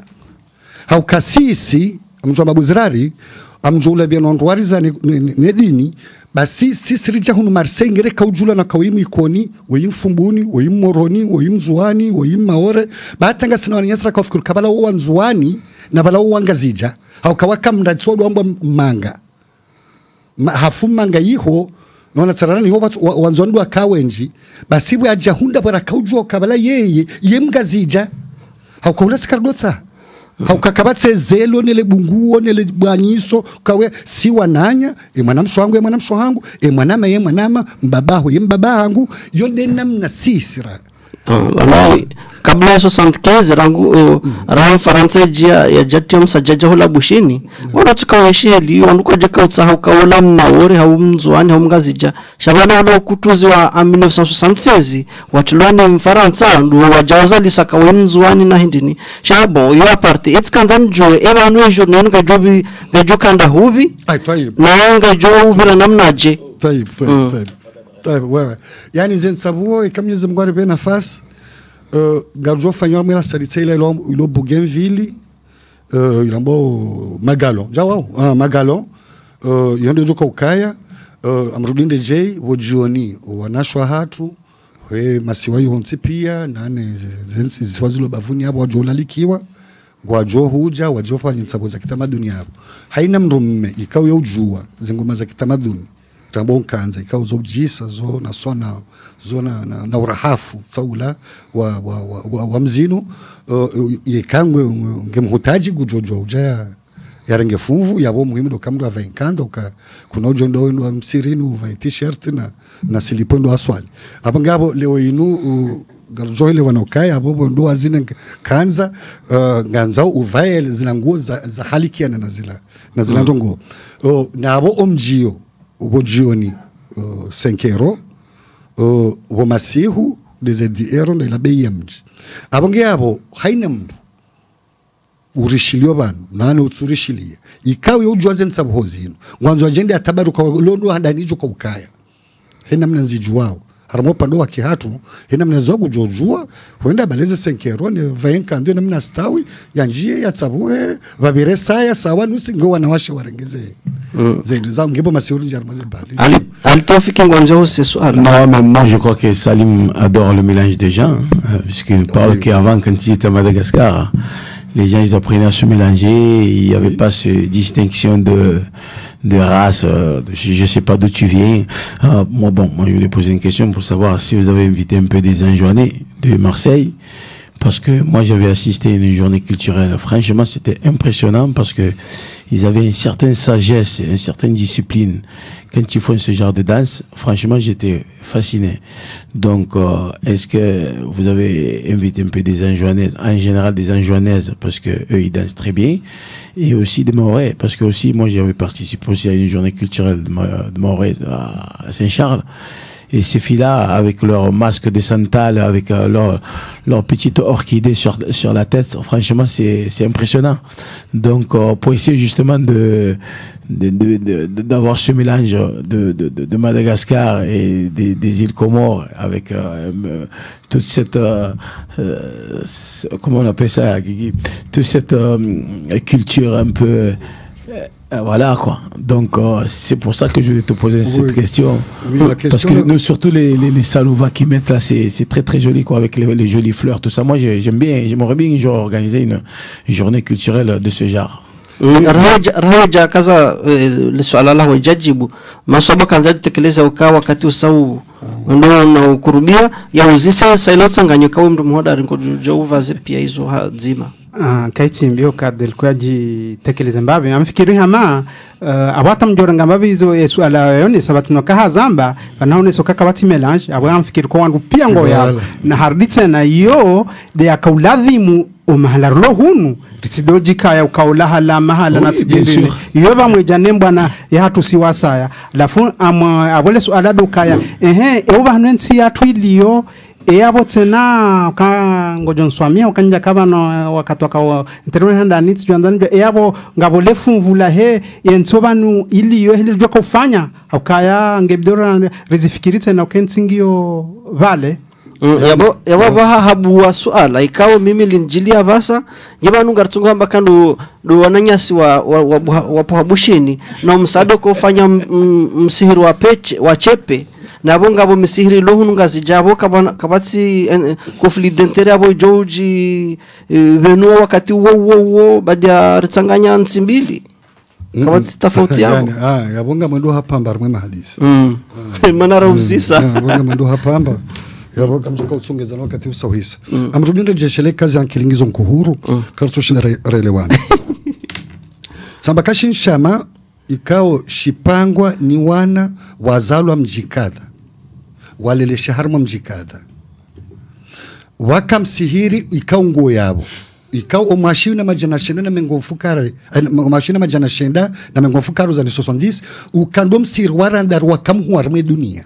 haukasisi mjwa babuzirari amjula bia nondwariza ni dini basi sisi rija hunu marsengere kaujula na kawimu ikoni weyim fumbuni weyim moroni weyim zuani weyim maore batanga sina wanyasra kafikuru kabala uwa nzuani na bala uangazija haukawaka mndatswa wamba manga Ma, hafu manga yiho nona tsarana niho watu wanzondu akawenji basi bwa jahunda bara kaujwa kabala yeye yemgazija haukaula sikardotsa haukakabatse zelo nele bunguo nele bwanyiso kawe si wananya e mwanamsho wangu e mwanamsho wangu e mwanama ye mwanama mbabaho ye mbaba wangu yonde namna sisira uh, kabla ya soixante-quinze rangu uh, raha Faransa jia ya jatiam sajaja hula bushini wana tukaweshi heli wanuka jaka utsaha ukawala maori hau mzuani hau mgazija shabana wala ukutuzi wa mille neuf cent soixante-seize watulwani mfaransa ndu wajawaza lisaka weni mzuani na hindini shabo yuwa parti it's kanzani joe eba anuwe joe nenu gajobi gajo kanda huvi na gajo huvi na namnaje taib taib taib taib wewe yani zin sabuo ikamnyezi mgwari bena fasi Uh, garjo fanyo mela salitse ile lo lo Bougainville uh, ilambo Magalon jawa ah Magalon uh, yonde joka ukaya uh, amrudinde J wojioni wanashwa hatu we masiwa yonti pia nane zensi zifazilo bavuni hapo wajola likiwa gwajo huja wajofa nitsabo za kitamaduni hapo haina mrumme ikao yojua zingoma za kitamaduni tambo kanza ikao zojisa zo na sona zo na, na, na urahafu saula wa wa wa, wa, wa mzino uh, yekangwe ngemhutaji gujojo uja yarenge fuvu yabo muhimu do kamdo avenkando ka kuna ujondo ndo msirinu va t-shirt na na silipondo aswali abangabo leo inu uh, garjoile wanokaya abo ndo azina kanza uh, ganza uvae zina nguo za, za halikiana na zila na zila ndongo uh, na abo omjio ubojioni uh, senkero uh, wamasihu dezedi ero na ila bei ya mji abonge abo haina mdu urishilio banu nane utsurishilia ikawe ujuaze nsabuhozino mwanzo agende atabaru kwa londo handanijo kwa ukaya hina mnanzijuwao haramo pando wa kihatu hina mnazo kujojua huenda baleze senkero ne vaenka ndio namna stawi yanjie ya tsabuhe babire saya sawa nusi ngo wanawashe warengeze mm. zaidi za ngebo masiuri njarmaze bali ali ali tofiki ngwanzo c'est soir non mais moi je crois que Salim adore le mélange des gens euh, puisqu'il parle oui. qu'avant quand il était à Madagascar les gens ils apprenaient à se mélanger il y avait oui. pas cette distinction de de race, euh, de, je sais pas d'où tu viens. Euh, moi, bon, moi je voulais poser une question pour savoir si vous avez invité un peu des Anjouanais de Marseille, parce que moi j'avais assisté à une journée culturelle. Franchement, c'était impressionnant parce que ils avaient une certaine sagesse, une certaine discipline. Quand ils font ce genre de danse, franchement, j'étais fasciné. Donc, euh, est-ce que vous avez invité un peu des Anjouanaises, en général des Anjouanaises, parce que eux ils dansent très bien, et aussi des Mahorais, parce que aussi moi j'avais participé aussi à une journée culturelle de Mahorais à Saint-Charles. Et ces filles-là, avec leur masque de santal, avec euh, leur, leur petite orchidée sur, sur la tête, franchement, c'est, c'est impressionnant. Donc, euh, pour essayer justement de, de, de, de, d'avoir ce mélange de, de, de, de Madagascar et des, des îles Comores, avec euh, euh, toute cette, euh, euh, comment on appelle ça, toute cette euh, culture un peu... Euh, voilà quoi. Donc euh, c'est pour ça que je vais te poser oui. cette question. Oui, la question. Parce que nous, surtout les, les, les salovas qui mettent là, c'est, c'est très très joli quoi, avec les, les jolies fleurs, tout ça. Moi j'aime bien, j'aimerais bien un jour organiser une, une journée culturelle de ce genre. Rahaja kaza le swala la wajibu masoba kanza tekeleza ukawa wakati usau ndo na kurubia ya uzisa sailotsa nganyo kwa mtu mmoja ringo vaze pia hizo hazima. Ah, kaiti mbio kadel kwa ji tekeleza mbabe amfikiri hama uh, abata mjoranga mbabe hizo yesu ala yone sabatino kaha zamba banaone soka kabati melange abo amfikiri kwa wangu pia ngo ya na harditse na yo de akauladhimu o mahala lo hunu ritsidojika ya ukaulaha la mahala na tijindini iyo bamwe janemba na ya hatu siwasaya lafu ama abole su alado kaya ehe e ubahanu nsi ya twilio e abo tena ka ngojon swamia ukanja kabano wakatoka wa internet handa nits jwanzani e abo ngabole fumvula he yensobanu ili yo hili joko kufanya ukaya ngebdora rezifikiritse na ukensingio vale Mm, yabo yabo baha habu wa suala ikawa mimi linjilia basa yabanu ngartunga mbakandu do wananyasi wa wa, wa, wa pohabushini na msado kufanya msihiri wa peche wa chepe nabo ngabo misihiri lo hunu ngazi jabo kabana kabatsi conflit d'intérêt abo George venu wakati wo wo wo badia ritsanganya ntsimbili kabatsi tofauti yabo yani ah yabonga mwendo hapamba rumwe mahadisi mm manara usisa yabonga mwendo hapamba yabonga mjuka utsungeza wakati usawisa amrudinde jeshele kazi ankilingizo nkuhuru kartushina relewana samba kashin shama ikao shipangwa ni wana wazalwa mjikadha walele shaharma mjikadha wakamsihiri ikao nguo yabo ikao omashina na majana shenda na mengofukara omashina majana shenda na mengofukara za soixante-dix ukando msiri warandar wakamhu arme dunia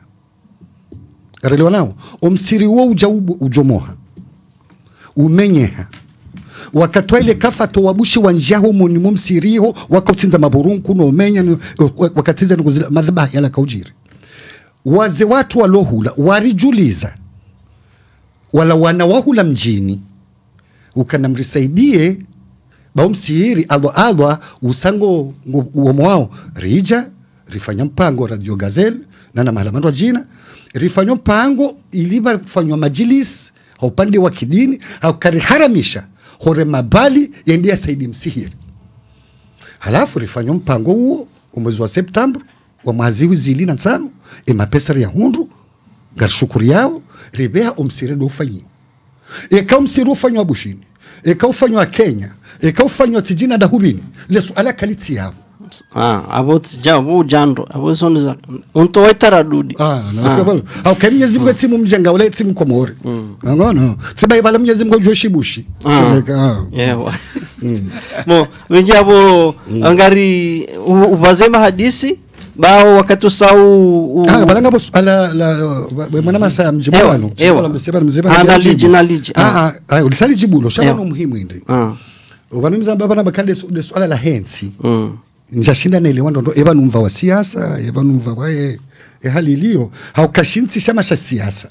karelewa nao omsiri wo ujaubu ujomoha umenyeha wakatwa ile kafato wabushi wanjaho monimo msiriho wakautinza maburunku no umenya wakatiza ngozila madhabaha yala kaujiri waze watu walohula warijuliza wala wanawahula mjini ukanamrisaidie baumsiri alo alwa usango uomo wao rija rifanya mpango Radio Gazelle na na mahalamano jina rifanya mpango iliba fanywa majilis upande wa kidini au kariharamisha hore mabali yendia saidi msihiri halafu rifanya mpango huo mwezi wa September wa maziwi zili na tano ema pesa ya hundu garshukuri yao ribeha umsiri do fanyi eka umsiri ufanywa bushini eka ufanywa Kenya eka ufanywa tijina dahubini lesu ala kaliti yao ah about jabu jando abo sonza unto wetaradudi ah na au kemnyezi mwe timu mjenga ule timu komori ngono tiba ibala mnyezi mwe joshibushi ah yeah mo wengi abo angari ubazema hadisi bao wakati usau ah balanga bos ala la mwana masa mjibano mseba mzeba ana liji na liji ah ah ulisali jibulo shaba muhimu indi ah ubanimiza baba bakande swala la hensi njashinda na ile wando eba numva wa siasa eba numva wa e, e hali iliyo haukashinti shama sha siasa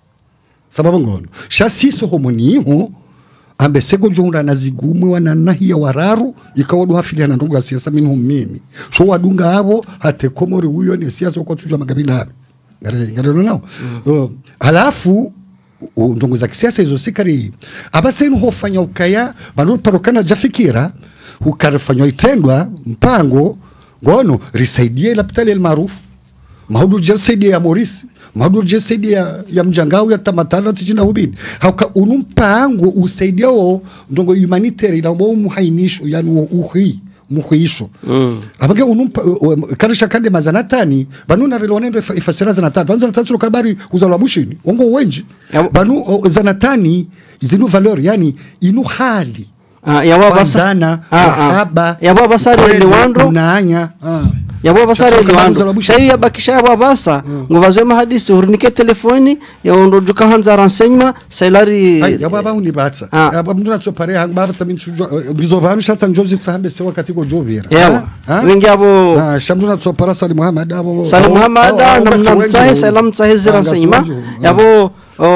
sababu ngono sha siso homoniho ambe sego jonda nazigumwe wananahia wararu ikawodo hafiliana ndugu ya siasa minhu mimi so wadunga abo hate komori huyo ni siasa kwa tujua magabila hapo ngare ngare nao mm. uh, halafu ndongo za kisiasa hizo sikari abasenu hofanya ukaya banuru parokana jafikira ukarifanywa itendwa mpango ngono risaidie la pitali el maarufu mahudu jersaidia ya Morris mahudu jersaidia ya, ya mjangao ya tamatana tijina hubini hauka unumpango usaidia o ndongo humanitarian na muhainisho yani uhi muhisho mm. abage unumpa uh, karisha kande mazanatani banu na relonendo ifasira zanatani banza natatu kabari uzalwa bushini wongo wenji banu uh, zanatani zinu valeur yani inu hali ah yawa basana haba yawa basare liwando unaanya ah yawa basare liwando shayi yabakisha yawa basa nguvazwe mahadisi urnike telefoni yaondo duka hanza renseignement salary yawa ba unibatsa yawa mtu natopare hangba tamin sujwa bizovanu shata njozi tsambe sewa katiko jovira yawa wengi abo ah shamdu natopara sali muhammad abo sali muhammad na mtsahe salam tsahe renseignement yabo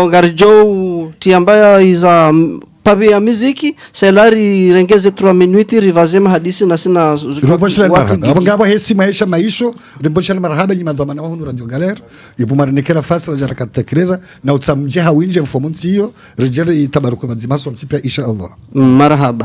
garjo tiambaya iza pabe ya muziki salari rengeze trois minutes rivazema hadisi na sina watu ngabo hesi maisha maisho rimboshana marhaba ni madhamana wao Radio Galerie ibumarinekera fasa jara katekeleza na utsamjeha winje mfomunsi hiyo rejere tabaruku mazimaso msipia insha Allah marhaba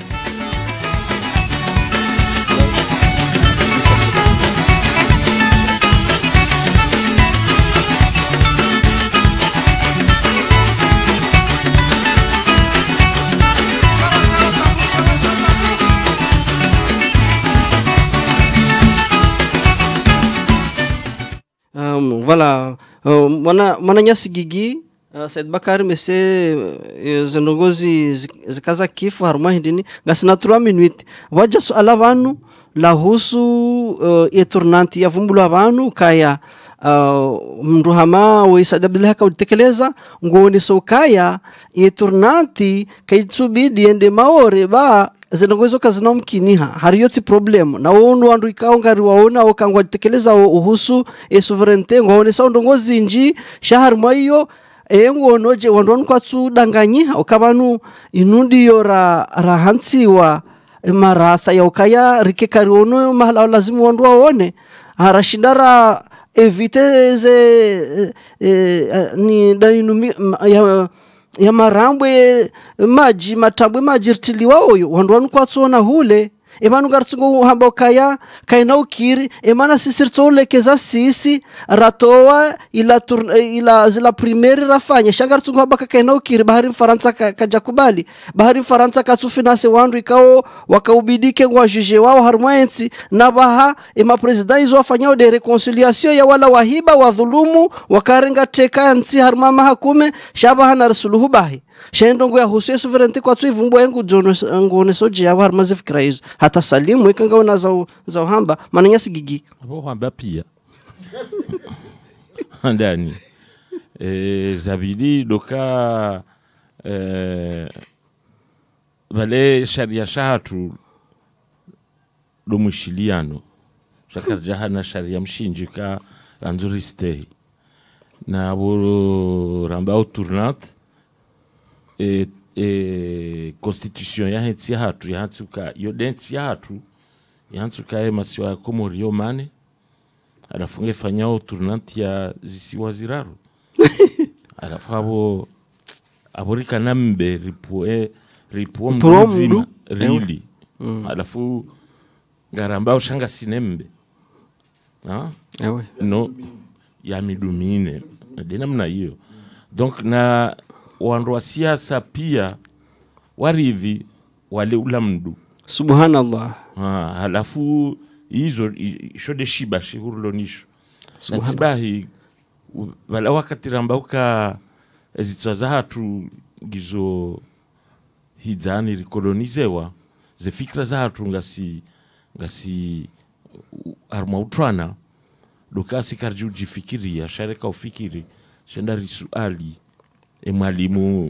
Um, voilà uh, mwana mwana nyasi gigi uh, Said Bakari mese uh, zenongozi zikaza kifu haruma hindini ngasina trois minutes waja suala vanu la husu uh, eturnanti ya vumbulo abantu kaya uh, mruhama wa isadabila kautekeleza ngone so kaya eturnanti kaitsubidi ende maore ba zinongozo kazina mkiniha hariyoti problem na wonu wandu ikaongari waona wakangwa tekeleza uhusu e sovereignty ngone saundo ngozi nji shahar mwayo e ngonoje wandu kwatsu danganyiha ukabanu inundi yora rahantsiwa maratha ya ukaya rike kariono mahala lazima wandu waone arashidara evite ze eh, ni dainu ya ya marambwe maji matambwe maji ritiliwa oyo wandu wanu kwatsona hule emanu gartsungu hamba kaya kaina ukiri emana sisirtsolekeza sisi ratoa ila tur, ila zila primeri rafanya shangartsungu hamba kaina ukiri bahari Faransa kajakubali bahari Faransa katsufinase wandu ikao wakaubidike kwa jije wao harmwensi na baha ema president izo afanyao de reconciliation ya wala wahiba wa dhulumu wakarenga teka nsi harmama hakume shabaha na rasuluhu bahi shendongo ya husu sovereignty kwa tsu ivumbo yangu jono ngone soje ya har mazifikira hizo hata salimu ikanga ona za za hamba mananya sigigi abo hamba pia ndani eh zabili doka eh vale sharia shatu do mushiliano shakarjaha na sharia mshinjika ranzuri stay na boro ramba tournante e e constitution ya hetsi hatu ya hatsuka yo dentsi ya hatu ya hatsuka e masiwa komori yo mane arafunge fanyao tournante ya zisiwa ziraro arafabo aborika nambe ripoe ripoe mzima rili mm. alafu garamba ushanga sinembe ah ewe no ya midumine dena mna hiyo donc na wandu wa siasa pia warivi wale ulamdu subhanallah ah halafu hizo shode shiba shihurulonisho na tibahi wala wakati rambauka ezitsaza hatu gizo hizani rikolonizewa ze fikra za hatu ngasi ngasi arma utrana dokasi karju jifikiria shareka ufikiri shenda risuali e mwalimu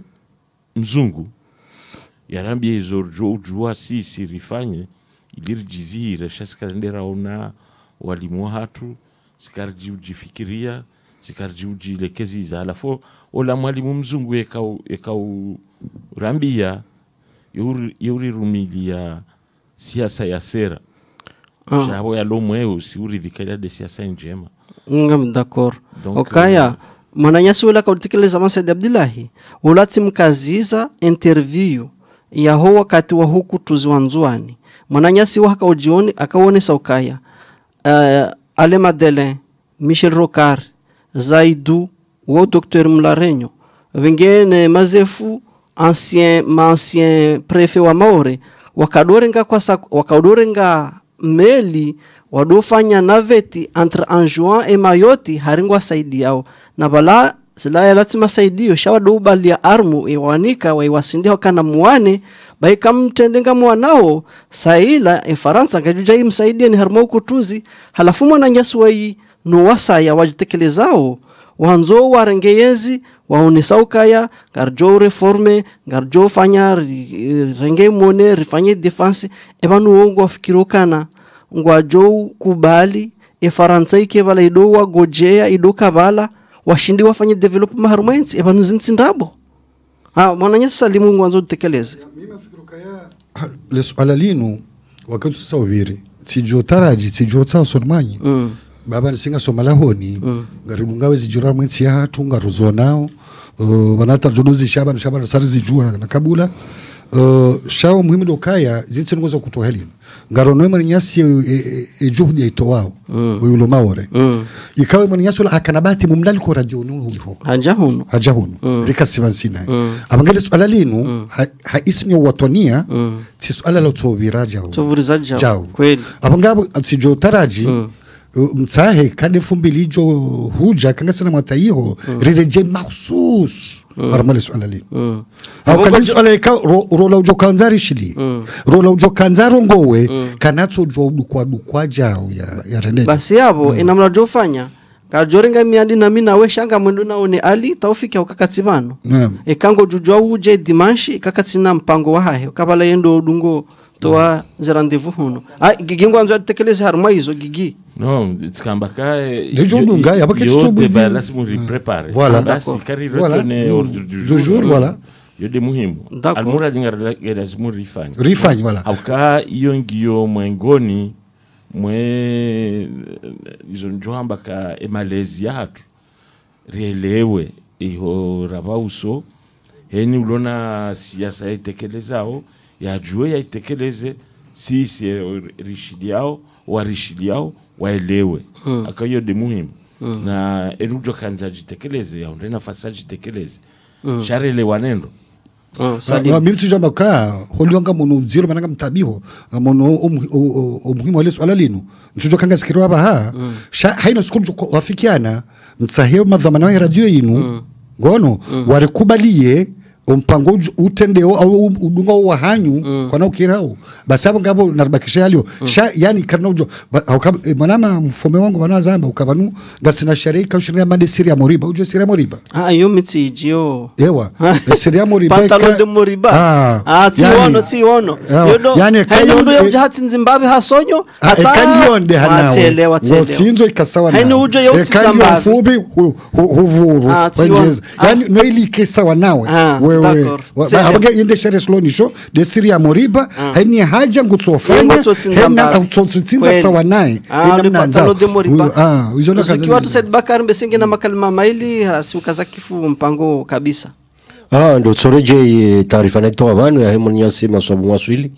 mzungu yarambia hizo jua sisi rifanye ilirjizire shaskarendera ona walimu hatu sikarji ujifikiria sikarji ujilekeziza alafu ola mwalimu mzungu ekau ekau rambia yuri yuri rumilia siasa ya sera ah. Shabo ya lomweo si uri dikaya de siasa njema ngam d'accord okaya uh, mwananyasi wala kautikeleza Said Abdullahi ulati mkaziza interview ya ho wakati wa huku tuziwanzuani mwananyasi wa kaujioni akaone saukaya uh, Ale Madeleine Michel Rocard Zaidu wo docteur Mlarenyo vingene mazefu ancien ancien préfet wa Maore wakadorenga kwa wakadorenga meli wadofanya naveti entre Anjouan et Mayotte haringwa saidi yao na bala sila latima saidio shawado balia armu ewanika waiwasindia kana muane baika mtendenga mwanao saila e Faransa kajuja imsaidia ni harmo kutuzi halafu mwana nyaswai no wasaya wajitekelezao wanzo warengeyezi waonesaukaya garjo reforme garjo fanya renge mone rifanye defense ebanu wongo afikirokana ngwajo kubali e Faransa ike bala ido wa gojea ido kabala washindi wafanye development harments ebanu zintsindabo ah mwananya salimu ngwanzo tekeleze mimi nafikirukaya le swala lino wakati sawiri sijo taraji sijo tsa sonmanyi mm. baba nisinga somala honi mm. ngaribu ngawe zijura mwensi ya hatu ngaruzo nao uh, wanata jodozi shaba na shaba na sari zijura na kabula uh, shao muhimu dokaya zitsi ngoza kutoheli ngarono mani nyasi e, e juhudi ya ito wao mm. uyulo maore mm. ikawe mani nyasi ula akanabati mumlali kwa radio nunu huliho hajahunu hajahunu mm. rika sivansina mm. abangele suala linu mm. ha, ha isnyo watonia mm. si suala la utoviraja utovirizaja jao kweli abangabo sijo taraji mm. mtsahe kane fumbilijo huja kanga sana mataiho mm. rireje mahsus mm. armale swala li mm. au kale swala ka ro, rola ujo kanzari shili mm. rola ujo kanzaro ngowe mm. kanatso jo dukwa dukwa jao ya ya rene basi yabo mm. inamla jofanya kajorenga miadi na mina we shanga mwendo naone ali taufiki ukakatsivano naam ekango jujwa uje dimanche kakatsina mpango wa hahe kabala yendo dungo toa za rendezvous huno ah gigi ngwanzo atekeleza harma hizo gigi no tsikamba kae lejo lunga yabake tsobu ba lasimu reprepare voilà basi kari retourner ordre du jour voilà yo de muhimu almura dinga lasimu rifanye rifanye voilà auka iyo ngiyo mwengoni mwe izo njohamba ka emalezi yatu rielewe iho ravauso heni ulona siasa yaitekelezao yajue yaitekeleze sisi rishidi yao warishidi yao waelewe mm. akayo de muhimu mm. na enujo kanza jitekeleze yao ndena fasa jitekeleze mm. sharele wanendo Oh, uh, mimi jamba ka holiwanga mono zero mananga mtabiho mono umuhimu wale swala lino nsujo kanga sikiro aba ha mm. haina skulu wafikiana mtsahe madhamana ya radio yinu mm. ngono mm. warikubalie umpango utendeo au udunga wa hanyu mm. kwa na ukirao basi hapo ngabo naribakisha yalio mm. sha yani kana ujo manama mfome wangu bana zamba ukabanu ngasina sharika ushiria mande siria moriba ujo siria moriba ah yo mitsi jio ewa siria moriba pantalon de moriba ah, ah ti yani, wono ti wono yodo yani haino ndo yo jahati Zimbabwe hasonyo hata kanionde hanawe watelewa watelewa sinzo ikasawa na haino ujo yo Zimbabwe fubi huvuru yani no ili kesa wanawe wewe abage inde shere sloni sho de siria moriba haini haja ngutsofanya hena utsotsinza sawa naye ina mnanza ah uzona kaza kiwa tu Said Bakar mbesinge na makalima maili hasi ukazakifu mpango kabisa ah ndo tsoreje taarifa naitoa banu ya hemo nyasi maswabu maswili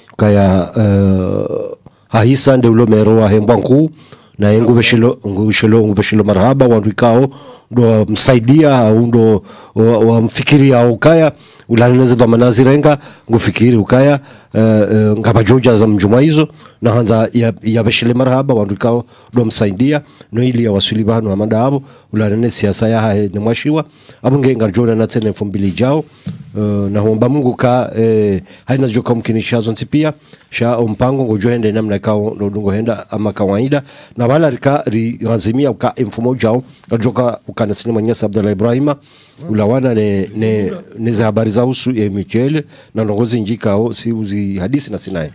kaya uh, haisa nde ulomero wa hembanku na yengu beshilo ngushelo ngubeshilo marhaba wanduikao ndo msaidia au ndo wamfikiria au kaya ulaneze dhamana zirenga ngufikiri ukaya uh, uh, ngabajoja za mjuma hizo na hanza ya, ya beshile marhaba wanduikao ndo msaidia no ili ya wasuli banu amanda abo ulanene siasa ya hae ni mwashiwa abu ngenga jona na tene fumbili jao uh, na huomba Mungu ka eh, haina joka mkinishazo nsipia sha mpango ngojoende namna kao ndo henda ama kawaida na wala rika rianzimia uka mfumo jao joka ukanasini Mwenyezi Abdallah Ibrahima ulawana ne ne ne za habari za usu ya Michele na ndongozi njikao si uzi hadisi na sinaye.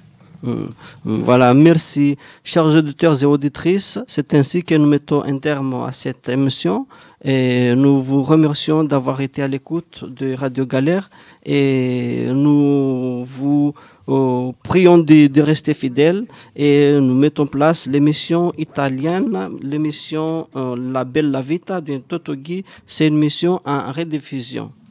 Voilà, merci chers auditeurs et auditrices. C'est ainsi que nous mettons un terme à cette émission et nous vous remercions d'avoir été à l'écoute de Radio Galère et nous vous euh, prions de, de rester fidèles et nous mettons en place l'émission italienne, l'émission euh, La Bella Vita de Totoghi. C'est une mission en rediffusion.